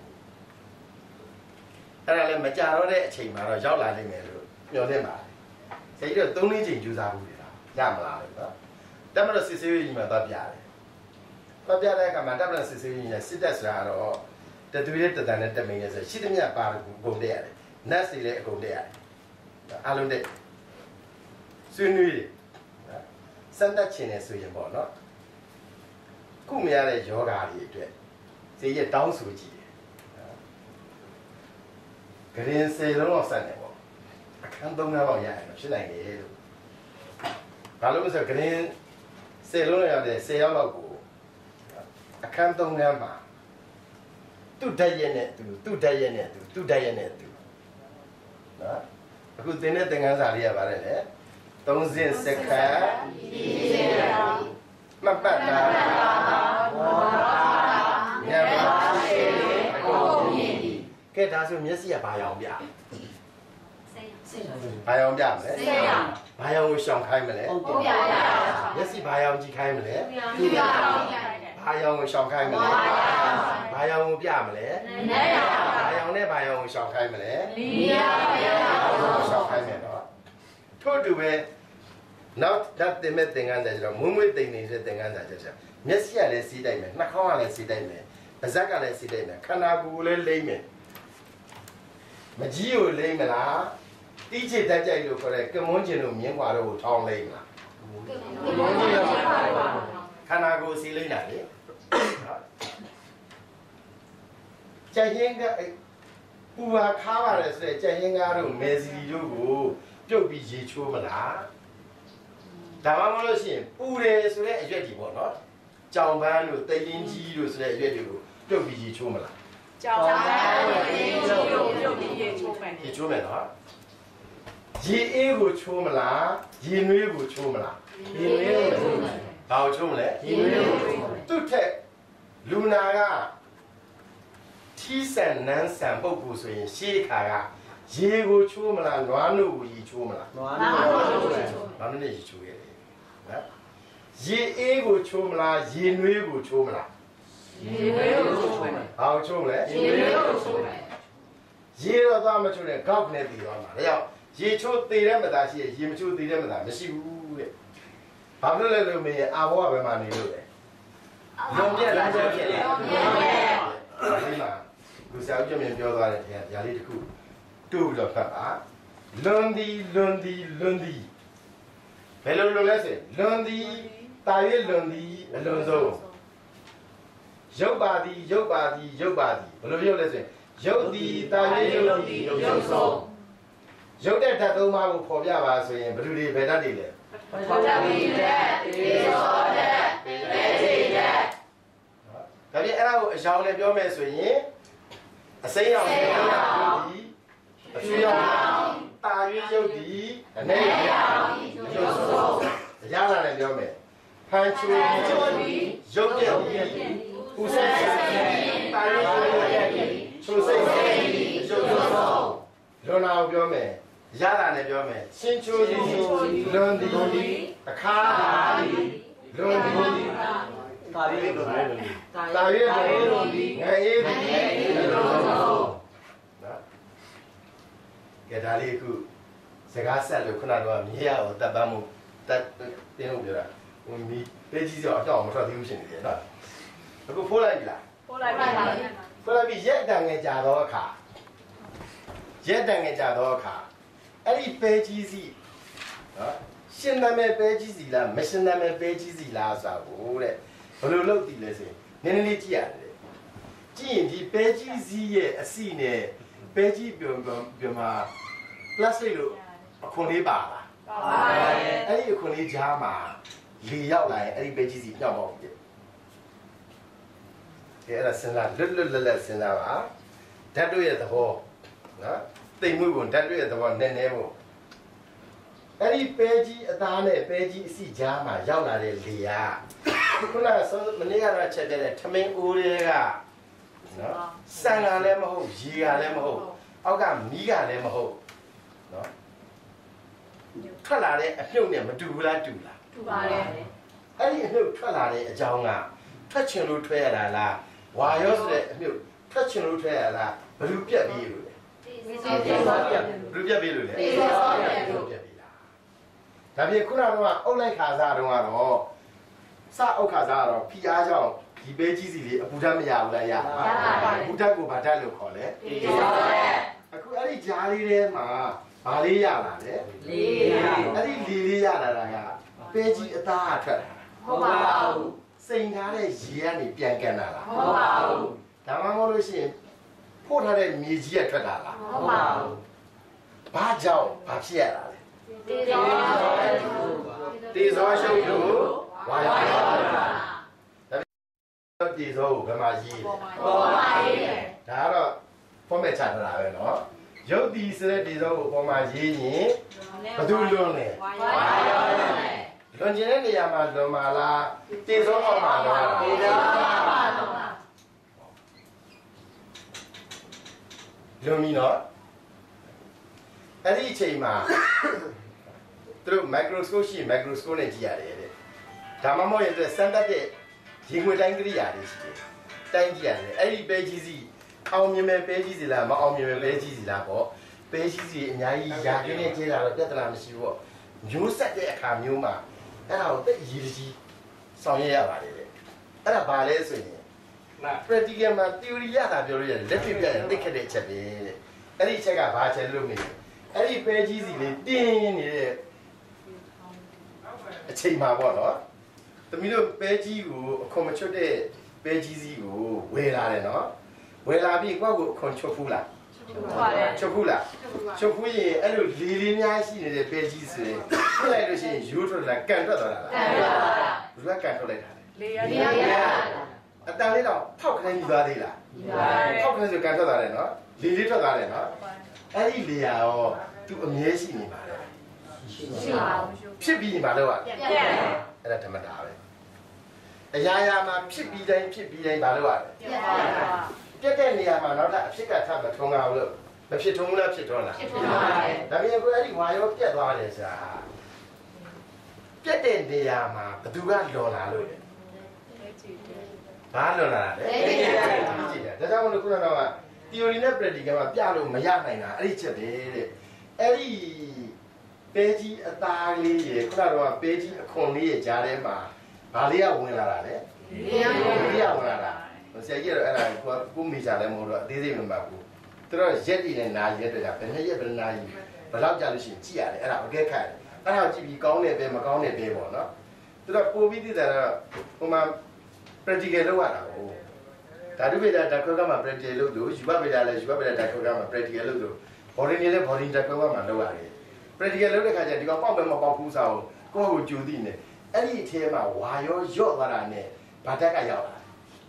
အဲ့ဒါလည်းမကြတော့တဲ့အချိန်မှာတော့ရောက်လာနိုင်မယ်လို့မျှော်လင့်ပါတယ်ဆရာကြီးတော့3-4ချိန်ကြိုးစားဘူးလေရမလားလို့နော်တမလို့စစ်ဆေးရေးကြီးမှာတော့ပြတယ်တော့ပြတဲ့အခါမှာတမလို့စစ်ဆေးရေးကြီးစစ်တက်ဆိုတာတော့တသွေးတဲ့တန်နဲ့တက်မင်းနဲ့ဆိုရှိသမျှပါကုန်တဲ့ရတယ်နတ်စီလည်းအကုန်တဲ့ရတယ်အားလုံးတဲ့ဆွေးနွေးတယ်စမ်းသပ်ခြင်းနဲ့ဆိုရင်ပေါ့နော်ခုမရတဲ့ယောဂါတွေအတွက်ဈေးရတောင်းဆိုကြည့်တယ်ဂရင်10လုံးလောက်ဆက်နေပေါ့အခန်း3လောက်ရရင်တော့ဖြစ်နိုင်တယ်လို့ဘာလို့လဲဆိုတော့ဂရင်10လုံးလောက်ရတဲ့10ရောက်လောက်ကိုအခန်း3ခန်းမှာသူ့ဓာတ်ရက်နဲ့သူ့ဓာတ်ရက်နဲ့သူ့ဓာတ်ရက်နဲ့သူနော်အခုသင်တဲ့သင်ခန်းစာလေးကဗါတယ်လေ3စင်စက္ကန့်မပတ်တာဘောတာညမရှိအကုန်မြင်ဒီကဲဒါဆိုမျက်စိကဘာရောင်ပြဘာရောင်ပြမလဲဘာရောင်ကိုရှောင်ခိုင်းမလဲမျက်စိဘာရောင်ကြည့်ခိုင်းမလဲဘာရောင်ကိုရှောင်ခိုင်းမလဲဘာရောင်ကိုပြမလဲဘာရောင်နဲ့ဘာရောင်ကိုရှောင်ခိုင်းမလဲရှောင်ခိုင်းမယ်နော်ထို့တူပဲနောက်ဓာတ်တင်မဲ့သင်္ကန်းစာကျတော့မွေးမွေးတိမ်နေတဲ့သင်္ကန်းစာကျတော့မျက်စိကလည်းစီးတိုက်မယ်နှာခေါင်းကလည်းစီးတိုက်မယ်ပါးစပ်ကလည်းစီးတိုက်မယ်ခန္ဓာကိုယ်လည်းလိမ့်မယ်မကြီးကိုလိမ့်မလားတီးချစ်တတ်ကြိုက်လို့ခေါ်တဲ့ကမွန်းကျင်တို့မြင်းခွာတို့ကိုထောင်းလိမ့်မလားခန္ဓာကိုယ်စီးလိမ့်တာလေကြိုက်ရင်ကပူပါခါပါတယ်ဆိုတဲ့ကြိုက်ရင်ကားတို့မဲစီတို့ကိုပြုတ်ပြီးရေချိုးမလားဒါမှမဟုတ်လို့ရှိရင်ပူတယ်ဆိုတဲ့အရွက်ကြီးပေါ့နော်ကြောင်ပန်းတို့တရင်ကြီးတို့ဆိုတဲ့အရွက်တွေကိုပြုတ်ပြီးရေချိုးမလားကြောင်ပန်းတို့တရင်ကြီးတို့ပြုတ်ပြီးရေချိုးမယ်ရေချိုးမယ်နော်ရေအေးကိုချိုးမလားရေနွေးကိုချိုးမလားရေနွေးကိုချိုးမယ်ဘာကိုချိုးမလဲရေနွေးကိုချိုးမယ်သူ့ထက်လူနာကထီးဆန်နန်းဆန်ပုဂ္ဂိုလ်ဆိုရင်ရှေးခါကရေကိုချိုးမလားနွားနို့ကိုရေချိုးမလားနွားနို့ကိုချိုးမယ်နွားနို့နဲ့ရေချိုးရတယ်နော်ရေအေးကိုချိုးမလားရေနွေးကိုချိုးမလားရေနွေးကိုချိုးမယ်ဘာကိုချိုးမလဲရေနွေးကိုချိုးမယ်ရေတော့သွားမချိုးနဲ့ကောက်နဲ့တည်သွားမှာလေရောက်ရေချိုးတည်တဲ့မသားရှိရေမချိုးတည်တဲ့မသားမရှိဘူးတဲ့ဘာဖြစ်လဲလို့မေးရင်အာဘောကဘယ်မှာနေလို့လဲလွန်ပြက်လားလွန်ပြက်လားဒီမှာလူစားကြမြင်ပြောသွားတဲ့တရားလေးတစ်ခုတူလို့ဖတ်ပါလွန်သည်ဘယ်လိုလုပ်လဲဆိုလွန်သည်တာ၍လွန်သည်အလွန်ဆုံးရုပ်ပါသည်ဘယ်လိုရုပ်လဲဆိုရုပ်သည်တာ၍ရုပ်သည်ရုပ်ဆုံးရုပ်တဲ့ဓာတ်သုံးပါးကိုပေါ်ပြပါဆိုရင်ဘယ်လိုတွေဘယ်ဓာတ်တွေလဲပေါ်ပြပြီးတဲ့ဒီဆိုတဲ့ပဲစီတဲ့ဒါပြင်အဲ့ဒါကိုအရောင်နဲ့ပြောမယ်ဆိုရင်အစိမ်းရောင်နဲ့ပြောတာဒီအဖြူရောင်တာ၍ရုပ်သည်အနေရောင်ရုပ်ဆုံးရလာတယ်ပြောမယ်潘秋离，有点不是大约出生就罗纳表妹，亚兰的表妹，新秋离，伦理，卡离，伦理，大约伦理，爱耶伦。给他哩个，这个山路可能说米呀，我大半亩，大点五了，我米北极叫叫我们说流行的了，那个破烂比啦，破烂比一单个加多卡，一单个加多卡，哎，你北极是啊，现在没北极是啦，没现在没北极是啦啥不嘞，不如老地嘞是，你记啊嘞，既然你北极是也是呢，北极表嘛。plastic လို့အခွန်လေးပါလားအဲ့ဒီအခွန်လေးကြားမှာလေရောက်လာရင်အဲ့ဒီပဲကြီးစီညှောက်ပေါက်ပြီအဲ့ဒါစဉ်းစားလွတ်လပ်စဉ်းစားပါဓာတ်တို့ရဲ့သဘောနော်တိမ်မွေးပုံဓာတ်တို့ရဲ့သဘောနည်းနည်းပုံအဲ့ဒီပဲကြီးအသားနဲ့ပဲကြီးအစီကြားမှာရောက်လာတဲ့လေကခုနမနေ့ကတော့ချက်တဲ့ထမင်းအိုးတွေကနော်ဆန်ကလည်းမဟုတ်ရေကလည်းမဟုတ်အောက်ကမီးကလည်းမဟုတ်နော်ထွက်လာတဲ့အမြုပ်နဲ့မတူဘူးလားတူလားတူပါတယ်အဲ့ဒီအမြုပ်ထွက်လာတဲ့အကြောင်းကထွက်ချင်လို့ထွက်ရတာလားဝါရောဆိုတဲ့အမြုပ်ထွက်ချင်လို့ထွက်ရတာဘယ်လိုပြက်ပြီးလို့လဲဘယ်လိုပြက်ပြီးလို့လဲပြက်ပြီးလားဒါပြင်ခုနကအုတ်လိုက်ခါစားတုန်းကတော့စအုတ်ခါစားကတော့ဖီအားကြောင့်ဒီပဲကြီးစီလေးအပူဓာတ်မရဘူးလားရပါဘူးအပူဓာတ်ကိုဗာဓာတ်လို့ခေါ်လဲအခုအဲ့ဒီကြားလေးထဲမှာဘာလေးရလာလဲလေးအဲ့ဒီလေးရလာတာကပဲကြီးအသားထွက်တာဟုတ်ပါဘူးစိန်ထားတဲ့ရေကနေပြန်ကန်လာလားဟုတ်ပါဘူးဒါမှမဟုတ်လို့ရှိရင်ပို့ထားတဲ့မြေကြီးကထွက်တာလားဟုတ်ပါဘူးဘာကြောင့်ဘာဖြစ်ရတာလဲတေဇောရှုပ်လို့ဝါရောဒါတေဇောကိုဘယ်မှာရေးလဲပေါ်မှာရေးတယ်ဒါကတော့ format ချထားတာပဲเนาะရုပ်ဒီဆိုတဲ့တေဇောကိုပေါ်မှာရေးရင်ဘယ်သူလွန်လဲဝါရောလွန်ကျင်တဲ့နေရာမှာလွန်ပါလားတေဇောအောက်မှာလွန်လားတေဇောအောက်မှာလွန်ပါလွန်ပြီเนาะအဲ့ဒီအချိန်မှာသူတို့ microscope ရှိ microscope နဲ့ကြည့်ရတယ်တဲ့ဒါမှမဟုတ်ရင်စမ်းသပ်တဲ့ရေငွေတိုင်းကိရိယာတွေရှိတယ်တိုင်းကြည့်ရတယ်အဲ့ဒီပဲကြီးစီအောင်မြင်မဲ့ပဲကြီးစီလားမအောင်မြင်မဲ့ပဲကြီးစီလားပေါ့ပဲကြီးစီအများကြီးယာကင်းနဲ့ကျဲလာတော့ပြဿနာမရှိဘူးပေါ့မျိုးဆက်တဲ့အခါမျိုးမှာအဲ့ဒါကိုသိအရေးကြီးဆောင်ရွက်ရပါတယ်တဲ့အဲ့ဒါဘာလဲဆိုရင် practical မှာ theory ရတာပြောလို့ရတယ်လက်တွေ့ပြရင်သိခက်တဲ့အချက်ပဲတဲ့အဲ့ဒီအချက်ကဘာချက်လို့မလဲအဲ့ဒီပဲကြီးစီလေးတင်းနေတဲ့အချိန်မှာပေါ့နော်သမီးတို့ပဲကြီးကိုအခွန်မချွတ်တဲ့ပဲကြီးစီကိုဝယ်လာတယ်နော်ဝယ်လာပြီးကိုယ့်ကိုအခွန်ချွတ်ဖူးလားချွတ်ဖူးလားချွတ်ဖူးရင်အဲ့လိုလေးများရှိနေတဲ့ပဲကြီးဆိုရင်ပြလိုက်လို့ရှိရင်ရိုးထွက်လာကန်ထွက်သွားတာလားဘယ်ကကန်ထွက်လိုက်တာလဲလေးရအတန်လေးတော့ဖောက်ခနဲ့ညီသွားသေးလားဖောက်ခနဲ့ဆိုကန်ထွက်သွားတယ်နော်လေးထွက်သွားတယ်နော်အဲ့ဒီလေယာရောသူအမြဲရှိနေပါလေရှိပါဘူးဖြစ်ပြီးမှတော့ပြက်အဲ့ဒါဓမ္မတာပဲအရာရာမှာဖြစ်ပြီးတိုင်းဘာလို့ရလဲပြက်တဲ့နေရာမှာနောက်ထပ်အဖြစ်ကထပ်မထုံးအောင်လို့မဖြစ်ထုံးဘူးလားဖြစ်တော့လားဖြစ်ပါပါတယ်ဒါပြင်ကိုအဲ့ဒီဝါရောပြက်သွားတယ်ဆိုတာပြက်တဲ့နေရာမှာဘသူကလွန်လာလို့လဲဘာလွန်လာလဲကြည့်တယ်ဒါကြောင့်မလို့ခုနကတော့ theory နဲ့ practical မှာပြလို့မရနိုင်တာအဲ့ဒီချက်ပဲတဲ့အဲ့ဒီပဲကြီးအသားလေးရေခုနကတော့ပဲကြီးအခွန်လေးရေကြားထဲမှာဘာလေးကဝင်လာတာလဲလေးကဝင်လာတာဆရာကြီးကတော့အဲ့ဒါကိုမိကြလည်းမဟုတ်တော့အသေးစိတ်မမှတ်ဘူးသူတို့ရက်တည်နဲ့နာရက်တွေကဘယ်နှစ်ရက်ဘယ်နာရီဘယ်လောက်ကြာလို့ရှိရင်ကြည့်ရတယ်အဲ့ဒါအကဲခတ်အဲ့ဒါကြည့်ပြီးကောင်းတယ်ပဲမကောင်းတယ်ပဲပေါ့နော်သူတို့ပို့ပြီးသိတာတော့ဟိုမှာ practical လုပ်ရတာကိုဓာတုဗေဒဓာတ်ခွဲကမှ practical လုပ်လို့ယူဘဗေဒလည်းယူဘဗေဒဓာတ်ခွဲကမှ practical လုပ်လို့ body နဲ့ body ဓာတ်ခွဲကမှလုပ်ရတယ် practical လုပ်တဲ့ခါကျဒီကောင်ပေါက်ပဲမပေါက်ဘူးစားကိုယ့်ကိုကြိုသိနေအဲ့ဒီအထဲမှာဝါရောရော့သွားတာနဲ့ဗာတက်ကရောက်လာ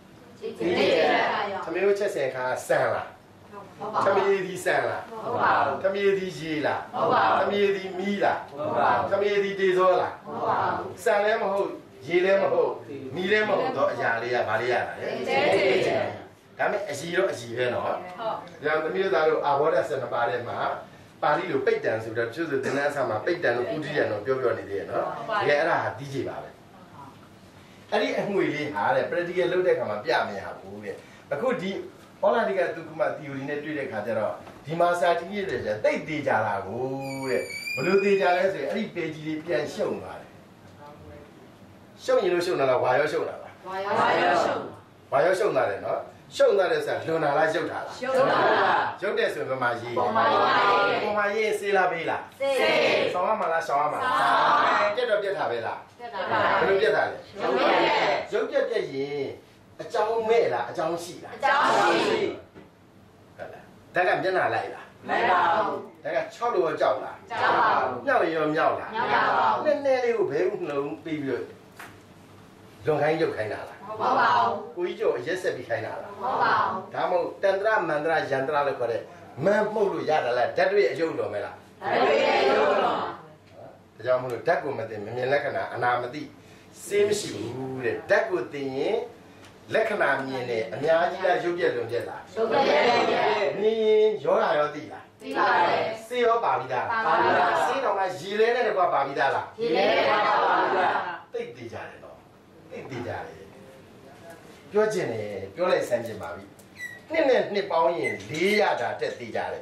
သမီးတို့ချက်စင်ခါဆန်လားသမီးဒီဆန်လားဟုတ်ပါဘူးသမီးဒီရေလားဟုတ်ပါဘူးသမီးဒီမီးလားဟုတ်ပါဘူးသမီးဒီတေဇောလားဟုတ်ပါဘူးဆန်လည်းမဟုတ်ရေလည်းမဟုတ်မီးလည်းမဟုတ်တော့အရာလေးကဘာလေးရတာလဲဒါမဲ့အကြီးတော့အကြီးပဲနော်ဟုတ်ဒါသမီးသားတို့အာဘောဓ12ပါးထဲမှာပါဠိလိုပိတ်တန်ဆိုတော့ကျိုးဆိုတင်တဲ့ဆာမှာပိတ်တန်လို့ဥဒိယတော့ပြောနေသေးတယ်နော်တကယ်အဲ့ဒါဟာတီးကြည့်ပါပဲအဲ့ဒီအငွေလေးဟာတဲ့ practical လုပ်တဲ့ခါမှာပြမရဘူးတဲ့အခုဒီဟောလာဒီကသူကမှ theory နဲ့တွေ့တဲ့ခါကျတော့ဒီမှာစာကြည့်ရတဲ့တိတ်သေးကြတာကိုတဲ့ဘလို့သေးကြလဲဆိုရင်အဲ့ဒီ page လေးပြန်ရှုံသွားတယ်ရှုံရင်လို့ရှုံတာလားဝါရောရှုံတာလားဝါရောရှုံတာတယ်နော်ရှုံသွားတဲ့ဆာလွန်တာလားရုပ်တာလားရုပ်တာရုပ်တဲ့ဆိုရင်ဘယ်မှာရေးပုံမှာရေးစေးလားပေးလားစေးဆောင်းရမှာလားရှောင်းရမှာလားပြက်တော့ပြက်တာပဲလားပြက်တာပါဘယ်လိုပြက်တာလဲရုပ်ပြက်ရင်အကြောင်းမဲ့လားအကြောင်းရှိလားအကြောင်းရှိဟုတ်လားဒါကမျက်နှာလိုက်လားလိုက်ပါဘူးဒါက6လို့ကြောက်လားကြောက်ပါဘူးမြောက်ရောမြောက်လားမြောက်ပါဘူးနည်းနည်းလေးကိုဘဲဥနှလုံးပြီးပြီးတော့လွန်ခိုင်းရုပ်ခိုင်းတာလားဟုတ်ပါဘူးကိုကြီးကျော်ရက်ဆက်ပြီးခိုင်းတာလားဟုတ်ပါဘူးဒါမှမဟုတ်တန္တရမန္တရယန္တရလို့ခေါ်တဲ့မန်းမှုတ်လို့ရတာလားဓာတ်တွေအယုတ်တော်မဲလားဓာတ်တွေအယုတ်တော်ဒါကြောင့်မလို့ဓာတ်ကိုမသိမမြင်လက္ခဏာအနာမသိစေးမရှိဘူးတဲ့ဓာတ်ကိုသိရင်လက္ခဏာမြင်တယ်အများကြီးလားရုပ်ပြက်လွန်ပြက်လားရုပ်ပြက်မြင်ရောတာရောသိလားသိပါတယ်စေးရောပါပြီးသားပါပြီးသားစေးတော်ကရေလဲနဲ့တကွာပါပြီးသားလားရေလဲနဲ့ပါပြီးသားသိကြတယ်နော်သိကြတယ်ပြောချင်တယ်ပြောလိုက်ဆန်းချင်ပါပြီနှစ်နဲ့နှစ်ပေါင်းရင်400တာတက်သိကြတယ်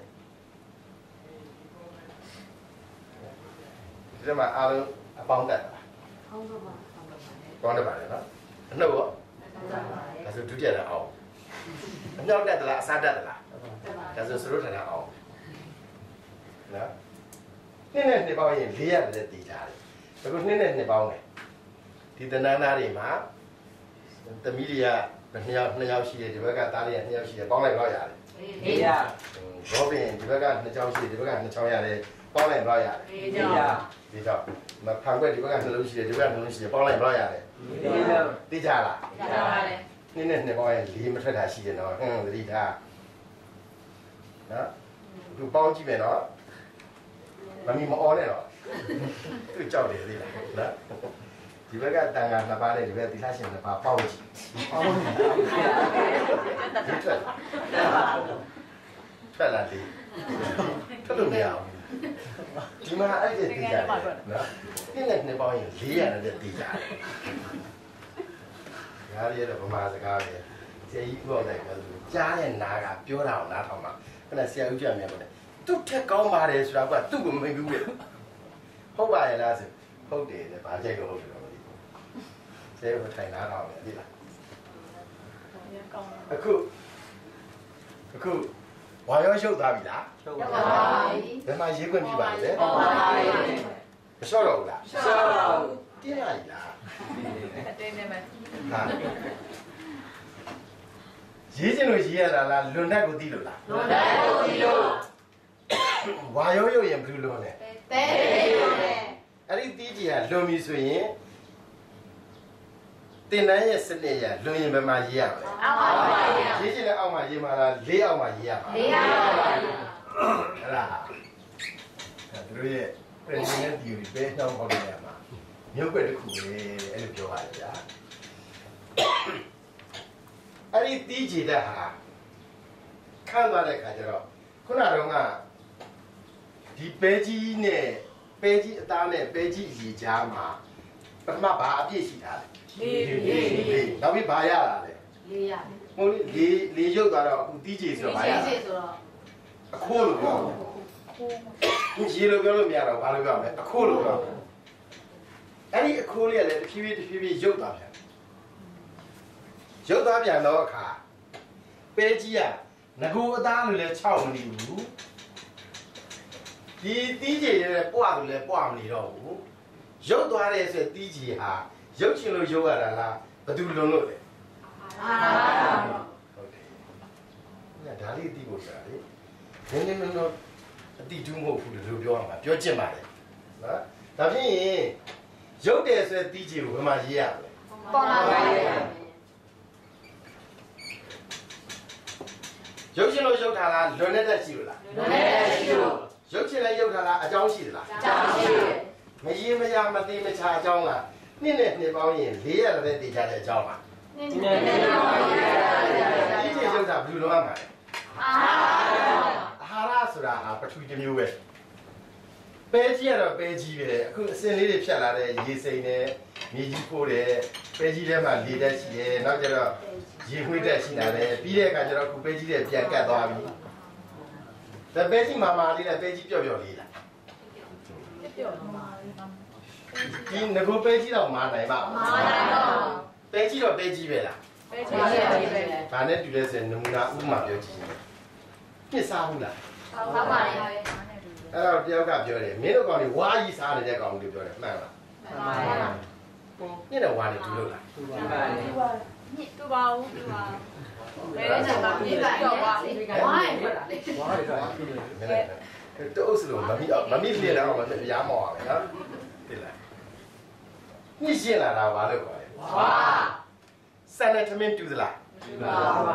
ဒီမှာအားလုံးအပေါင်းတက်လားပေါင်းတက်ပါလေနော်အနှုတ်ရောဒါဆိုဒုတိယတာအောင်အမြောက်တက်သလားအစားတက်သလားဒါဆိုစရုပ်ထတာအောင်နော်နှစ်နဲ့နှစ်ပေါင်းရင်400တက်သိကြတယ်အခုနှစ်နဲ့နှစ်ပေါင်းတယ်ဒီတဏ္ဍာတွေမှာသမီးတွေက2ယောက်ရှိတယ်ဒီဘက်ကသားလေးက2ယောက်ရှိတယ်ပေါင်းလိုက်တော့ရတယ်400ဘောပင်ဒီဘက်က2ချောင်းရှိတယ်ဒီဘက်က2ချောင်းရတယ်ပေါင်းလိုက်တော့ရတယ်400ဒီတော့မဖန်ခွက်ဒီဘက်က2လုံးရှိတယ်ဒီဘက်က2လုံးရှိတယ်ပေါင်းလိုက်တော့ရတယ်သိကြလားသိကြပါတယ်နှစ်နဲ့နှစ်ပေါင်းရင်4မထွက်တာရှိတယ်နော်သတိထားနော်သူပေါင်းကြည့်မယ်နော်မမီမအော်နဲ့တော့သူကြောက်တယ်သိလားနော်ဒီဘက်ကတန်ခါ2ပါးနဲ့ဒီဘက်သီလရှင်2ပါးပေါင်းကြည့်ပေါင်းထွက်လာတယ်ထွက်လို့မရဘူးဒီမှာအဲ့ဒီသိကြတယ်နော်နှစ်နဲ့နှစ်ပေါင်းရင်400နဲ့သိကြတယ်ဒါရီရတော့ဗမာစကားပဲဆရာကြီးပြောတယ်ကကြားတဲ့နာကပြောတာအောင်နားထောင်မှာခဏဆရာဦးကြမြတ်ပြောတယ်သူ့ထက်ကောင်းပါတယ်ဆိုတာကသူ့ကိုမင်းဘူးလေဟုတ်ပါရဲ့လားဆိုဟုတ်တယ်လေဘာကြိုက်လို့ဟုတ်တယ်တော့မသိဘူးဆရာကထိုင်နားထောင်တယ်သိလားအခုဝါရောရှုပ်သွားပြီလားရှုပ်ပါပြီဘယ်မှာရေးခွင့်ပြပါလဲဟုတ်ပါပြီမလျှော့တော့ဘူးလားလျှော့တော့တင်းလိုက်လားတင်းနေမယ်ဟာရေးချင်လို့ရေးရတာလားလွန်တတ်ကိုသိလို့လားလွန်တတ်ကိုသိလို့ဝါရောရုပ်ရင်ဘယ်လိုလွန်လဲတဲလွန်တယ်အဲ့ဒီတီးကြီးကလွန်ပြီဆိုရင်တင်တန်းရဲ့စနစ်ရလွန်ရင်ဘယ်မှာရေးရမလဲအောက်မှာရေးချင်တဲ့အောက်မှာရေးမှာလား၄အောက်မှာရေးရမှာ၄အောက်ပါအဲ့ဒါသူတို့ရဲ့ပြင်နေတဲ့ theory ပဲနှောင်းဟောလို့ရမှာမြို့ွက်တစ်ခုပဲအဲ့လိုပြောပါတယ်ဗျာအဲ့ဒီတီးကြည်တဲ့ဟာခန့်သွားတဲ့ခါကျတော့ခုနကတော့ဒီပဲကြီးနဲ့ပဲကြီးအသားနဲ့ပဲကြီးအကြီးကြားမှာပထမဘာအပြည့်ရှိတာလဲလေးနောက်ပြီးဘာရတာလဲလေးရမဟုတ်လေးရုပ်သွားတော့အခုတီးကြည်ဆိုတော့ဘာရလဲအခိုးလို့ပြောတယ်ရေလို့ပြောလို့မရတော့ဘာလို့ပြောမလဲအခိုးလို့ပြောတယ်အဲ့ဒီအခိုးလေးကလည်းတဖြည်းဖြည်းရုပ်သွားပြန်ရုပ်သွားပြန်တော့အခါပဲကြီးကငကူအသားလို့လည်း6မနေဘူးဒီတီးကြီးရဲ့ပွားလို့လည်းပွားမနေတော့ဘူးရုပ်သွားတဲ့ဆိုတီးကြီးဟာရုပ်ချင်လို့ရုပ်ရတာလားဘယ်သူလွန်လို့လဲဟုတ်တယ်ဒါလေးတီးဖို့ဆိုတာလေနည်းနည်းတော့အတိတူးမဟုတ်ဘူးလို့ပြောရမှာပြောချင်ပါတယ်နော်ဒါဖြင့်ရုပ်တယ်ဆိုတီးကြီးကိုဘယ်မှာရေးရမလဲပေါ်လာပါရဲ့ရုပ်ချင်လို့ရုပ်ထားလားလွန်တဲ့ရှိလို့လားလွန်တဲ့ရှိလို့ရုပ်ချင်လည်းရုပ်ထားလားအကြောင်းရှိသလားအကြောင်းရှိတယ်မရေးမရမသိမချအကြောင်းလားနှစ်နဲ့နှစ်ပေါင်းရင်400တဲ့တည်ကြတဲ့အကြောင်းပါဒီကျေရုပ်တာဘယ်လိုလုပ်ရမှာလဲအာဟာရဆိုတာဟာပထဝီတစ်မျိုးပဲပဲကြီးကတော့ပဲကြီးပဲအခုအစင်လေးတွေဖြတ်လာတဲ့ရေစိမ်နဲ့မြေကြီးပိုးတယ်ပဲကြီးထဲမှာလေတက်ရှိတယ်နောက်ကျတော့ရေခွေးတက်ရှိလာတယ်ပြီးတဲ့အခါကျတော့အခုပဲကြီးတွေပြန်ကတ်သွားပြီဒါပဲကြီးမာလေးနဲ့ပဲကြီးပျော့လေးလားဒီငကိုပဲကြီးတော့မာနိုင်ပါပဲကြီးတော့ပဲကြီးပဲလားပဲကြီးပဲဒါနဲ့တူလဲဆိုရင်နမူနာဥပမာပြောကြည့်ပြစ်စားဘူးလားဟုတ်ပါရဲ့အဲ့တော့တယောက်ကပြောတယ်မင်းတို့ကောင်တွေဝါကြီးစားနေတဲ့ကောင်တွေပြောတယ်မှန်လားမှန်ပါရဲ့ညနေဝါနေတူလို့လားတူပါရဲ့ညတူပါဦးတူပါဘယ်နဲ့မှပြည့်တော့ဝါဝါရထွက်တာလေဝါရထွက်တာမင်းတို့စလို့မမီးလေးတော့မရမောက်ရမယ်နော်သိလားညရှင်းလာတာဘာလို့ခေါ်လဲဝါစံနဲ့သမင်းတူသလားတူပါပါ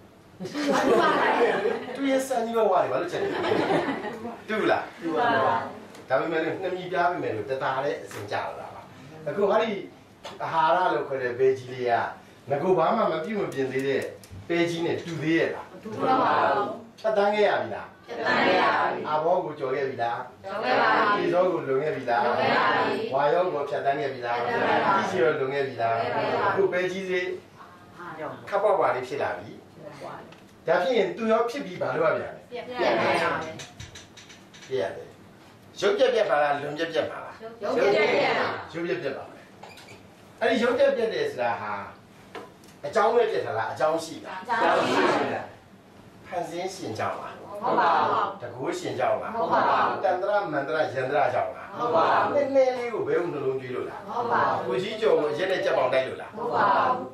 တူရစံကြီးဝါလေဘာလို့ချက်လဲတူလားတူပါပါဒါပေမဲ့နှမီးပြားပေမဲ့လို့တသားလေးအစင်ကြလာပါအခုဟာဒီအာဟာရလို့ခေါ်တဲ့ဘေးကြီးလေးကငကူဘာမှမပြုတ်မပြင်သေးတဲ့ပဲကြီးနဲ့တူသေးရဲ့လားတူပါပါဖြတ်တန်းခဲ့ရပြီလားဖြတ်တန်းခဲ့ရပြီအဘောကိုကြော်ခဲ့ပြီလားကြော်ခဲ့ပါပြီဒီသောကိုလုံခဲ့ပြီလားလုံခဲ့ပါပြီဝါရောကိုဖြတ်တန်းခဲ့ပြီလားဖြတ်တန်းပါပြီဒီစီရောလုံခဲ့ပြီလားအခုပဲကြီးစေးခပ်ပွားပွားလေးဖြစ်လာပြီဒါဖြစ်ရင်သူရောဖြစ်ပြီးဘာလို့ရပြန်လဲပြက်ပြန်ပါပြက်ရတယ်ရုပ်ပြက်ပါလားလွန်ပြက်ပါလားရုပ်ပြက်ပါအဲ့ဒီရုပ်ပြက်တယ်ဆိုတာဟာအကြောင်းပဲပြက်ထားလားအကြောင်းရှိလားအကြောင်းရှိတယ်ဖန်ဆင်းရှင်ကြောင့်လားဟုတ်ပါဘူးတကူရှင်ကြောင့်လားဟုတ်ပါဘူးတန္တရမန္တရယန္တရကြောင့်လားဟုတ်ပါဘူးနည်းလေးကိုဘယ်ုံနှလုံးကြွေးလို့လားဟုတ်ပါဘူးကိုကြီးကျော်ကိုရက်နဲ့ကြက်ပေါင်တိုက်လို့လားဟုတ်ပါဘူး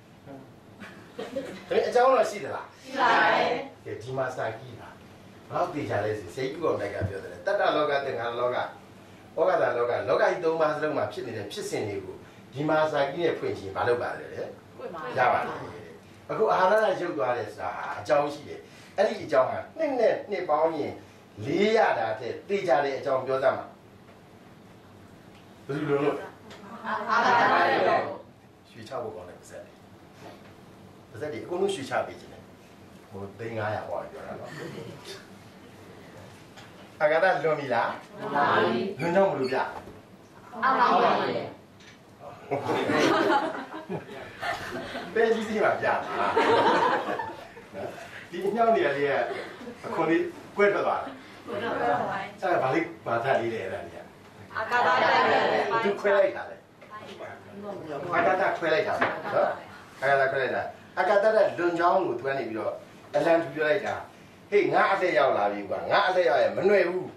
ဒါအကြောင်းတော့ရှိသလားရှိပါတယ်ကဲဒီမှာစာကြည့်ပါဘာလို့သိကြလဲဆိုစေကြီးကောင်တိုက်ကပြောတယ်တတ္တလောကသင်္ခါရလောကဩဃတာလောကလောကကြီး၃ပါးစလုံးမှာဖြစ်နေတဲ့ဖြစ်စဉ်တွေကိုဒီမှာစာကြီးနဲ့ဖွင့်ခြင်းဘာလို့ပါလဲရပါတယ်အခုအာဟာရရုပ်သွားတယ်ဆိုတာအကြောင်းရှိတယ်အဲ့ဒီအကြောင်းဟာနှစ်နဲ့နှစ်ပေါင်းရင်400တာတဲ့သိကြတဲ့အကြောင်းပြောသမှာဘယ်လိုလုပ်အာဟာရရွှေချဖို့ကောင်းတယ်ပါစက်ဒီအကုန်လုံးရွှေချပေးခြင်းတယ်ဟို300ဟောပြောတာနော်အကတာလွန်ပြီလားလွန်ပါပြီလွန်တော့မလို့ပြအောင်ပါပါပဲကြီးစီမှာပြဒီညောင်းနေရလေးအခုလေးကွဲထွက်သွားတယ်အဲ့ဒါဘာလေးဘာသာလေးလဲအဲ့ဒါလေးအကတာသူခွဲလိုက်တာလေအကတာခွဲလိုက်တာနော်အကတာခွဲလိုက်တာအကတာတဲ့လွန်ချောင်းကိုသူကနေပြီးတော့အလံထူပြလိုက်တာဟေးငါအသက်ရောက်လာပြီကွာငါအသက်ရောက်ရင်မနှွယ်ဘူး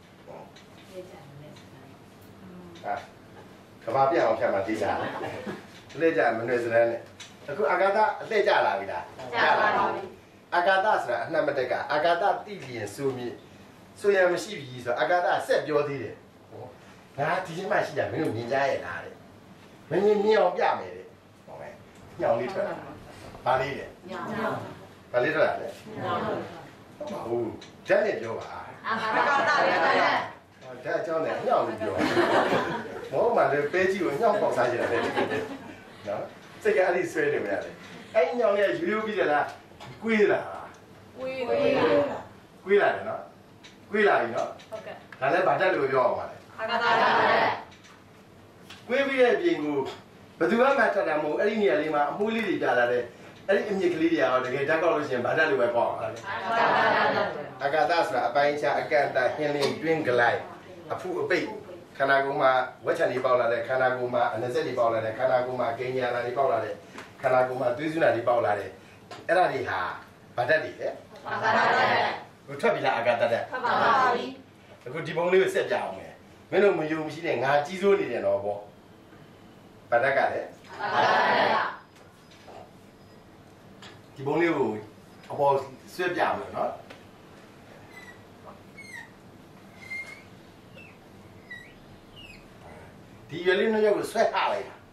ကဘာပြအောင်ဖြတ်မှသိကြတယ်အလက်ကြမနှွယ်စရမ်းနဲ့အခုအကတာအသက်ကြလာပြီလားကြလာပါပြီအကတာဆိုတာအနှံ့မတက်ကအကတာတိလျင်ဆိုမြင့်ဆိုရမရှိပြီဆိုအကတာဆက်ပြောသေးတယ်ငါဒီချိန်မှရှိတာမင်းတို့မြင်ကြရဲ့လားတဲ့မမြင်အောင်ပြမယ်တဲ့ဟုတ်ကဲ့ညောင်လေးထွက်လာဘာလေးလဲညောင်ဘာလေးထွက်လာလဲညောင်ဟုတ်ဓာတ်နဲ့ပြောပါအကတာလည်းဓာတ်အကြောင်းနဲ့ညောင်လို့ပြောမောမှလည်းပဲကြီးကိုညောင်ပေါက်စားကြတယ်နော်စိတ်ကအဲ့ဒီဆွဲနေမရတယ်အဲ့ညောင်လေးရိုးရိုးပြီးတယ်လားကွေးလာကွေးလာတယ်နော်ကွေးလာပြီနော်ဟုတ်ကဲ့ဒါလည်းဗာတက်လို့ပြောအောင်ပါလေအကတာလည်းကွေးပြီးတဲ့ပြင်ကိုဘယ်သူမှမထက်တာမဟုတ်အဲ့ဒီနေရာလေးမှာအမှုလေးတွေပြလာတယ်အဲ့ဒီအမြင့်ကလေးတွေကတော့တကယ်တက်ကောက်လို့ရှိရင်ဗာတက်လို့ပဲပေါ့အောင်လေအကတာဆိုတာအပိုင်းခြားအကန့်အသတ်ဟင်းလင်းတွင်းဂလိုက်အဖုအပိတ်ခန္ဓာကိုယ်မှာဝက်ချန်တွေပေါက်လာတဲ့ခန္ဓာကိုယ်မှာအနစက်တွေပေါက်လာတဲ့ခန္ဓာကိုယ်မှာကိညာနာတွေပေါက်လာတဲ့ခန္ဓာကိုယ်မှာသွေးစွနာတွေပေါက်လာတဲ့အဲ့ဒါတွေဟာဗာတက်တွေလေအကတာတက်ကိုထွက်ပြီလားအကတာတက်ထွက်ပါပြီအခုဒီပုံလေးကိုဆက်ပြအောင်မယ်မင်းတို့မယုံမရှိတဲ့ငါကြီးစိုးနေတယ်တော့ပေါ့ဗာတက်ကလည်းအကတာတက်ဒီပုံလေးကိုအပေါ်ဆွဲပြမယ်နော်ဒီရွယ်လေးနှုတ်ကိုဆွဲဟလိုက်တာ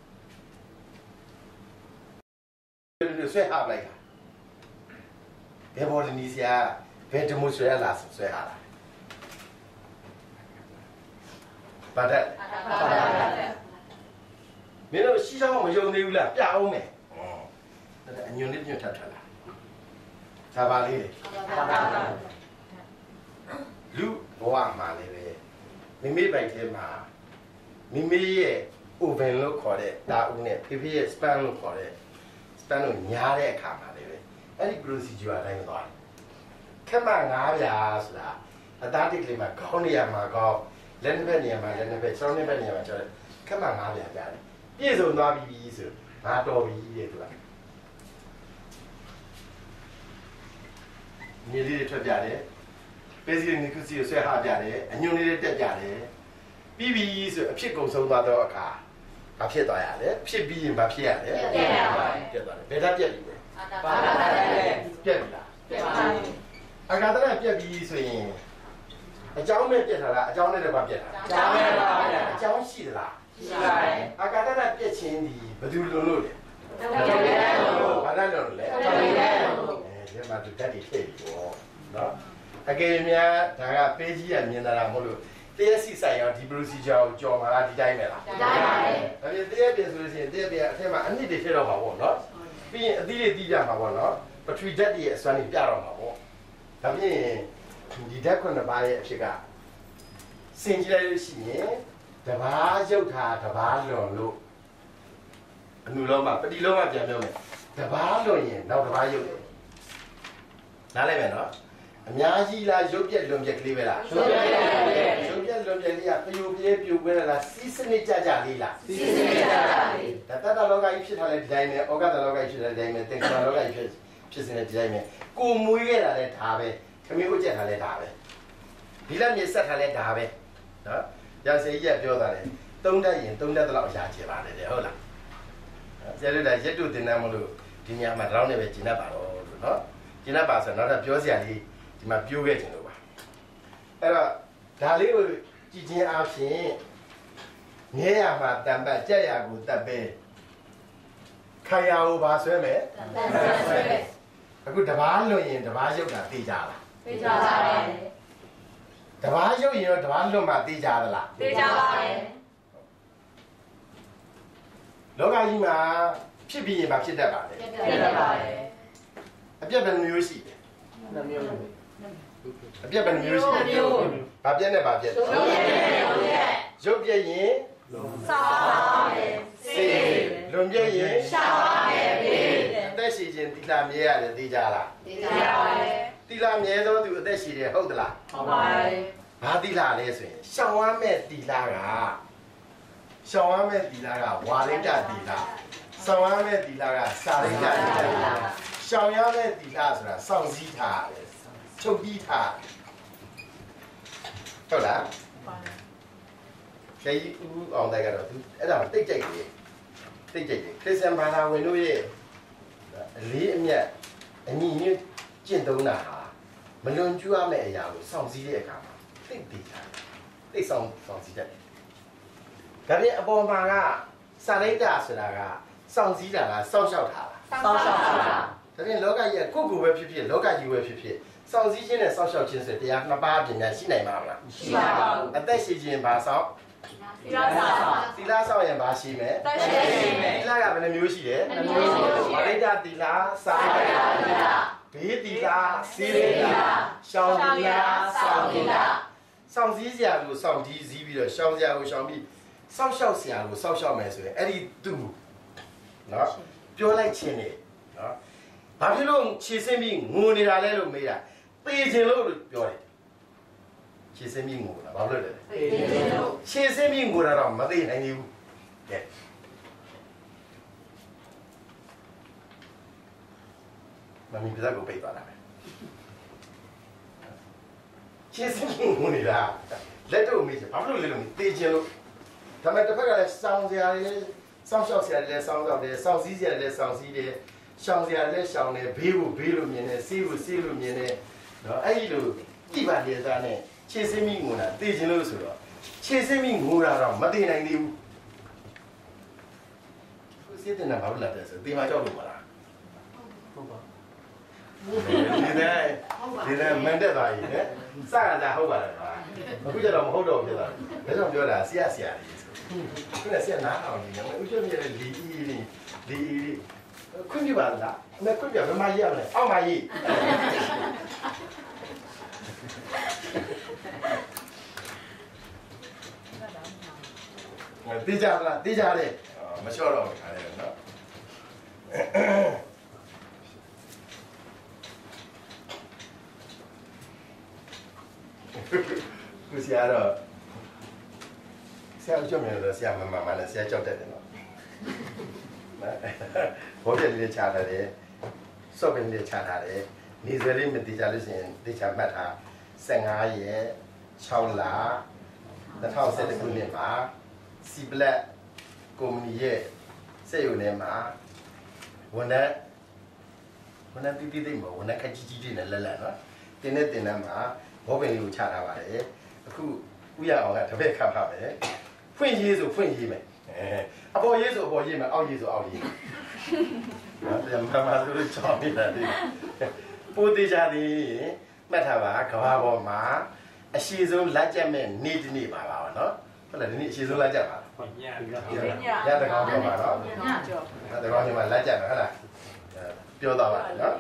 ဆွဲဟလိုက်တာဘယ်ပေါ်နေစရာဘယ်တမို့ဆွဲလာဆွဲဟလာဘာတဲ့မင်းတို့ရှီချောင်းမယုံသေးဘူးလားပြအောင်မယ်အညွန်လေးညွတ်ထပ်ထလားဒါပါလေးလူဘဝမှာလည်းပဲမိမိပိုက်ထဲမှာမိမိရဲ့ oven လို့ခေါ်တဲ့တာဦးနဲ့ဖေဖေရဲ့ span လို့ခေါ်တဲ့ span လို့ညားတဲ့အခါမှာလည်းပဲအဲ့ဒီ procedure အတိုင်းသွားတယ်ခက်မှ9ပြာဆိုတာအသားတိတ်ကလေးမှာခေါင်းနေရာမှာခေါင်းလက်နှစ်ဖက်နေရာမှာလက်နှစ်ဖက်ခြေထောက်နှစ်ဖက်နေရာမှာခြေထောက်ခက်မှ9ပြာကြားတယ်ပြည့်စုံသွားပြီဆိုငါတော်ပြီတဲ့သူကမြေလေးတွေထွက်ပြတယ်ပဲစီနီကုစီကိုဆွဲဟာပြတယ်အညွန်လေးတွေတက်ပြတယ်ပြီးပြီဆိုအဖြစ်ကုန်ဆုံးသွားတော့အခါဘာဖြစ်သွားရလဲဖြစ်ပြီးရင်ဘာဖြစ်ရလဲပြတ်သွားတယ်ဘယ်ဓာတ်ပြတ်ပြီလဲပါတာပြတ်ပြီလားပြတ်ပါပြီအကာသရပြတ်ပြီဆိုရင်အကြောင်းနဲ့ပြတ်တာလားအကြောင်းနဲ့တော့ပြတ်တာအကြောင်းနဲ့ပါဗျာအကြောင်းရှိသလားရှိပါတယ်အကာသရပြတ်ခြင်းဒီဘယ်သူလုံလို့လဲဘာသာလုံလို့လဲဒီမှာသူတက်ပြီးထည့်ပြီးတော့နော်အကယ်များဒါကပေးကြီးရမြင်တာလားမဟုတ်လို့တရားစီဆိုင်ရောဒီ procedure ကိုကြော်မှာလားဒီတိုင်းပဲလားဒီတိုင်းပါပဲဒါပြင်တရားပြင်ဆိုလို့ရှိရင်တရားပြင်အထက်မှာအနည်းတွေဖြစ်တော့မှာပေါ့နော်ပြီးရင်အသီးတွေတီးကြမှာပေါ့နော်ပထဝီဓာတ်တွေရဲ့အစွမ်းတွေပြတော့မှာပေါ့ဒါပြင်ဒီဓာတ်9ပါးရဲ့အဖြစ်ကစင်ကြည့်လိုက်လို့ရှိရင်တဘာရုပ်ထားတဘာလွန်လို့အနုလုံးမှာပတိလုံးမှာပြန်ပြောမယ်တဘာလွန်ရင်နောက်တဘာရုပ်တယ်နားလည်မယ်နော်အများကြီးလားရုပ်ပြက်လွန်ပြက်ကလေးပဲလားရုပ်ပြက်လွန်ပြက်လေးကပျိုပြဲပြိုကွဲလားစီးစနစ်ကြကြလေးလားစီးစနစ်ကြကြလေးဒါတတလောကကြီးဖြစ်ထားတဲ့ဒီတိုင်းပဲဩဃတလောကကြီးဖြစ်တဲ့ဒီတိုင်းပဲသင်္ခါရလောကကြီးဖြစ်နေတဲ့ဒီတိုင်းပဲကိုမွေးခဲ့တာလည်းဒါပဲခမင်းဥကျက်ထားလည်းဒါပဲဒီလက်မြေဆက်ထားလည်းဒါပဲနော်ရာဇေကြီးကပြောတာလေသုံးတတ်ရင်သုံးတတ်တော့အရာချေပါလေတဲ့ဟုတ်လားဆရာတို့ဒါရက်တုတင်နေမလို့ဒီညမှာတောင်းနေပဲကျင်တတ်ပါတော့လို့နော်ကျင်တတ်ပါဆိုတော့နောက်ပြောစရာလေးဒီမှာပြိုးခဲ့ခြင်းလို့ပါအဲ့တော့ဒါလေးကိုကြည်ချင်းအားဖြင့်ငဲရမှာတံပတ်ကြက်ရကိုတက်ပဲခံရကိုပါဆွဲမယ်ဆွဲမယ်အခုတပားလွန်ရင်တပားရုပ်တာသိကြလားသိကြပါတယ်တပားရုပ်ရင်ရောတပားလွန်မှသိကြသလားသိကြပါတယ်လောကကြီးမှာဖြစ်ပြီးရင်မဖြစ်တတ်ပါနဲ့ဖြစ်တတ်ပါတယ်အပြတ်ဘယ်နှမျိုးရှိလဲနှမျိုးအပြတ်ဘယ်နှမျိုးရှိလဲဘာပြက်နဲ့ဘာပြက်ရုပ်ပြက်ရင်စားပါတယ်စေလွန်ပြက်ရင်ရှာပါတယ်ဘေးအသက်ရှိခြင်းတိလာမြဲရတယ်သိကြလားသိကြပါတယ်တိလာမြဲသောသူအသက်ရှိတယ်ဟုတ်သလားဟုတ်ပါတယ်ဘာတိလာလဲဆိုရင်ရှောင်ရမဲ့တိလာကရှောင်ရမဲ့တိလာကဝါရိတ္တတိလာဆောင်ရမဲ့တိလာကစာရိတ္တတိလာရှောင်ရမဲ့တိလာဆိုတာစောင့်စည်းထားတယ်ချုပ်ပြီးထားဟုတ်လားခေကြီးဦးအောင်တိုက်ကတော့သူအဲ့ဒါတိတ်ကြိုက်တယ်ခရစ်ယာန်ဘာသာဝင်တို့ရဲ့အလေးအမြတ်အညီညွတ်ကျင့်သုံးတာဟာမလွန်ကျူးရမယ့်အရာကိုစောင့်စည်းတဲ့အခါမှာသိကြတယ်သိဆောင်စည်းတတ်တယ်ဒါပြင်အပေါ်မှာကစာရိတ္တဆိုတာကစောင့်စည်းတာလားစောင့်ရှောက်တာလားစောင့်ရှောက်တာဒါပြင်လောကကြီးကကိုယ့်ကိုယ်ပဲဖြစ်ဖြစ်လောကကြီးပဲဖြစ်ဖြစ်စောင့်စည်းခြင်းနဲ့စောင့်ရှောက်ခြင်းဆိုတရားနှစ်ပါးပြင်များရှိနိုင်မှာမလားရှိပါဘူးအသက်ရှိခြင်းဘာစောင့်သီလဆောင်ရင်ဘာရှိမယ်သီလကဘယ်နှမျိုးရှိလဲနှမျိုးရှိတယ်ဝိဒ္ဓသီလစာရိတ္တသီလဘေးသီလစေသီလရှောင်သီလဆောင်သီလစောင့်စည်းစရာကိုစောင့်စည်းပြီးတော့ရှောင်စရာကိုရှောင်ပြီးစောင့်ရှောက်စရာကိုစောင့်ရှောက်မယ်ဆိုရင်အဲ့ဒီသူနော်ပြောလိုက်ခြင်းနေနော်ဘာဖြစ်လို့ခြေစင်းပြီးငိုနေတာလဲလို့မေးတာသေခြင်းလို့ပြောတယ်ခြေစင်းပြီးငိုတာဘာလို့လဲခြေစင်းပြီးငိုတာတော့မသိနိုင်ဘူးကဲမမီပြဿနာကိုပိတ်သွားတာပဲခြေစင်းပြီးငိုနေတာလက်တော့မေးချင်ဘာလို့လဲလို့သေခြင်းလို့ဒါပေမဲ့တစ်ဖက်ကလည်းစောင်းစရာတွေစောင်းရှောက်စရာတွေလည်းစောင်းရှောက်တယ်စောင်းစည်းစရာတွေလည်းစောင်းစည်းတယ်ရှောင်စရာလည်းရှောင်တယ်ဘေးကိုဘေးလို့မြင်တယ်ဆေးကိုဆေးလို့မြင်တယ်နော်အဲ့ဒီလိုကြည်ပါလေသားနဲ့ခြေစင်းမိငိုတာသိခြင်းလို့ဆိုတော့ခြေစင်းမိငိုတာတော့မသိနိုင်သေးဘူးကိုစိတ်တင်တာဘာလို့လာတယ်ဆိုတေးမကြောက်လို့မလားဟုတ်ပါဒီနေ့မန်တက်ပါကြီးနဲ့စကားသာဟုတ်ပါတယ်ကွာအခုကျတော့မဟုတ်တော့ဖြစ်သွားတယ်ဒါကြောင့်ပြောတာဆရာလေးဆို 그래 세 나오니 요즘에 리 큰지 받다 내 큰지 얼마 이야네 아마이 띠자래 마셔라 가래요 그 시야로 시야 좀 해도 시야 만만만 시야 좀 되는 거 보대리 차다래 소변리 차다래 니들이 밑이자르신 뒤참마다 생아예 차올라 나타오세 군네마 시블레 고미예 세요네마 원래 삐삐들 뭐 원래 같이지지네 랄라나 때네때나마 보변리 차다바래 그 우야가 더베 카파베 푼예수 푼예메 아버 예수 아버 예메 아우 예수 아우 예 마마도 처음이다 보디자디 메타바 가바보마 아시존 라자메 니드니 바바 너 그래 니 아시존 라자 봐 야다 가고 봐 너. 야다 가고 봐 라자 봐.ပြောတော့ပါနော်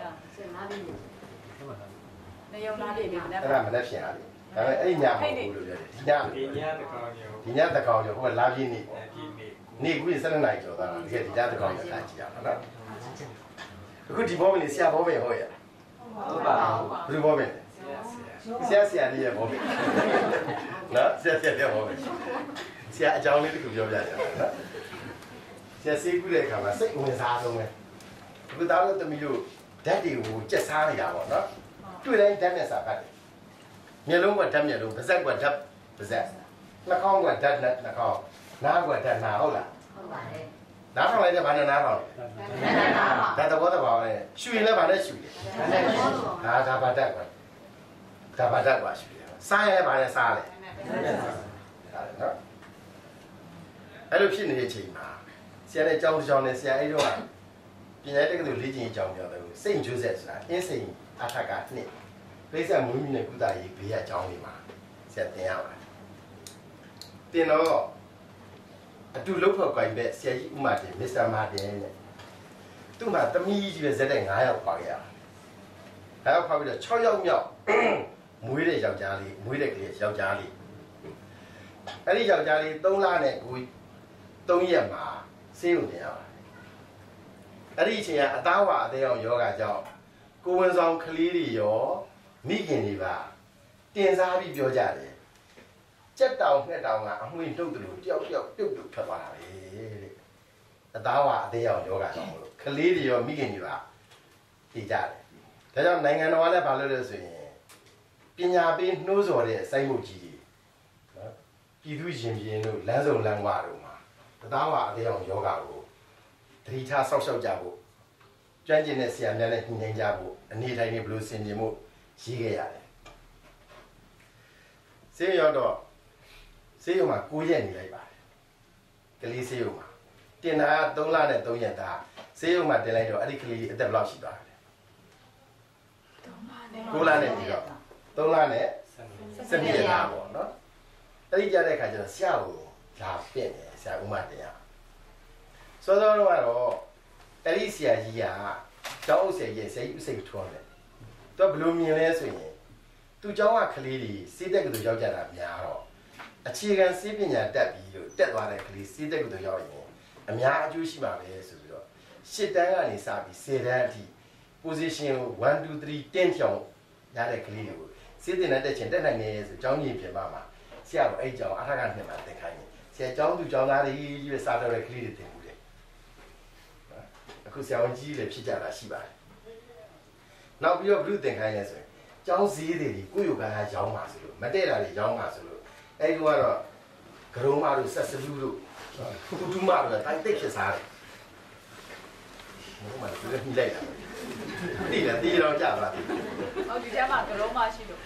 နေရုံသားတွေနဲ့
အဲ့ဒါမနဲ့ဖြစ်ရတယ်ဒါပေမဲ့အဲ့ညမဟုတ်ဘူးလို့ပြောတယ်ဒီညတကောင်ကျော်ဟိုကလာပြင်းနေပေါ့နေကူ7နိုင်ကျော်သွားတာတကယ်ဒီညတကောင်ကျော်လာကြည့်ရအောင်နော်အခုဒီဘောမင်းဆရာဘောမင်းဟုတ်ရ
ဟုတ်ပါဘူး
ဘယ်ဘောမင်းဆရာလေးရဲ့ဘောမင်းနော်ဆရာရဲ့ဘောမင်းဆရာအကြောင်းလေးတခုပြောပြကြတယ်နော်ဆရာစေးကူးတဲ့အခါမှာစိတ်ဝင်စားဆုံးပဲအခုသားတို့သမီးတို့ဓာတ်တွေကိုကြက်စားနေတာပေါ့နော်တွေ့တိုင်းဓာတ်နဲ့စာပတ်တယ်မျက်လုံးကဓာတ်မျက်လုံးပါးစပ်ကဓာတ်ပါးစပ်နှာခေါင်းကဓာတ်နဲ့နှာခေါင်းနားကဓာတ်နာဟုတ်လား
ဟုတ်ပါတယ်
နားထောင်လိုက်တဲ့ဘာနဲ့နားထောင်လဲဓာတ်သဘောနဲ့ရှူရင်လည်းဘာနဲ့ရှူလဲဒါဘာဓာတ်ကွာဒါဘာဓာတ်ကွာရှူရစားရင်လည်းဘာနဲ့စားလဲနော်အဲ့လိုဖြစ်နေတဲ့အချိန်မှာဆရာနဲ့ကြောင်းတစ်ကြောင်းနဲ့ဆရာအဲ့တော့ပညာတက္ကသိုလ်လေ့ကျင့်ရေးကျောင်းပြောတယ်စိန့်ဂျိုးဆက်ဆိုတာအင်းစိန်အထက်ကနှစ်ပြိဿမွေးမြူနဲ့ကုသရေးဘေးကကျောင်းလေးမှာဆရာသင်ရပါတယ်တင်တော့အတူလုံးဖော်ကိုင်ပဲဆရာကြီးဥမာတင်မစ္စတာမာတင်နဲ့သူ့မှာသမီးကြီးပဲဇက်တဲ့9ယောက်ပါခဲ့ရတာအဲ့တော့ဖောက်ပြီးတော့6ယောက်မြောက်မွေးတဲ့ယောက်ျားလေးမွေးတဲ့ကလေးယောက်ျားလေးအဲ့ဒီယောက်ျားလေး3လနဲ့ကို3ရက်မှာဆေးရုံတင်ရပါတယ်အဲ့ဒီအချိန်ကအသားဝအသေးအောင်ယောဂကြောင့်ကိုဝန်ဆောင်ကလေးတွေရောမိခင်တွေပါတင်စားပြီးပြောကြတယ်ကြက်တောင်ငှက်တောင်ကအမွှေးတုတ်တယ်လို့တယောက်ပြုတ်ထွက်သွားတာပဲတဲ့အသားဝအသေးအောင်ယောဂကြောင့်မလို့ကလေးတွေရောမိခင်တွေပါတည်ကြတယ်ဒါကြောင့်နိုင်ငံတော်ကလည်းဘာလို့လဲဆိုရင်ပညာပေးနှိုးဆော်တဲ့စိုက်မှုကြီးတွေနော်ပြည်သူရှင်ပြည်တို့လမ်းစုံလမ်းဝတို့မှာအသားဝအသေးအောင်ယောဂကိုတတိထားဆောက်ရှောက်ကြဖို့ကျွမ်းကျင်တဲ့ဆရာများနဲ့ညှိနှိုင်းကြဖို့အနေတိုင်းနဲ့ဘလို့ဆင်ခြင်မှုရေးခဲ့ရတယ်ဆေးရောက်တော့ဆေးရုံမှာ9ရက်နေလိုက်ပါတယ်ကလေးဆေးရုံမှာတင်တာ3လနဲ့3ရက်သားဆေးရုံမှာတင်လိုက်တော့အဲ့ဒီကလေးအသက်ဘယ်လောက်ရှိသွားလဲ9လနဲ့ပြီးတော့3လနဲ့7ရက်သားပေါ့နော်အဲ့ဒီကြတဲ့ခါကျတော့ဆရာကိုလာပြင့်တယ်ဆရာဥမတင်ရစောစောတော့အဲ့ဒီဆရာကြီးကကျောင်းအုပ်ဆရာကြီးဆရာကြီးဥစိတ်ထွန်းတယ်သူကဘလို့မြင်လဲဆိုရင်သူကျောင်းကကလေးတွေစေးတက်ကတူရောက်ကြတာများတော့အခြေခံစေးပညာတက်ပြီးလို့တက်သွားတဲ့ကလေးစေးတက်ကတူရောက်ရင်အများအကျိုးရှိမှာပဲဆိုပြီးတော့10တန်းကနေစပြီး10တန်းအထိ position 1 2 3 10ချောင်းရတဲ့ကလေးတွေကိုစေးတင်တဲ့ချင်းတက်နိုင်နေဆိုကျောင်းကြီးပြင်ပါမှာဆရာကအဲ့ကျောင်းအထက်ကနှစ်မှာသင်ခိုင်းတယ်ဆရာကျောင်းသူကျောင်းသားတွေကြီးပဲစားတော့တဲ့ကလေးတွေတင်ဘူးတယ်အခုဆရာဝန်ကြီးလည်းဖြစ်ကြတာရှိပါတယ်နောက်ပြီးတော့ဘုရုသင်ခိုင်းလဲဆိုရင်ကျောင်းစည်းတွေကိုယ့်ရုပ်ကန်းရောင်းပါဆိုလို့မတည့်တာတွေရောင်းပါဆိုလို့အဲ့ဒီကတော့ဂရုံးမတို့ဆက်စလူးတို့ကုတူးမတို့တိုင်းတိတ်ဖြစ်စားတယ်ဘုမကလည်းညှိလိုက်တာတိတယ်တီးတော့ကြပါသေး
ဟုတ်ဒီကျမှကလုံးမရှိလို့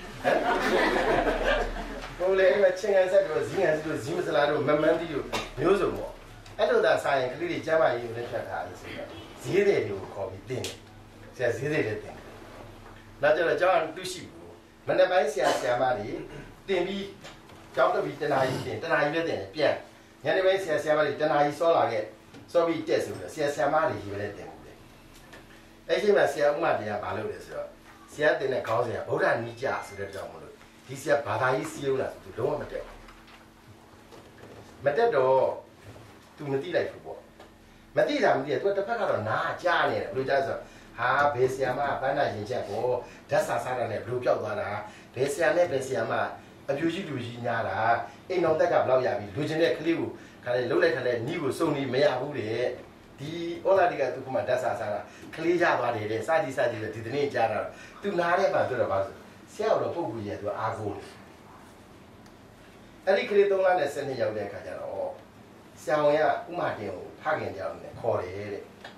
ဘိုးလေးအဲ့ချင်းငန်းဆက်တို့ဇင်းငန်းတို့ဇင်းမစလာတို့မမန်းတီတို့မျိုးစုံပေါ့အဲ့လိုသာစားရင်ကလေးတွေကျမ်းမာရေးကိုလည်းဖြတ်ထားတယ်ဆိုတော့ဈေးတွေကိုခေါ်ပြီးတင်တယ်ဆရာဈေးတွေလည်းတင်နောက်ကျတော့ကျောင်းတူရှိဘူးမနေ့ပိုင်းဆရာမတွေတင်ပြီးကျောင်းတက်ပြီးတနာရီတင်တနာရီပဲတင်ပြန်ညနေပိုင်းဆရာမတွေတနာကြီးစောလာခဲ့စောပြီးတက်ဆိုတော့ဆရာမတွေကြီးပဲတင်မှုတယ်အဲ့ဒီမှာဆရာဥမတရားဘာလုပ်လဲဆိုတော့ဆရာတင်တဲ့ခေါင်းစဉ်ကဗုဒ္ဓနိကြဆိုတဲ့ကြောင့်မလို့ဒီဆရာဘာသာရေးစီးရုံးလာဆိုသူလုံးဝမတက်ဘူးမတက်တော့သူမသိလိုက်ဘူးပေါ့မသိတာမသိတယ်သူတစ်ဖက်ကတော့နားကြားနေတယ်ဘယ်လိုကြားဆိုဟာဘေးဆရာမဘန်းနာရင်ချက်ကိုဓာတ်စာစားတာနဲ့ဘယ်လိုပြောက်သွားတာဘေးဆရာနဲ့ဘေးဆရာမအပြူကြီးလူကြီးညားတာအိမ်တော်တက်ကဘယ်လောက်ရပြီလူချင်းတဲ့ကလေးကိုခါလေလှုပ်လိုက်ခါလေနီးကိုစုံနေမရဘူးတဲ့ဒီဩလာဒီကသူကမှဓာတ်စာစားတာကလေးရသွားတယ်တဲ့စသည်ဒီတနေ့ကြားတာသူနားတဲ့မှာပြောတော့ပါဆိုဆရာတော်ပုဂ္ဂိုလ်ရဲ့သူအားကိုးတယ်အဲ့ဒီကလေး3လနဲ့7နှစ်ရောက်တဲ့အခါကျတော့ဆရာဝန်ကဥမာတင်ကိုဖခင်ကြောင့်နဲ့ခေါ်တယ်တဲ့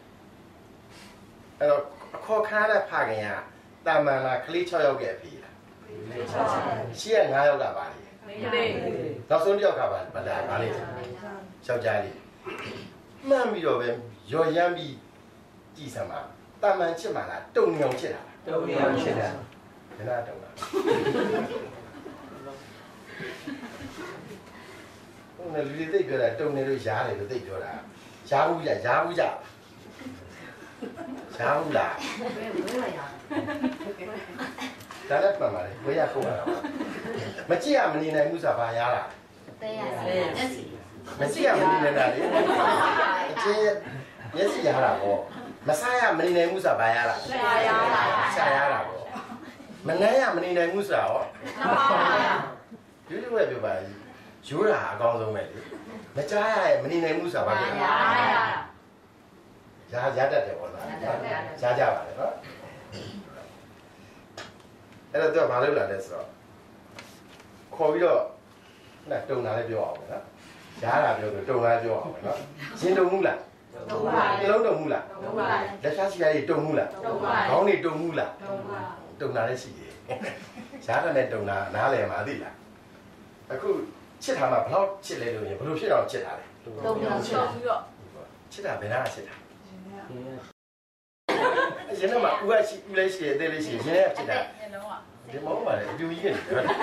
အဲ့တော့အခေါ်ခါတဲ့ဖခင်ကတာမန်လားကလေး6ယောက်ရဲ့အဖေလားရှေ့က9ယောက်ကပါလေနောက်ဆုံးတစ်ယောက်ကပါဗလာပါလေယောက်ျားလေးမှန်ပြီးတော့ပဲရော်ရမ်းပြီးကြည်စမ်းပါတာမန်ချစ်မှလားတုံညောင်ချစ်တာတုံညောင်ချစ်တာဘယ်နာတုံလားဟိုလူတွေသိပြောတာတုံနေလို့ရားတယ်လို့သိပြောတာရားဘူးလားရားဘူးလားဒါလည်းမှန်ပါလေဝေးရခုံးတာမကြည့်ရမနေနိုင်ဘူးဆိုတာဘာရားလား
တဲရတယ်
မကြည့်ရမနေနိုင်တာလေအချင်းမျက်စိရားတာပေါ့မစားရမနေနိုင်ဘူးဆိုတာဘာရားလားရှာရားတာပေါ့မနှမ်းရမနေနိုင်ဘူးဆိုတာရောဒီလိုပဲပြောပါရိုးတာအကောင်းဆုံးပဲလေမကြားရမနေနိုင်ဘူးဆိုတာဘာလဲရတတ်တယ်ပေါ့လားရကြပါလေနော်အဲ့တော့သူကဘာလုပ်လာလဲဆိုတော့ခေါ်ပြီးတော့နာတုံတာလည်းပြောအောင်ပဲနော်ရားတာပြောဆိုတုံတာပြောအောင်ပဲနော်ရှင်တုံမှုလားတုံပါဘူးလုံးတုံမှုလားတုံပါဘူးလက်ချစီရည်တုံမှုလားတုံပါဘူးခေါင်းနေတုံမှုလားတုံပါဘူးတုံတာလည်းရှိတယ်ရားတာနဲ့တုံတာနားလည်မှာသိလားအခုချစ်တာမှဘယ်တော့ချစ်လဲလို့ရင်ဘယ်လိုဖြစ်အောင်ချစ်တာလဲ
တုံတာချစ်ပြီးတော့
ချစ်တာဘယ်နာချစ်တာရင်ထဲမှာဦးကရှိဦးလေးရှိအသေးလေးရှိရင်ရဲ့ချစ်တာဒီမောင်ပါလေအပြူကြီးကနေပြောတာ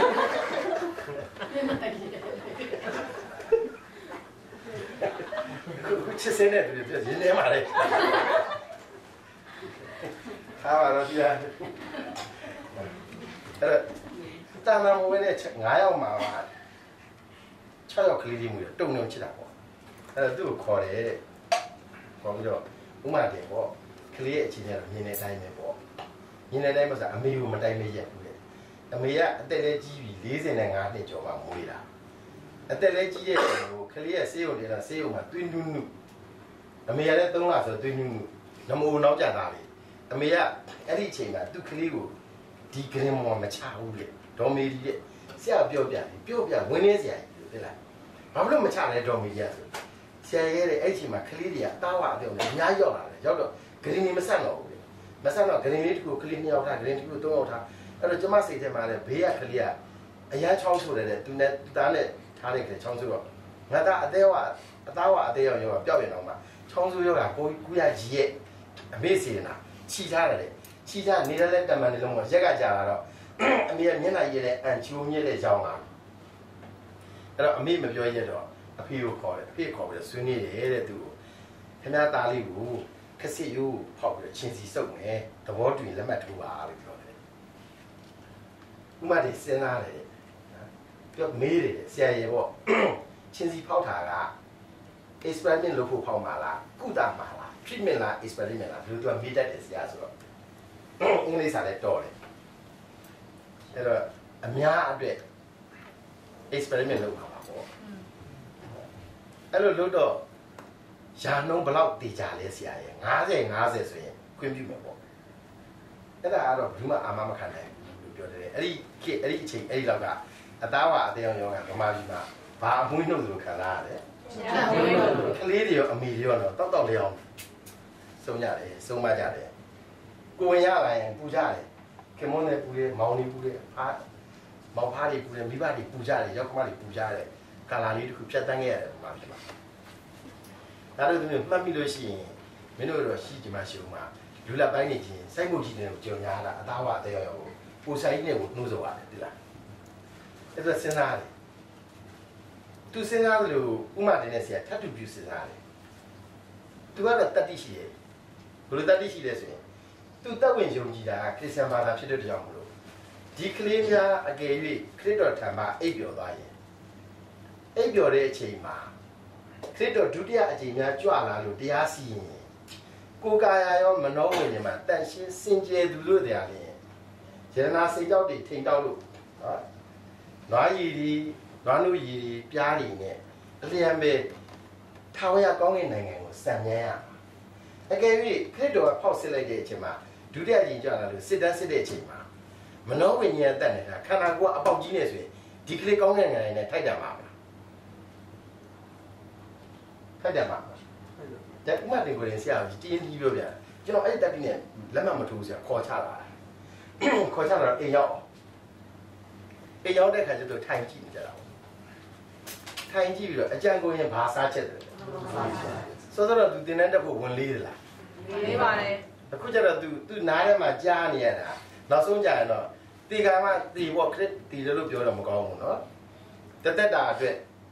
ခုချစ်စင်းတဲ့သူတွေပြောရင်ထဲမှာလေဟာပါတော့ပြအဲ့တာမန်ဝင်တဲ့9ယောက်မှာ6ယောက်ကလေးလေးမျိုးတုံတုံချစ်တာပေါ့အဲ့တော့သူ့ကိုခေါ်တယ်ခေါ်ပြီးတော့ဥမာတယ်ပေါ့ကလေးရဲ့အခြေအနေတော့မြင်တဲ့အတိုင်းပဲပေါ့မြင်တဲ့အတိုင်းမှာဆိုအမေကိုမတိုင်းမရက်ဘူးလေအမေကအသက်လေးကြီးပြီ45နှစ်ကျော်မှမွေးတာအသက်လေးကြီးတဲ့ကိုကလေးရဲ့ဆေးရုံတွေကဆေးရုံမှာတွင်းနုနုအမေကလည်း3လဆိုတွင်းနုနုနမိုးနောက်ကျတာလေအမေကအဲ့ဒီအချိန်မှာသူ့ကလေးကိုဒီဂရင်မောမချဘူးလေဒေါ်မေဒီတဲ့ဆရာပြောပြဝင်းနေဆရာကြီးသိလားဘာလို့မချလဲဒေါ်မေဒီကဆိုဆရာရဲ့အဲ့ဒီအချိန်မှာကလေးတွေကတားဝအပြောင်းနဲ့အများကြီးရောက်လာတယ်ရောက်တော့ဂရင်နေမဆက်တော့ဘူးလေမဆက်တော့ဂရင်လေးတခုကလေး2ယောက်ထားဂရင်တခု3ယောက်ထားအဲ့တော့ကျမစိတ်ထဲမှာလည်းဘေးကကလေးကအရန်ချောင်းဆိုတယ်သူနဲ့သားနဲ့ထားတဲ့ကလေးချောင်းဆိုတော့ငါသားအသေးဝအသားဝအသေးရောက်ရောပျောက်ပြန်တော့မှချောင်းဆိုရောကကိုရကြီးရဲ့အမေစီနာခြိထားတယ်ခြိထားနေတဲ့လက်တမန်တွေလုံးကရက်ကကြာလာတော့အမေကမျက်နှာရည်တဲ့အန်ချိုးမြက်တဲ့ကြောင်းလာအဲ့တော့အမေမပြောရတော့အဖေကိုခေါ်တယ်အဖေခေါ်ပြီးဆွေးနွေးတယ်တဲ့သူကိုခင်ဗျားသားလေးကိုခက်စစ်ရိုးဖောက်ပြီးချင်းစီစုပ်မယ်သဘောတူရင်လက်မှတ်ထိုးပါလို့ပြောတယ်ဥမာဒီစဉ်းစားတယ်ပြောမေးတယ်ဆရာရေပေါ့ချင်းစီဖောက်တာက experiment လုပ်ဖို့ဖောက်မှာလားကုသမှာလား treatment လား experiment လားဘယ်လိုသူကမေးတတ်တယ်ဆရာဆိုတော့အင်္ဂလိပ်စာလည်းတော်တယ်အဲ့တော့အများအတွက် experiment လုပ်မှာပါပေါ့အဲ့လိုလုပ်တော့ရာနှုန်းဘယ်လောက်တည်ကြလဲဆရာရဲ့50ဆိုရင်ခွင့်ပြုမယ်ပေါ့အဲ့ဒါကတော့ဘယ်သူမှအာမမခံနိုင်ဘူးလို့ပြောတယ်အဲ့ဒီအချိန်အဲ့ဒီလောက်ကအသားဝအသေးအောင်ရောကဗမာပြည်မှာဘာအမွှေးနှုတ်လို့ခံလာရတယ်ကလေးတွေရောအမေတွေရောတော့တောက်လေးအောင်စုံကြတယ်စုံမကြတယ်ကိုဝင်ရလာရင်ပူကြတယ်ခင်မွန်းနဲ့ပူတယ်မောင်နေပူတယ်မောင်ဖားတွေပူတယ်မိဘတွေပူကြတယ်ရောက်ခမတွေပူကြတယ်ကာလာလေးတစ်ခုဖြတ်တန်းခဲ့ရတယ်ဗမာပြည်မှာဒါတို့သူမျိုးမှတ်မိလို့ရှိရင်မင်းတို့တော့ရှိဒီမှာရှိဦးမှာလူလက်ပိုင်းနေချင်းစိုက်မှုကြီးတွေကိုကြော်ညာတာအသားဝအသေးရောပူဆိုင်နဲ့ကိုနှိုးစောရတယ်ဒီလားအဲ့ဒါစဉ်းစားတယ်သူစဉ်းစားလို့ဥမာတင်နေဆရာထပ်တူပြစဉ်းစားတယ်သူကတော့တတိရှိတယ်ဘယ်လိုတတိရှိလဲဆိုရင်သူတက်ဝင်ယုံကြည်တာခရစ်ယာန်ဘာသာဖြစ်တဲ့ကြောင့်မလို့ဒီကလေးများအကယ်၍ခရစ်တော်ထံမှာအိပ်ပျော်သွားရင်အိပ်ပျော်တဲ့အချိန်မှာခရစ်တော်ဒုတိယအချိန်များကြွလာလို့တရားစီရင်ကိုယ်ကာယရောမနောဝိညာဉ်မှာတန်ရှင်းစင်ကြယ်သူလို့တရားရင်ယန္နာစိတ်ကြောက်တွေထိန်တောက်လို့နော်နွားရည်ဒီနွားနုရည်ဒီပြားတွေနဲ့အလျံပဲထာဝရကောင်းကင်နိုင်ငံကိုစံမြန်းရအကယ်၍ခရစ်တော်ကဖောက်စစ်လိုက်တဲ့အချိန်မှာဒုတိယအချိန်ကြွလာလို့စစ်တမ်းစစ်တဲ့အချိန်မှာမနောဝိညာဉ်တက်နေတာခန္ဓာကိုယ်ကအပေါက်ကြီးနေဆိုရင်ဒီကလေးကောင်းကင်နိုင်ငံနဲ့ထိုက်တယ်မှာထိုက်တယ်မှာတဲ့ဥမာတင်ကိုရင်ဆရာကြီးတင်းကြီးပြောပြကျွန်တော်အဲ့ဒီတက်ပြီးနဲ့လက်မှတ်မထိုးဆရာခေါ်ချလာခေါ်ချလာတော့အိမ်ရောက်တဲ့ခါကျတော့ထိုင်ကြည့်နေကြတာထိုင်ကြည့်ပြီးတော့အကြံကိုရင်ဘာစားချက်တယ်ဆိုတော့သူတင်တဲ့တက်ဖို့ဝင်လေးသလား
လေးပါတယ်
အခုကျတော့သူနားထဲမှာကြားနေရတာနောက်ဆုံးကြရင်တော့တီကမှတီပေါ့ခရစ်တီလို့ပြောတော့မကောင်းဘူးเนาะတက်တာအတွက်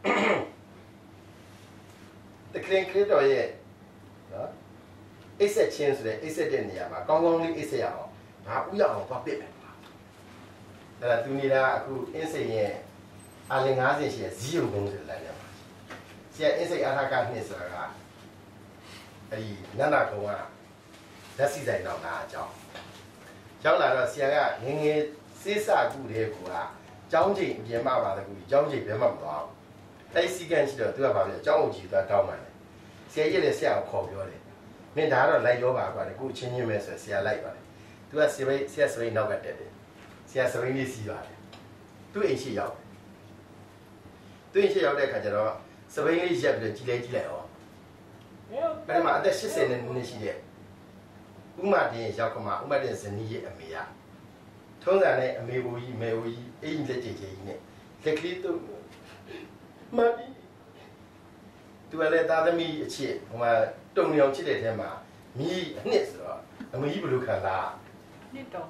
တကယ်ခရစ်တော်ရဲ့နော်အိတ်ဆက်ချင်းဆိုတဲ့အိတ်ဆက်တဲ့နေရာမှာကောင်းကောင်းလေးအိတ်ဆက်ရအောင်ဒါဥရအောင်သွားပစ်မယ်အဲ့ဒါသူနေတာအခုအင်းစိန်ရဲ့အာလင်90ရှိရဲ့ဇီယုံကုန်းဆိုတဲ့လမ်းထဲမှာဆရာအင်းစိန်အာထာကနှစ်ဆိုတာကအဲ့ဒီနန္ဒကုန်းကလက်စီဆိုင်တော့ကအကြောင်းရောက်လာတော့ဆရာကငငယ်စေးစကူတဲ့ကူကကျောင်းချိန်အပြင်မှာပါတဲ့ကူကျောင်းချိန်ဘယ်မှမသွားဘူးအဲ့စီကန်ရှိတော့သူကဘာလဲကျောင်းအုပ်ကြီးသွားတောင်းတယ်ဆရာကြီးလည်းဆရာကိုခေါ်ပြောတယ်မင်းဒါကတော့လိုက်ရောပါကွာလေကိုချင်းချင်းပဲဆိုဆရာလိုက်ပါတယ်သူကဆရာစပိန်နောက်ကတက်တယ်ဆရာစပိန်လေးစီးပါတယ်သူ့အိမ်ရှိရောက်သူ့အိမ်ရှိရောက်တဲ့အခါကျတော့စပိန်လေးရက်ပြီးကြီးလိုက်အောင်အဲ့မှာအသက်80နှစ်ရှိတဲ့ဥမာတင်ရောက်ခမဥမာတင်ဇနီးရဲ့အမေရထုံးစံနဲ့အမေဘူးကြီးမေဘူးကြီးအိမ်လက်ကြီးကြီးနဲ့လက်ကလေးတော့မမီသူလည်းသားသမီးအချစ်ဟိုမှာတုံညောင်ချစ်တဲ့ထဲမှာမိအနှစ်ဆိုတော့အမေကြီးဘယ်လိုခံစား
နှစ်တောင်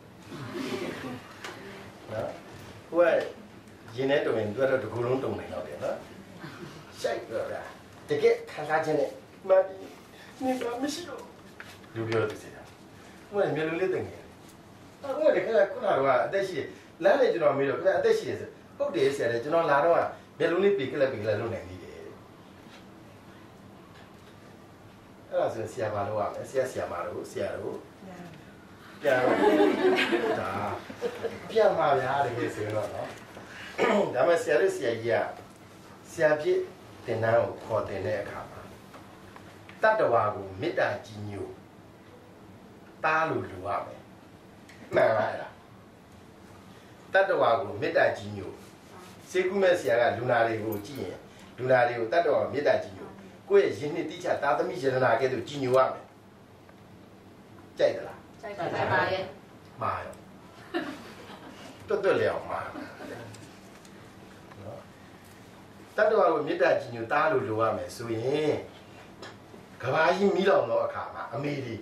နော်ဟိုကရင်နဲ့တုံရင်သူကတော့တကူလုံးတုံနေတော့တယ်နော်ရှိုက်တော့တာတကယ်ခံစားခြင်းနဲ့မမီနေပါမရှိတော့လူပြောတယ်စီတာဟိုကမျိုးလေးတင်နေဟိုကလည်းခုနကအသက်ရှိလမ်းလေကျွန်တော်မေးတော့အသက်ရှိတယ်ဆိုဟုတ်တယ်ဆရာလေကျွန်တော်လာတော့မျက်လုံးလေးปีကလေးလုံးနိုင်သေးတယ်အဲ့ဒါဆိုဆရာဘာလို့ရမလဲဆရာမတို့ဆရာတို့ပြန်ဒါပြန်มาဗျာတကယ်ဆိုတော့နော်ဒါမှဆရာတို့ဆရာကြီးကဆရာပြည့်တင်တန်းကိုခေါ်တင်တဲ့အခါမှာတတ္တဝါကိုမေတ္တာကြီးညို့တားလို့လူရမယ်မှန်ပါလားတတ္တဝါကိုမေတ္တာကြီးညို့စေကုမဲ့ဆရာကလူနာတွေကိုကြည့်ရင်လူနာတွေကိုတတ်တော်မေတ္တာကြီးညို့ကိုယ့်ရဲ့ယဉ်နှစ်တိကျသာသမီယန္နာကဲ့သို့ကြီးညိုရမယ်ကြိုက်သလား
ကြိုက်ပါရဲ့
မှားရောတွတ်လေအောင်မှားနော်တတ်တော်ကိုမေတ္တာကြီးညို့တားလို့လိုရမယ်ဆိုရင်ကဘာကြီးမိလောင်တော့အခါမှာအမေဒီ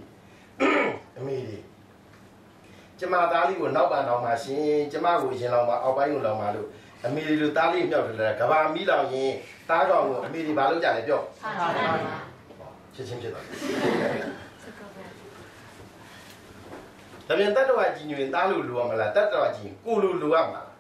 ကျမသားလေးကိုနောက်ပါတော့မှရှင်ကျမကိုရင်လောင်ပါအောက်ပိုင်းကိုလောင်ပါလို့အမေဒီလိုသားလေးမြောက်တယ်ကဘာမီးလောင်ရင်သားကောင်ကိုအမေဒီဘာလုပ်ကြလဲပြောချက်ချင်းဖြစ်သွားတယ်ဒါပြန်တတ္တဝါကြီးညွင်သားလို့လိုရမလားတတ္တဝါကြီးကိုလိုလိုရမှာလား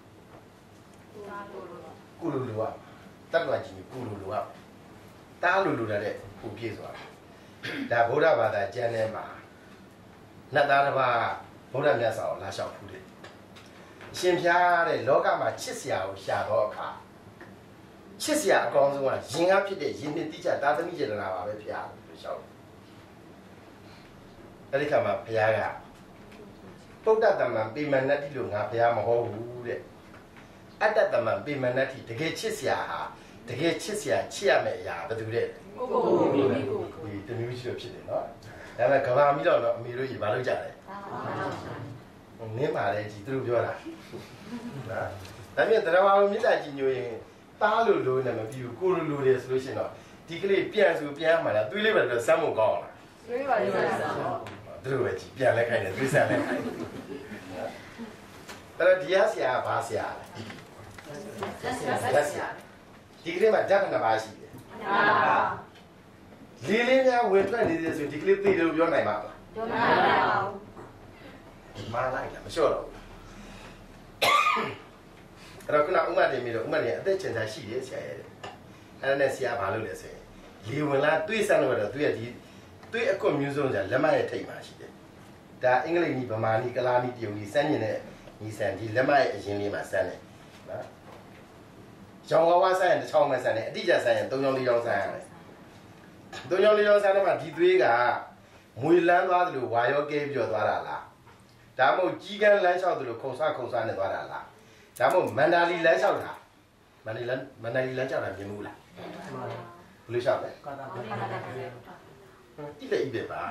ကိုလိုလိုရတတ္တဝါကြီးကိုလိုလိုရသားလိုလိုတဲ့ကိုပြည့်သွားတယ်ဒါဗုဒ္ဓဘာသာကျမ်းထဲမှာနတ်သားတစ်ပါးဗုဒ္ဓမြတ်စွာဘုရားလာလျှောက်ဖူးတယ်ရှင်ဖျားတဲ့လောကမှာချစ်စရာကိုရှာတော့အခါချစ်စရာအကောင်းဆုံးကရင်ကားဖြစ်တဲ့ယဉ်နှစ်တိကျသာသမီစေတနာပါပဲဖျားလို့လျှောက်တယ်အဲ့ဒီခါမှာဘုရားကပုဒ္ဒတမံပေမနတ္တိလို့ငါဘုရားမဟုတ်ဘူးတဲ့အတ္တတမံပေမနတ္တိတကယ်ချစ်စရာဟာတကယ်ချစ်စရာချစ်ရမယ့်အရာဘယ်သူလဲဒီတမျိုးရှိလို့ဖြစ်တယ်နော်ဒါပေမဲ့ကဘာမီတော့အမေတို့ကြီးဘာလုပ်ကြလဲနင်းပါလေကြီးသူတို့ပြောတာနော်ဒါပြင်တရားဘာမေတ္တာကြီးညိုရင်တားလို့လို့နဲ့မပြီးဘူးကိုလိုလိုတယ်ဆိုလို့ရှိရင်တော့ဒီကလေးပြန်ဆိုပြန်မှလားသွေးလေးပဲလို့စမ်းဖို့ကောင်းလား
သွေးပါလေဆရာ
သူတို့ပဲကြီးပြန်လဲခိုင်းတယ်သွေးစမ်းလဲခိုင်းတယ်အဲ့တော့ဒီရဆရာဘာဆရာလဲ
လက်ဆရာ
ဒီကလေးမှာဓာတ်နှစ်ပါးရှိတယ်လေးလေးများဝင်ထွက်နေသေးဆိုဒီကလေးသိတယ်လို့ပြောနိုင်ပါမလားပြောနိုင်ပါဘူးမာလိုက်လားမလျှော့တော့ဘူးအဲ့တော့ခုနဥမတင်ပြီးတော့ဥမတင်အသက်ချင်တာရှိတယ်ဆရာရဲ့အဲ့ဒါနဲ့ဆရာဘာလုပ်လဲဆိုရင်လေဝင်လာတွေးစမ်းလို့တော့သူရဲ့ဒီတွေးအကွတ်မျိုးစုံじゃလက်မရဲ့ထိတ်မှာရှိတယ်ဒါအင်္ဂလိပ်နီးဗမာနီးကလားနီးတရုတ်နီးစမ်းကျင်တဲ့ညီစံဒီလက်မရဲ့အရင်လေးမှာစမ်းတယ်နော်ရောင်ဝါးဝါးစမ်းရင်တစ်ချောင်းမဲ့စမ်းတယ်အတိကျစမ်းရင်၃ချောင်း၄ချောင်းစမ်းရတယ်၃ချောင်း၄ချောင်းစမ်းတော့မှဒီသွေးကမွေလန်းသွားတယ်လို့ဝါရောကဲပြောသွားတာလားဒါမှမဟုတ်ကြီးကန်းလမ်းလျှောက်တယ်လို့ခုံစားနဲ့သွားတာလားဒါမှမဟုတ်မန္တာလီလမ်းလျှောက်တာမန္တလီလမ်းလျှောက်တာမြင်ဘူးလားဘယ်လိုလျှောက်လဲ一百100吧，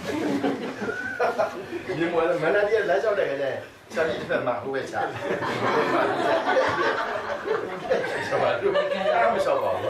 你摸了，门那里来小那个呢，小一分嘛，不会吃，小嘛，俺们小包子，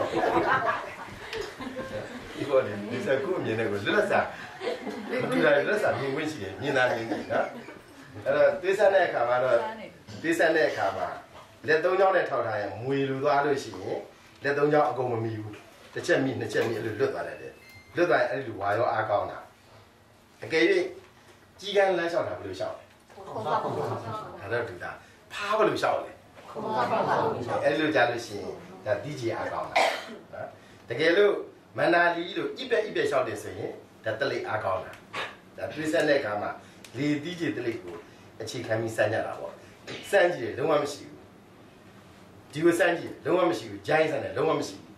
一个呢，你在过年那个热啥，对了，热啥没关系，你拿你啊，第三呢看嘛了，第三呢看嘛，来东江来淘汰，没路多少钱，来东江跟我们有，这见面路多来的。လွတ်သွားအဲ့ဒီဝါရောအားကောင်းတာအကယ်၍ကြီးကန်းလမ်းလျှောက်တာဘယ်လိုလျှောက်လဲဒါတော့ဒီသားဖားဘယ်လိုလျှောက်လဲအဲ့လိုကြားလို့ရှိရင်ဒါတီးကြီးအားကောင်းတာနော်တကယ်လို့မန္တာလီလို့အိပက်လျှောက်တယ်ဆိုရင်ဒါတလိပ်အားကောင်းတာဒါတွေးဆက်တဲ့အခါမှာလေတီးကြီးတလိပ်ကိုအခြေခံပြီးစမ်းကြတာပေါ့စမ်းကြည့်လုံးဝမရှိဘူးဒီကိုစမ်းကြည့်လုံးဝမရှိဘူးဂျိုင်းစမ်းတယ်လုံးဝမရှိဘူး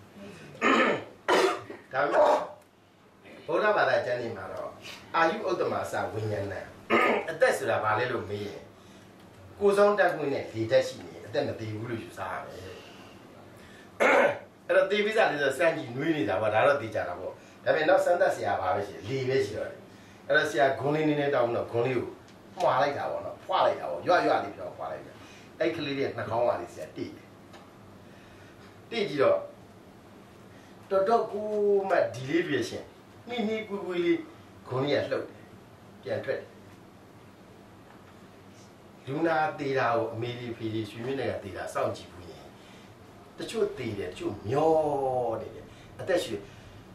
ဒါမျိုးဘုရားဘာသာကျမ်းနေမှာတော့အာယုဥတ္တမစာဝိညာဏအသက်ဆိုတာဘာလဲလို့မေးရင်ကိုယ်ဆောင်တက်ခွင့်နဲ့လေတက်ရှိနေအသက်မသေးဘူးလို့ယူဆရမယ်အဲ့တော့သေပိစာလေးဆိုစမ်းကြည့်နွေးနေတာပေါ့ဒါတော့သိကြတာပေါ့ဒါပေမဲ့နောက်စမ်းသက်ဆရာဘာပဲရှိလေပဲရှိတော့တယ်အဲ့တော့ဆရာဂုံးလေးနည်းနည်းတောင်းတော့ဂုံးလေးကိုမှားလိုက်တာပေါ့နော်ဖွာလိုက်တာပေါ့ရွလေးပြောဖွာလိုက်တာအဲ့ကလေးရဲ့နှာခေါင်းကလေးဆရာတိတယ်တိကြည့်တော့တော်ကူမှဒီလေးပြရှင်နီကွေကွေလေးခုံးကြီးကလှုပ်တယ်ပြန်ထွက်တယ်လူနာသေးတာကိုအမေဒီဖီဒီရွှေမြင့်တွေကသေးတာစောင့်ကြည့်ဘူးရင်တချို့သေးတယ်တချို့မျောနေတယ်အသက်ရွှေ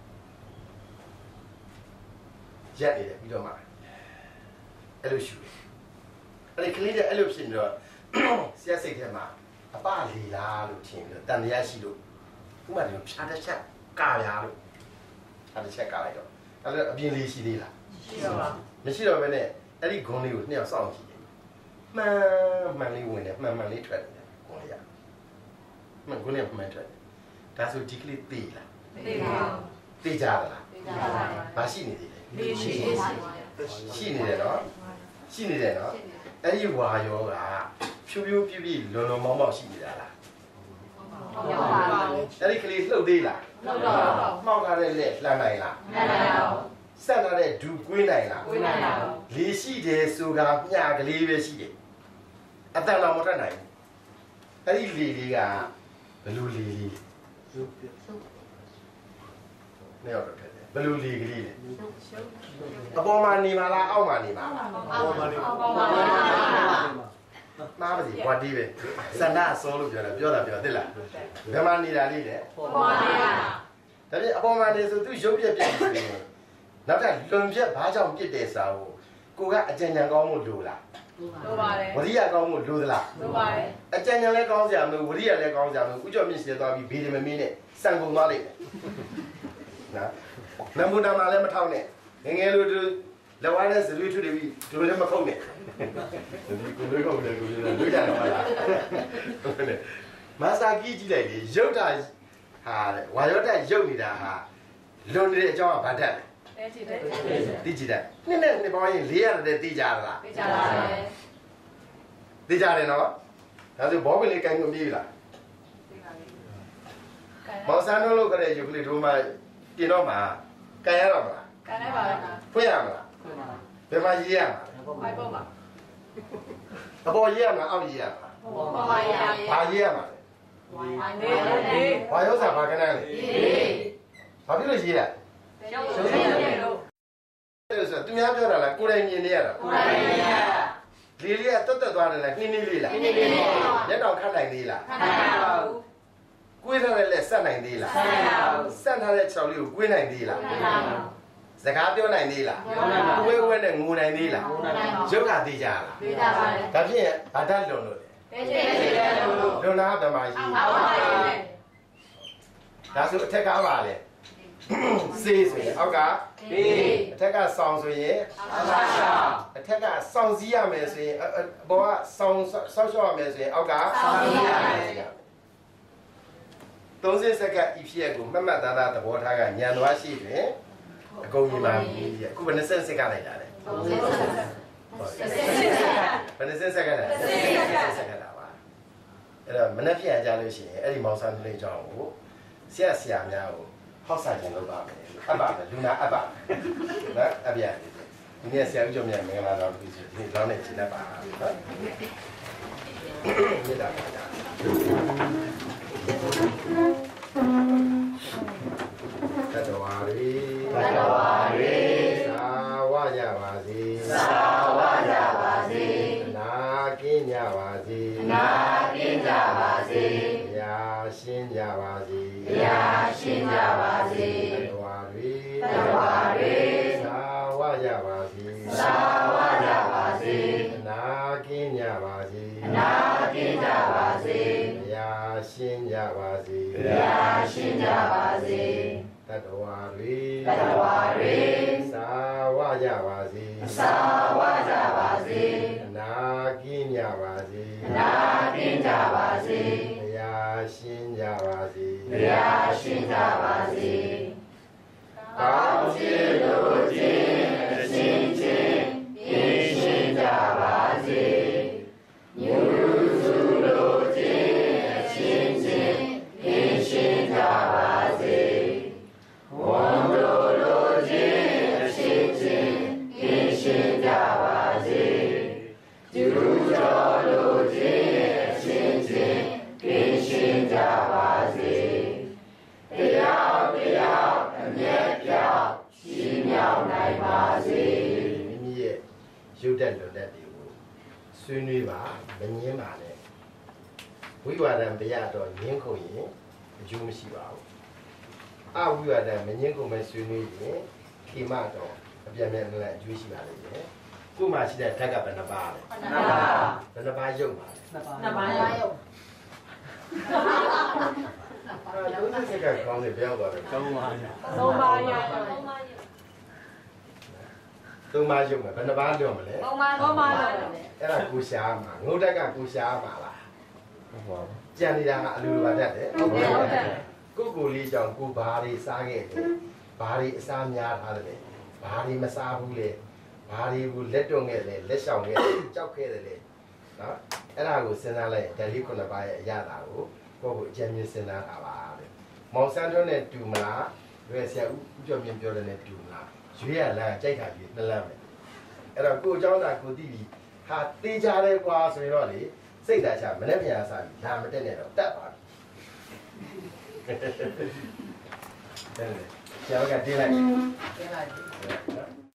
ရက်နေတယ်ပြီးတော့မှအဲ့လိုရှူတယ်အဲ့ဒီကလေးတွေအဲ့လိုဖြစ်နေတော့ဆရာစိတ်ထဲမှာအပလီလားလို့ထင်ပြီးတော့တန်တရားရှိလို့ဥမာလည်းဖြားတစ်ချက်ကာရလို့အဲ့တစ်ချက်ကလိုက်တော့အဲ့ဒါအပြင်လေးရှိသေးလားရှိတော့ပါမရှိတော့ဘဲနဲ့အဲ့ဒီဂုံးလေးကိုနှစ်ယောက်စောင့်ကြည့်တယ်မှန်လေးဝင်တယ်မှန်လေးထွက်တယ်ဂုံးလေးကမှန်ဂုံးလေးမှန်ထွက်တယ်ဒါဆိုဒီကလေးသိလားသိပါဘူးသိကြလားသိကြပါဘူးမရှိနေသေးတယ်ရှိနေတယ်နော်ရှိနေတယ်နော်အဲ့ဒီဝါရောကဖြူပြပြလွန်မောင်းရှိနေတာလားအဲ့ဒီကလေးလှုပ်သေးလားလှုပ်တော့မှောက်ထားတဲ့လက်လှမ်းနိုင်လားလှမ်းနိုင်ပါဘူးဆက်ထားတဲ့ဒူကွေးနိုင်လားကွေးနိုင်ပါဘူးလေရှိတယ်ဆိုတာမျှကလေးပဲရှိတယ်အတန်တော်မထွက်နိုင်ဘူးအဲ့ဒီလေလေးကဘယ်လိုလေလေးနေတော့ထက်တယ်ဘယ်လိုလေကလေးလဲအပေါ်မှာနေမှာလားအောက်မှာနေမှာလားအောက်မှာနေမားပါစီဝတ်ဒီပဲစန္ဒအစောလို့ပြောတာသိလားဘယ်မှာနေတာလေးလဲပေါ်မှာနေတာဒါပြင်အပေါ်မှာနေဆိုသူရုပ်ပြက်ပြက်နေတယ်နောက်ထပ်လွန်ပြက်ဘာကြောင့်ပြစ်တယ်ဆိုတော့ကိုကအကြံဉာဏ်ကောင်းမှုလိုလားလိုပါတယ်ဝရိယကောင်းမှုလိုသလားလိုပါတယ်အကြံဉာဏ်လည်းကောင်းစရာမလိုဝရိယလည်းကောင်းစရာမလိုဥကြောင့်မြင့်စေသွားပြီးဘေးတယ်မမင်းနဲ့စံကုန်သွားလိမ့်မယ်နော်နမူနာမှာလည်းမထောက်နဲ့ငယ်လိုလက်ဝါးနဲ့ဇလွေးထွတ်ပြီးဒိုလည်းမခုတ်နဲ့ဒီကိုလေးကောင်လည်းကိုလေးလည်းတွေ့ကြတော့လားမာစာကီကြည့်လိုက်လေရုပ်တာဟာဝါရောတာရုပ်နေတာဟာလွန်နေတဲ့အကြောင်းကဘာတက်လဲသိကြည့်တယ်နှစ်ပေါင်းရင်400တဲ့သိကြရလားသိကြပါတယ်သိကြတယ်နော်ဒါဆိုဘောပင်လေးကိုင်ကိုပြေးလားသိပါပြီမောင်စန်းတို့လို့ကြတဲ့ရုပ်ကလေးတို့မှပြင်တော့မှာကန်ရတော့မလားကန်လိုက်ပါလားဖွင့်ရမလားဘယ်မှာရေးရမှာလဲဘိုက်ပေါ်မှာအပေါ်ရေးရမှာအောက်ရေးရမှာပေါ်မှာရေးရဘာရေးရမှာလဲနေဘာရောစားဘာကနန်းလဲဘာဖြစ်လို့ရေးရရုပ်ရှင်လို့အဲ့ဆိုသူများပြောတာလားကိုယ်တိုင်မြင်နေရတာကိုယ်တိုင်မြင်ရတာလေလေးကတက်သွားတယ်လားနှင်းလေးလားနှင်းလေးလက်တော်ခတ်နိုင်သေးလားခတ်နိုင်ပါဘူး quên ra đây là sẵn này đi là sẵn ra đây cháu liu quên này đi là giá cá tiêu này đi là quên này ngu này đi là dấu cả đi ra là cái gì à đã lộn rồi lộn nào đó mà gì đã số thế cá vào đấy xì rồi áo cá thế cá sòng rồi thế cá sòng gì à mấy rồi bảo sòng sao mấy rồi áo cá东西这个一批个，慢慢哒的播他个年多些的，工艺嘛，古本身是干来着的，本身是干的，是干的吧？没那批人家流行，毛山的那种物，现在下面好三千多吧，路那那边的，今年下雨就没拿到回去，你老那进来吧，你咋Tadawari, Sawajavasi, Nakinyavasi, Yashinjavasi, Tadawari, Sawajavasi, Nakinyavasi, Yashinjavasi, Tadawari, Sawajavasi, Nakinyavasi, Yashinjavasi. Cao chi lu chi, xin chi, Yashinjavasi. Nhu su lu chi, xin chi, Yashinjavasi. Wondo lu chi, xin chi, Yashinjavasi. Ju cho lu chi, xin chi, Yashinjavasi. Kyaw kyaw, Myint kyaw, chi miao nai ba si. Mimi ye, yu dat lo dat de wo. Swui nui ba, ma ngin ba le. Wai wa dan baya to ngin khou yin, a ju ma shi ba bu. A wai wa dan ma ngin khou ma swui nui yin, khi ma to a pian pian lan a ju shi ba le yin. Ko ma shi dat that ka ba na ba le. Ba na ba yau ba le. Na ba yau. လုံးစက်ကကောင်းတယ်ပြောပါတော့သုံးပါရရုံပဲဘယ်နှပါးပြောမလဲသုံးပါအဲ့ဒါကိုရှားမှာငုတ်တက်ကကိုရှားမှာလားဟုတ်ပါဘူးကြံနေတာကအလူလိုပါတတ်တယ်ဟုတ်ကဲ့ကိုလေးကြောင့်ကိုဘာတွေစားခဲ့တယ်ဘာတွေအစားများထားတယ်ဘာတွေမစားဘူးလေဘာတွေကိုလက်တွန့်ခဲ့တယ်လက်ဆောင်ခဲ့တယ်ကြောက်ခဲ့တယ်လေနော်အဲ့ဒါကိုစဉ်းစားလိုက်ဓာတ်လေးခုနှစ်ပါးရဲ့အရသာကိုကိုယ့်ကိုအကျဉ်းမြင့်စဉ်းစားတာပါတဲ့မောင်စန်းတွန်းနဲ့တူမလားရွယ်ဆရာဦးကျော်မြင့်ပြောတယ်နဲ့တူမလားရွေးရလားကြိုက်တာကြီးနှလမ်းမယ်အဲ့တော့ကိုအကြောင်းသာကိုသိပြီဟာတေးကြတယ်ကွာဆိုရင်တော့လေစိတ်ဓာတ်ချမနဲ့ပြန်စားပြီဒါမတက်နဲ့တော့တက်ပါပြီဆရာကတင်းလိုက်